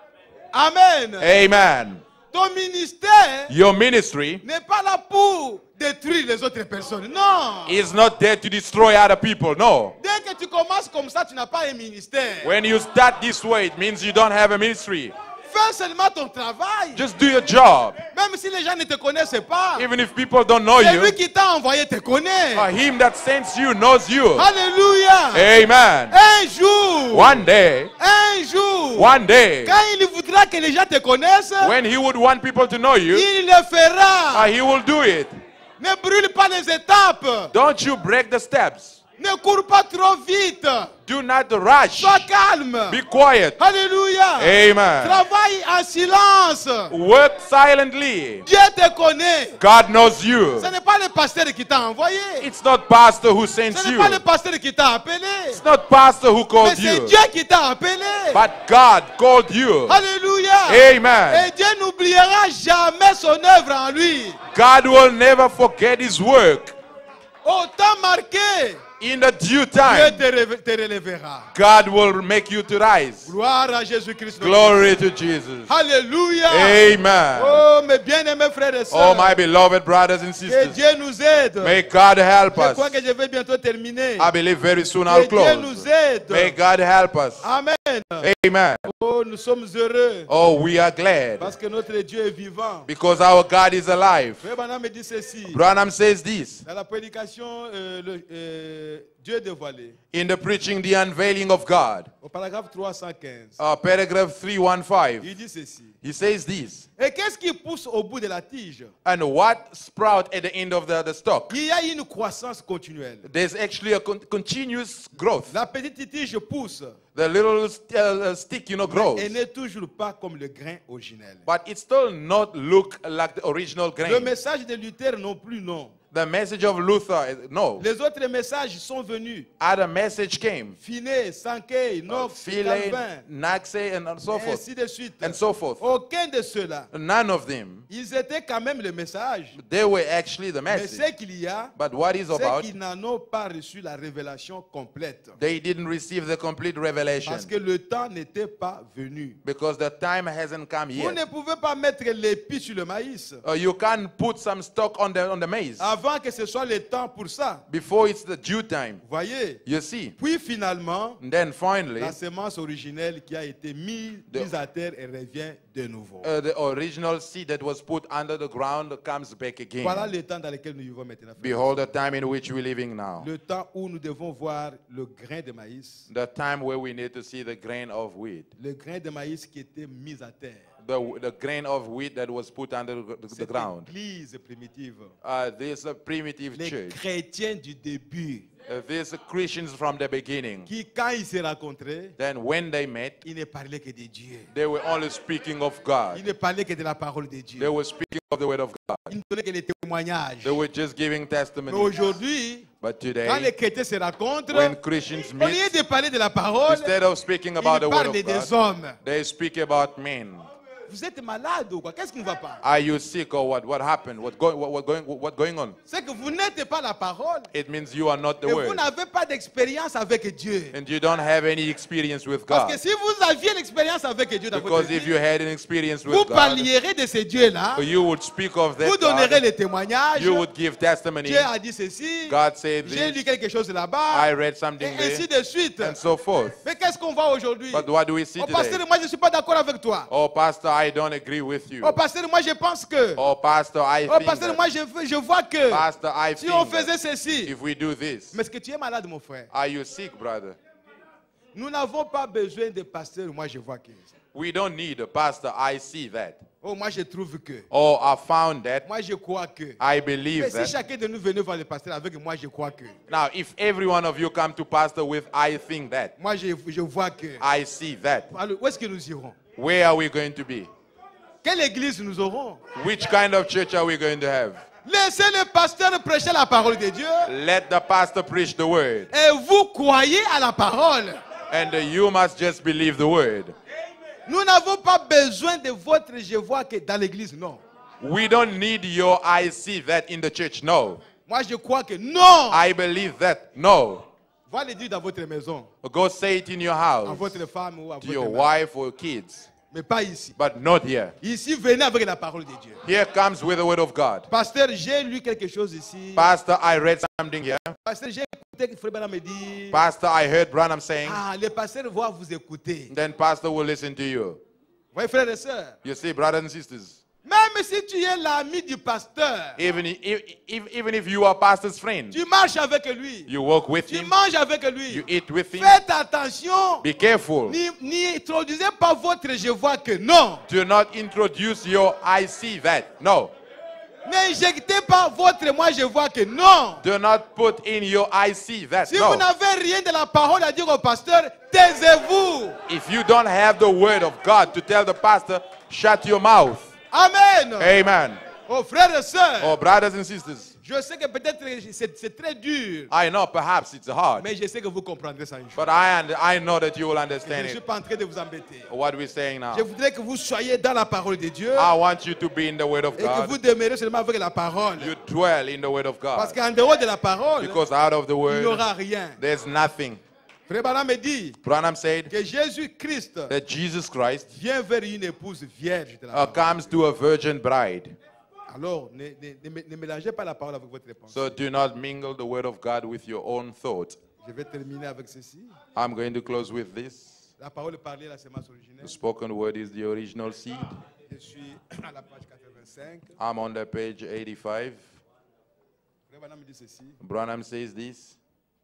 Amen. Amen. Ton ministère Your ministry n'est pas là pour détruire les autres personnes. Non. is not there to destroy other people. No. Dès que tu commences comme ça, tu n'as pas un ministère. When you start this way, it means you don't have a ministry. Fais seulement ton travail. Just do your job. Même si les gens ne te connaissent pas. Even if people don't know C'est you, lui qui t'a envoyé te connaît. him that sends you knows you. Alléluia. Amen. Un jour. One day, Un jour. Quand il voudra que les gens te connaissent, when he would want people to know you, il le fera. he will do it. Ne brûle pas les étapes. Don't you break the steps. Ne cours pas trop vite. Do not rush. Sois calme. Be quiet. Alléluia. Amen. Travaille en silence. Work silently. Dieu te connaît. God knows you. Ce n'est pas le pasteur qui t'a envoyé. It's not pastor who sends Ce n'est you. pas le pasteur qui t'a appelé. It's not pastor who Mais called c'est you. Dieu qui t'a appelé. But God called you. Alléluia. Amen. Et Dieu n'oubliera jamais son œuvre en lui. God will never forget his work. Au temps marqué, In the due Dieu time, te relèvera. God will make you to rise. Gloire à Jésus-Christ. Glory to Jesus. Alléluia. Amen. Oh, mes bien-aimés frères et Oh, sœurs. my beloved brothers and Que sisters, Dieu nous aide. may God help Je crois us. que je vais bientôt terminer. I believe very soon Que I'll Dieu nous close. aide. May God help us. Amen. Amen. Oh, nous sommes heureux Oh, we are glad parce que notre Dieu est vivant. because our God is alive. Frère Branham me dit ceci. Branham says this Dans la prédication, Dieu dévoilé, in the preaching, the unveiling of God, au paragraphe 315, paragraph 315. il dit ceci. He says this. Et qu'est-ce qui pousse au bout de la tige? And what sprout at the end of the stalk? Il y a une croissance continuelle. There's actually a continuous growth. La petite tige pousse The little stick, grows. et n'est toujours pas comme le grain originel. But it still not look like the original Le grain. message de Luther non plus, non. The message of Luther, no. Les autres messages sont venus. Other message came. Finney, Sankey, Knox, Philae, Calvin, Naxe, and so et forth. ainsi de suite. And so forth. Aucun de ceux-là, None of them. ils étaient quand même le message. They were actually the Mais message. ce qu'il y a, But what is c'est about, qu'ils n'en ont pas reçu la révélation complète. they didn't receive the complete revelation. Parce que le temps n'était pas venu. Because the time hasn't come Vous ne yet. pouvez pas mettre l'épi sur le maïs You can't put some stock on the maize avant que ce soit le temps pour ça. before it's the due time. Voyez. You see. Puis finalement, And then finally, la semence originelle qui a été mise à terre et revient de nouveau. the original seed that was put under the ground comes back Voilà again. le temps dans lequel nous vivons maintenant. frères. Behold the time in which we're living now. Le temps où nous devons voir le grain de maïs. The time where we need to see the grain of wheat. Le grain de maïs qui était mis à terre. The grain of wheat that was put under the Cette ground. église primitive. This primitive Les church. chrétiens du début. These Christians from the beginning. Qui, quand ils se rencontraient, Then when they met, ils ne parlaient que de Dieu. they were only speaking of God. Ils ne parlaient que de la parole de They Dieu. were speaking of the word of God. Ils ne donnaient que les témoignages. They were just giving Mais testimony. aujourd'hui, But quand today, les chrétiens se rencontrent, when Christians au lieu meet, de parler de la parole, instead of speaking ils about the word parlent of des God, hommes. they speak about men. Vous êtes malade ou quoi? Qu'est-ce qui ne va pas? Are you sick or what? What happened? What going on? C'est que vous n'êtes pas la parole. It means you are not the Et vous word. n'avez pas d'expérience avec Dieu. And you don't have any experience with Parce que God. si vous aviez l'expérience avec Dieu dans votre Because if vie, you had an experience vous with God, parlierez de ces dieux-là. you would speak of Vous that donnerez God. les témoignages. You would give testimony. Dieu a dit ceci. God said J'ai this. lu quelque chose là-bas. I read something Et ainsi there. de suite. And so forth. Mais qu'est-ce qu'on voit aujourd'hui? But what do we see Oh, pasteur, today? moi je ne suis pas d'accord avec toi. Oh, Pastor, I don't agree with you. Oh, pasteur, moi je pense que. Oh, Pastor, I Oh, think pasteur, that. moi je vois que. Pastor, I Si on think faisait that ceci. if we do this, Mais est-ce que tu es malade, mon frère? are you sick, brother? Nous n'avons pas besoin de pasteur. Moi je vois que. We don't need a pastor. I see that. Oh, moi je trouve que. Oh, I found that. Moi je crois que. I Mais believe si that. chacun de nous venait voir le pasteur avec moi, je crois que. Now, if every one of you come to pastor with I think that, Moi je vois que. I see that, Alors, où est-ce que nous irons? where are we going to be? Quelle église nous aurons? Which kind of church are we going to have? Laissez le pasteur prêcher la parole de Dieu. Let the pastor preach the word. Et vous croyez à la parole. And you must just believe the word. Nous n'avons pas besoin de votre je vois que dans l'église, non. We don't need your I see that in the church. No. Moi je crois que non. I believe that. No. Va le dire dans votre maison, Go say it in your à house, votre femme ou à to votre your mari. wife or kids, Mais pas ici. but not here. Ici, venez avec la parole de Dieu. Here comes with the word of God. Pasteur, j'ai lu quelque chose ici. Pastor, I read something here. Pasteur, j'ai écouté que Frère Branham me dit. Pastor, I heard Branham saying, Ah, le pasteur va vous écouter. then pastor will listen to you. Oui, frères et sœurs. You see, brothers and sisters, Même si tu es l'ami du pasteur, even if you are pastor's friend, tu marches avec lui, you walk with tu him, manges avec you lui. eat with him, Faites attention. be careful. N'y introduisez pas votre je vois que non. Do not introduce your I see that. No. N'injectez pas votre moi je vois que non. Do not put in your I see that. Si vous No. n'avez rien de la parole à dire au pasteur, taisez-vous. If you don't have the word of God to tell the pastor, shut your mouth. Amen. Amen. Oh frères et sœurs, Oh, brothers and sisters, je sais que peut-être c'est très dur, I know perhaps it's hard, mais je sais que vous comprendrez ça un jour. but I know that you will Je understand ne suis it. pas en train de vous embêter. What we're saying now. Je voudrais que vous soyez dans la parole de Dieu I want you to be in the word of et que vous God. demeurez seulement avec la parole. You dwell in the word of Parce God. qu'en dehors de la parole, Because out of the il n'y word, aura rien. there's nothing. Frère Branham me dit Branham said que Jésus-Christ that Jesus Christ vient vers une épouse vierge de la parole. comes to a virgin bride. Alors, ne mélangez pas la parole avec votre réponse. So do not mingle the word of God with your own thought. Je vais terminer avec ceci. I'm going to close with this. La parole parlée, la semence originelle. The spoken word is the original seed. Je suis à la page 85. I'm on the page 85. Frère Branham me dit ceci. Branham says this.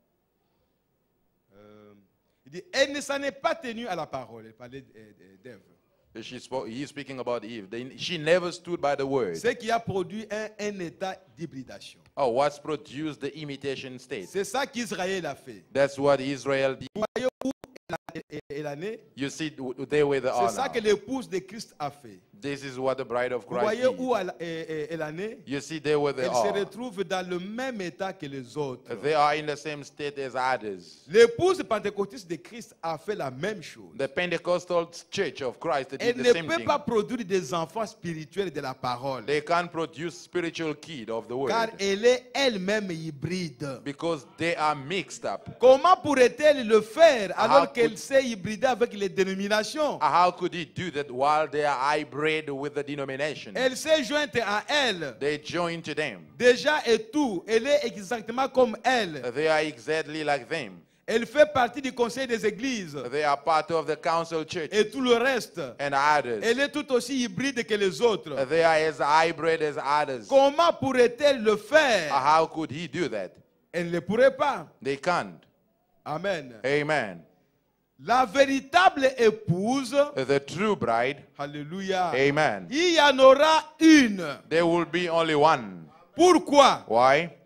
Il dit, elle ne s'en est pas tenue à la parole. Elle parlait d'Ève. He's speaking about Eve. She never stood by the word. Ce qui a produit un état d'hybridation. Oh, what's produced the imitation state? C'est ça qu'Israël a fait. That's what Israel did. Vous voyez où elle en est? You see, they were the C'est ça honor. que l'épouse de Christ a fait. This is what the bride of Vous Christ voyez did. où elle en est? You see, they were the Elle se honor. retrouve dans le même état que les autres. They are in the same state as others. L'épouse pentecôtiste de Christ a fait la même chose. The Pentecostal church of Christ did Elle the ne same peut thing. pas produire des enfants spirituels de la parole. They can't produce spiritual kid of the Car word elle est elle-même hybride. because they are mixed up. Comment pourrait-elle le faire alors How qu'elle could- s'est hybridée avec les dénominations? How could he do that while they are hybrid with the denomination? Elle s'est jointe à elle. They join to them. Déjà et tout, elle est exactement comme elle. They are exactly like them. Elle fait partie du conseil des églises They are part of the council church et tout le reste. and others. Elle est tout aussi hybride que les autres. They are as hybrid as others. Comment pourrait-elle le faire? How could he do that? Elle ne le pourrait pas. They can't. Amen. Amen. La véritable épouse, The true bride, alléluia, amen. il y en aura une. There will be only one. Pourquoi? Why?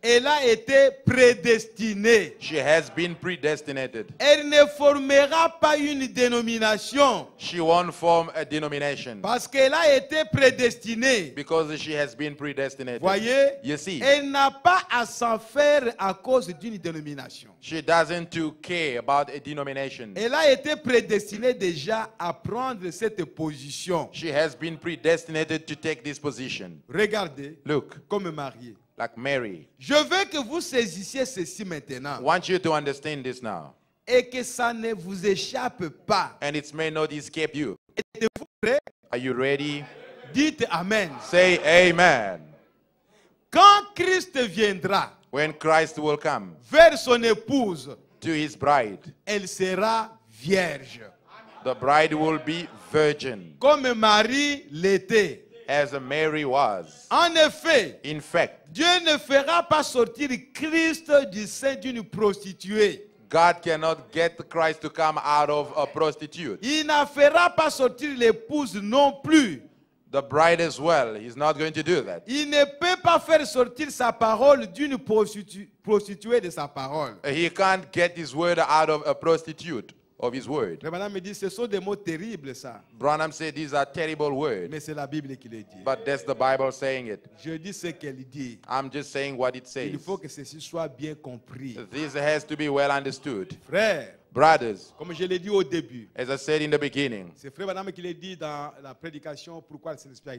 Elle a été prédestinée. She has been predestinated. Elle ne formera pas une dénomination She won't form a denomination parce qu'elle a été prédestinée. because she has been predestinated. Voyez, You see, elle n'a pas à s'en faire à cause d'une dénomination. she doesn't to care about a denomination. Elle a été prédestinée déjà à prendre cette position. She has been predestinated to take this position. Regardez, Look, comme mariée. like Mary. Je veux que vous saisissiez ceci maintenant I want you to understand this now. et que ça ne vous échappe pas. And it may not escape you. Êtes-vous prêts? Are you ready? Dites Amen. Say amen. Quand Christ viendra When Christ will come vers son épouse, to his bride, elle sera vierge. the bride will be virgin, Comme Marie l'était. as Mary was. En effet, In fact, Dieu ne fera pas sortir Christ du sein d'une prostituée. God cannot get Christ to come out of a prostitute. Il ne fera pas sortir l'épouse non plus. The bride as well. He's not going to do that. Il ne peut pas faire sortir sa parole d'une prostituée de sa parole. He can't get his word out of a prostitute of his word. Le madame me dit, ce sont des mots terribles ça. Branham said these are terrible words, Mais c'est la Bible qui les dit. but that's the Bible saying it. Je dis ce qu'elle dit. I'm just saying what it says. Il faut que ceci soit bien compris. This has to be well understood. Frère, Brothers, comme je l'ai dit au début, as I said in the beginning, c'est Frère Madame qui l'a dit dans la prédication pourquoi le Saint-Esprit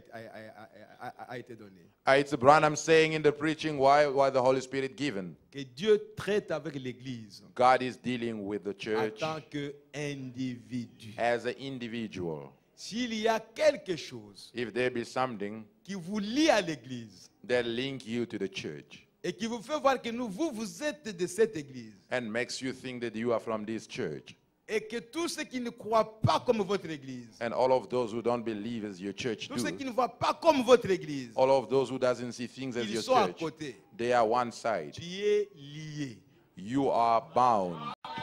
a été donné. it's Branham saying in the preaching why the Holy Spirit given. Que Dieu traite avec l'Église God is dealing with the en church tant qu'individu. as an individual. S'il y a quelque chose If there be something qui vous lie à l'Église that link you to the church et qui vous fait voir que vous êtes de cette Église and makes you think that you are from this church, et que tous ceux qui ne croient pas comme votre Église, and all of those who don't believe as your church tous ceux qui do, ne voient pas comme votre Église, all of those who doesn't see things as ils your sont à church, côté. they are one side. Tu es lié. You are bound.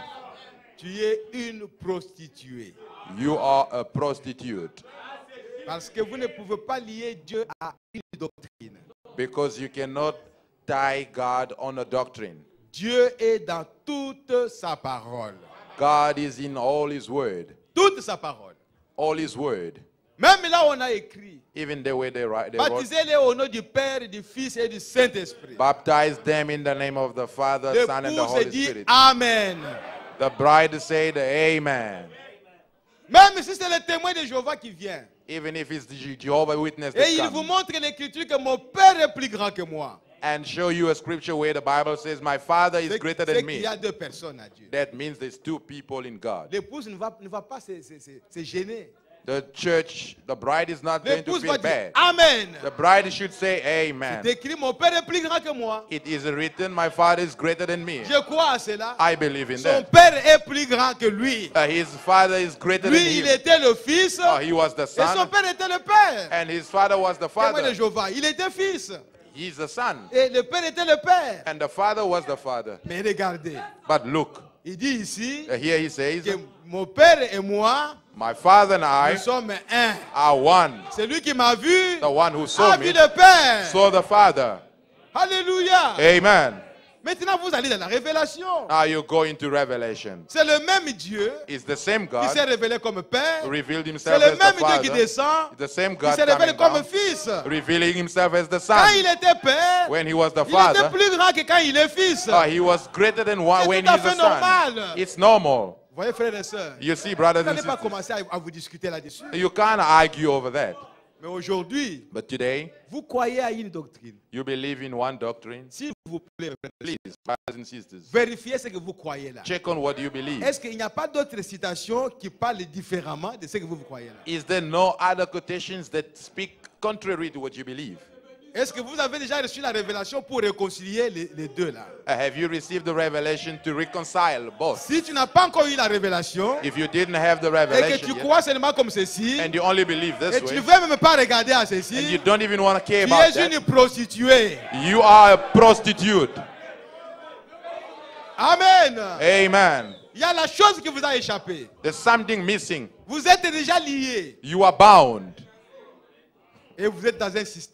Tu es une prostituée. You are a prostitute Parce que vous ne pouvez pas lier Dieu à une doctrine. because you cannot tie God on a doctrine. Dieu est dans toute sa parole. God is in all his word. Toute sa parole. All his word. Même là où on a écrit, Even the way they write, they wrote, baptisez-les au nom du Père, du Fils et du Saint-Esprit. baptize them in the name of the Father, Son, and the L'épouse Holy dit Spirit. Amen. The bride said, Amen. Même si c'est le témoin de Jéhovah qui vient. Even if it's the Jehovah Witness Et that il vous comes montre l'écriture que mon Père est plus grand que moi. and show you a scripture where the Bible says, my Father is greater C'est than qu'il me. y a deux personnes à Dieu. That means there's two people in God. L'épouse ne va pas se gêner. The church, the bride is not going to L'épouse feel va dire bad. Amen. The bride should say, Amen. C'est écrit, mon Père est plus grand que moi. It is written, my Father is greater than me. Je crois à cela. I believe in Son that. Père est plus grand que lui. His Father is greater than Lui, il him. était le Fils. He was the Et son Son, Père était le Père. and his Father was the Témoin de Father. Jéhovah. Il était Fils. He's the Son, Et le Père était le Père. and the Father was the Father. Mais regardez. But look, Il dit ici here he says, que mon Père et moi, my Father and I nous sommes un. are one. Celui qui m'a vu The one who a saw vu me le Père. saw the Father. Alléluia. Amen. Maintenant, vous allez dans la révélation. Now you go into Revelation. C'est le même Dieu It's the same qui s'est God révélé comme Père. revealed C'est himself le as the même Dieu qui Father. descend. It's the same Qui God s'est révélé coming comme down, Fils. revealing himself as the Quand Son. il était Père, When he was the il était Father, plus grand que quand il est Fils. he was greater than one C'est when tout à he's the fait Son. normal. It's normal. Vous voyez, frères et sœurs, You see, vous brothers and n'allez pas sisters, commencer à vous discuter là-dessus. you can't argue over that. Mais aujourd'hui, But today, vous croyez à une doctrine. you believe in one doctrine. S'il vous plaît, frères et sœurs, Please, brothers and sisters, vérifiez ce que vous croyez là. check on what you believe. Est-ce qu'il n'y a pas d'autres citations qui parlent différemment de ce que vous croyez là? Is there no other quotations that speak contrary to what you believe? Est-ce que vous avez déjà reçu la révélation pour réconcilier les deux là? Have you received the revelation to reconcile both? Si tu n'as pas encore eu la révélation If you didn't have the et que revelation tu yet, crois seulement comme ceci and you only believe et this tu ne way, veux même pas regarder à and you ceci, don't even want to care tu about es that, une prostituée. you are a prostitute. Amen. Amen. Il y a la chose qui vous a échappé. There's something missing. Vous êtes déjà liés You are bound, et vous êtes dans un système.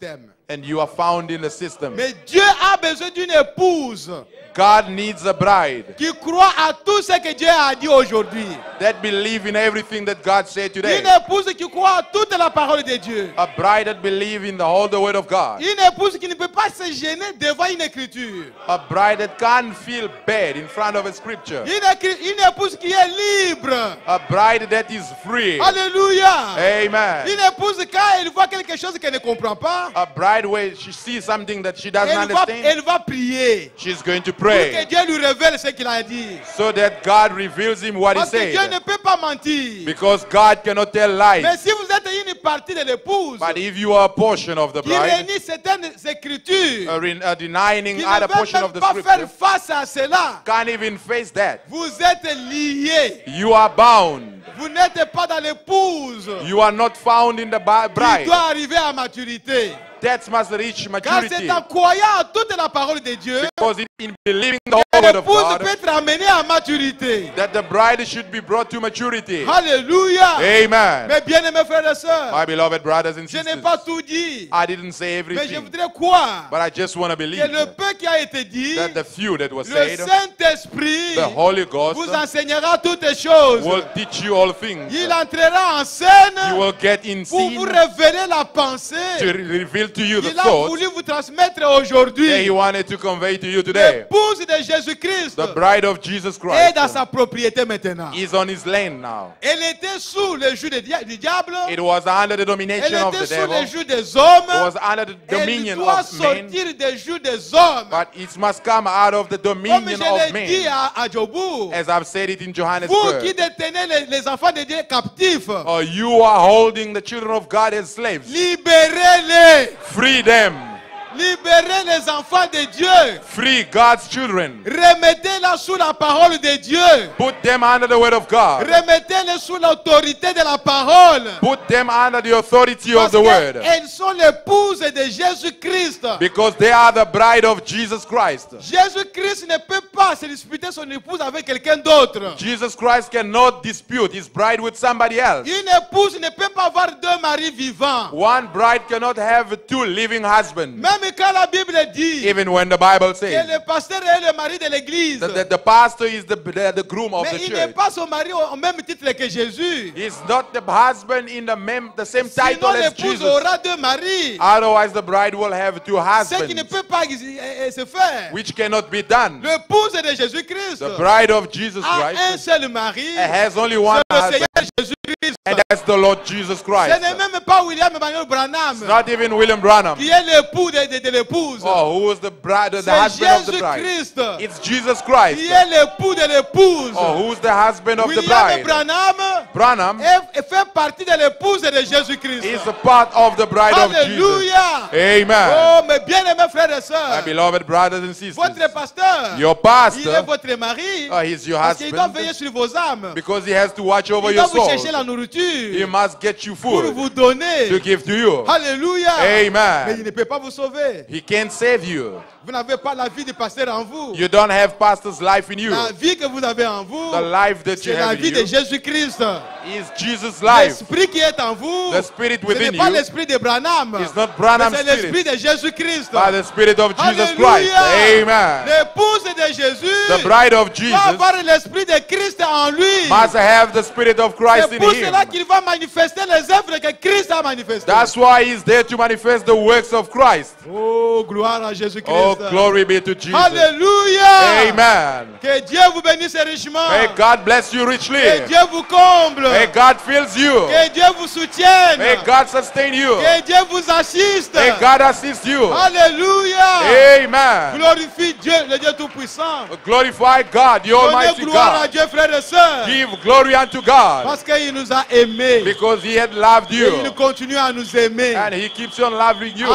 and you are found in the system. Mais Dieu a besoin d'une épouse God needs a bride qui croit à tout ce que Dieu a dit aujourd'hui. that believe in everything that God said today. Une épouse qui croit à toute la parole de Dieu. A bride that believe in the whole the word of God. Une épouse qui ne peut pas se gêner devant une écriture. A bride that can't feel bad in front of a scripture. Une épouse qui est libre. A bride that is free. Alléluia. Amen. Une épouse, quand elle voit quelque chose qu'elle ne comprend pas, A bride where she sees something that she doesn't understand, elle va prier. she's going to Pour que pray Dieu lui révèle ce qu'il a dit. so that God reveals him what he Parce que Dieu ne said. peut pas mentir. Because God cannot tell Mais lies. si vous êtes une partie de l'épouse But if you are a portion of the qui bride, réunit certaines écritures, denying qui other ne portion veut of même the pas faire scripture, face à cela, can't even face that. vous êtes liés. You are bound. Vous n'êtes pas dans l'épouse You are not found in the qui bride. doit arriver à maturité. That must reach Car maturity. c'est en croyant à toute la parole de Dieu Because in believing the que whole word of l'épouse God, peut être amenée à maturité. that the bride should be brought to maturity. Alléluia. Amen. Mes bien-aimés frères et sœurs, My beloved brothers and je n'ai sisters, pas tout dit, I didn't say mais je everything, voudrais croire but I just want to que believe le peu qui a été dit, that the few that was le said, Saint-Esprit the Holy Ghost vous enseignera toutes les choses. will teach you all things. Il entrera en You scène will get in pour vous scene révéler la pensée to reveal to you the qu'il a thoughts voulu vous transmettre that aujourd'hui. He wanted to convey to you today. L'épouse de Jésus-Christ The bride of Jesus est dans Christ sa propriété maintenant. is on His land now. Elle était sous le joug du diable. It was under the Elle domination of était the sous le devil. joug des It hommes. was under the Elle dominion doit of men. sortir des jougs des hommes. But it must come out of the Comme dominion je of l'ai dit men. à Djobourg. As I've said it in Vous qui Johannesburg. détenez les enfants de Dieu captifs, You are holding the children of God as slaves. libérez-les. Free them. Libérez les enfants de Dieu. Free God's children. Remettez-les sous la parole de Dieu. Put them under the word of God. Remettez-les sous l'autorité de la parole. Put them under the authority of Parce the word. qu'elles sont l'épouses de Jésus-Christ. Because they are the bride of Jesus Christ. Jésus-Christ ne peut pas se disputer son épouse avec quelqu'un d'autre. Jesus Christ cannot dispute his bride with somebody else. Une épouse ne peut pas avoir deux maris vivants. One bride cannot have two living husbands. Même quand la Bible dit Even when the Bible que says le pasteur est le mari de l'église, that the pastor is the groom of mais the il n'est church. pas son mari au même titre que Jésus. He's not the husband in the same title Sinon as l'épouse Jesus. aura deux maris. Otherwise, the bride will have two Ce qui ne husbands, peut pas se faire. which cannot be done. L'épouse de Jésus-Christ The bride of Jesus a un Christ seul mari, has only one c'est le husband, Seigneur Jésus-Christ. and that's the Lord Jesus Ce Christ. n'est même pas William Emmanuel Branham Not even William Branham. qui est l'époux de l'épouse. Oh, who is the bride, the C'est husband of the bride? Jésus-Christ It's Jesus Christ. qui est l'époux de l'épouse. Oh, who's the husband of the William bride? Branham Branham fait partie de l'épouse de Jésus-Christ. is a part of the bride of Jesus. Alléluia. Amen. Oh, mes bien-aimés frères et My sœurs, beloved brothers and sisters, votre pasteur, your il est pastor, votre mari, he's your parce qu'il doit husband, veiller sur vos âmes. because he has to watch over Il your doit vous soul. chercher la nourriture He must get you pour food vous donner. to give to you. Alléluia. Amen. Mais il ne peut pas vous sauver. He can't save you. Vous n'avez pas la vie du pasteur en vous. You don't have pastor's life in you. La vie que vous avez en vous, The life that you c'est la have vie in de you Jésus-Christ. is Jesus' life. L'esprit qui est en vous, The spirit ce within n'est pas you l'esprit de Branham, is not mais Branham's c'est l'esprit spirit, de Jésus-Christ. but the spirit of Jesus Christ. Alléluia. Amen. L'épouse de Jésus The bride of doit Jesus avoir l'esprit de Christ en lui. must have the spirit of Christ C'est in pour cela him. qu'il va manifester les œuvres que Christ a manifestées. That's why he's there to manifest the works of Christ. Oh, gloire à Jésus-Christ. Oh, glory be to Jesus. Alléluia. Amen. Que Dieu vous bénisse richement. May God bless you richly. Que Dieu vous comble. May God fills you. Que Dieu vous soutienne. May God sustain you. Que Dieu vous assiste. May God assist you. Alléluia. Amen. Glorifie Dieu, le Dieu Tout-Puissant. Glorify God, the Donnez Almighty gloire à God. Dieu, frères et sœurs. Give glory unto God Parce qu'il nous a aimés. because He had loved Et you il continue à nous aimer. and He keeps on loving you.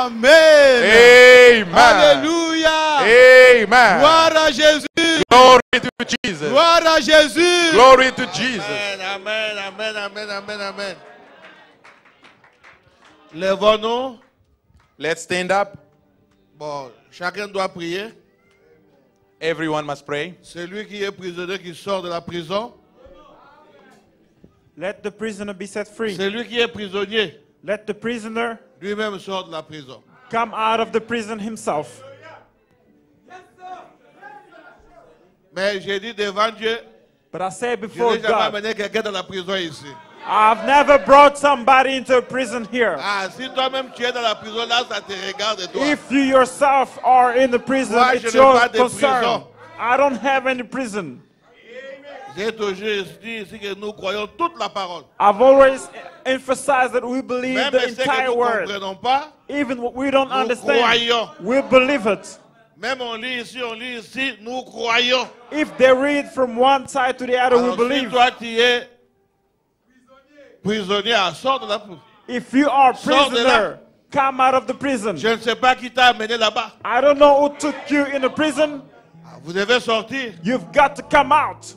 Amen. Amen. Alléluia. Amen. Gloire à Jésus. Glory to Jesus. Gloire à Jésus. Glory to Jesus. Amen, amen, amen, amen, amen. Lèvons-nous. Let's stand up. Bon, chacun doit prier. Everyone must pray. Celui qui est prisonnier qui sort de la prison. Let the prisoner be set free. Celui qui est prisonnier Let the prisoner lui-même sort de la prison. come out of the prison himself. Mais j'ai dit devant Dieu, But I say je before n'ai jamais God, amené quelqu'un dans la prison ici. I've never brought somebody into a prison here. Ah, si toi-même tu es dans la prison, là, ça te regarde toi. If you yourself are in the prison, Moi, it's je n'ai your pas de concern. prison. I don't have any prison. J'ai toujours dit ici que nous croyons toute la parole. I've always emphasized that we believe Même the ce que entire nous ne word. comprenons pas, Even what we don't nous understand, croyons. we believe it. Même on lit ici, nous croyons. If they read from one side to the other, we Alors, si believe. toi tu es prisonnier, sors de la prison. If you are a Sors de là. prisoner, come out of the prison. Je ne sais pas qui t'a amené là-bas. I don't know who took you in the prison. Ah, vous devez sortir. You've got to come out.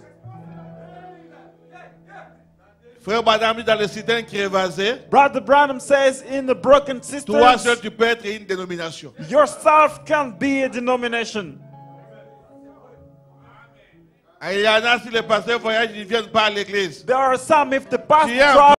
Frère Madame dit dans le citerne qui est évasé, Brother Branham says in the broken toi seul systems, tu peux être une dénomination. yourself can't be a denomination. Ah, il y en a, si les pasteurs voyagent, ils ne viennent pas à l'église. There are some, if the pastor Tu es un travels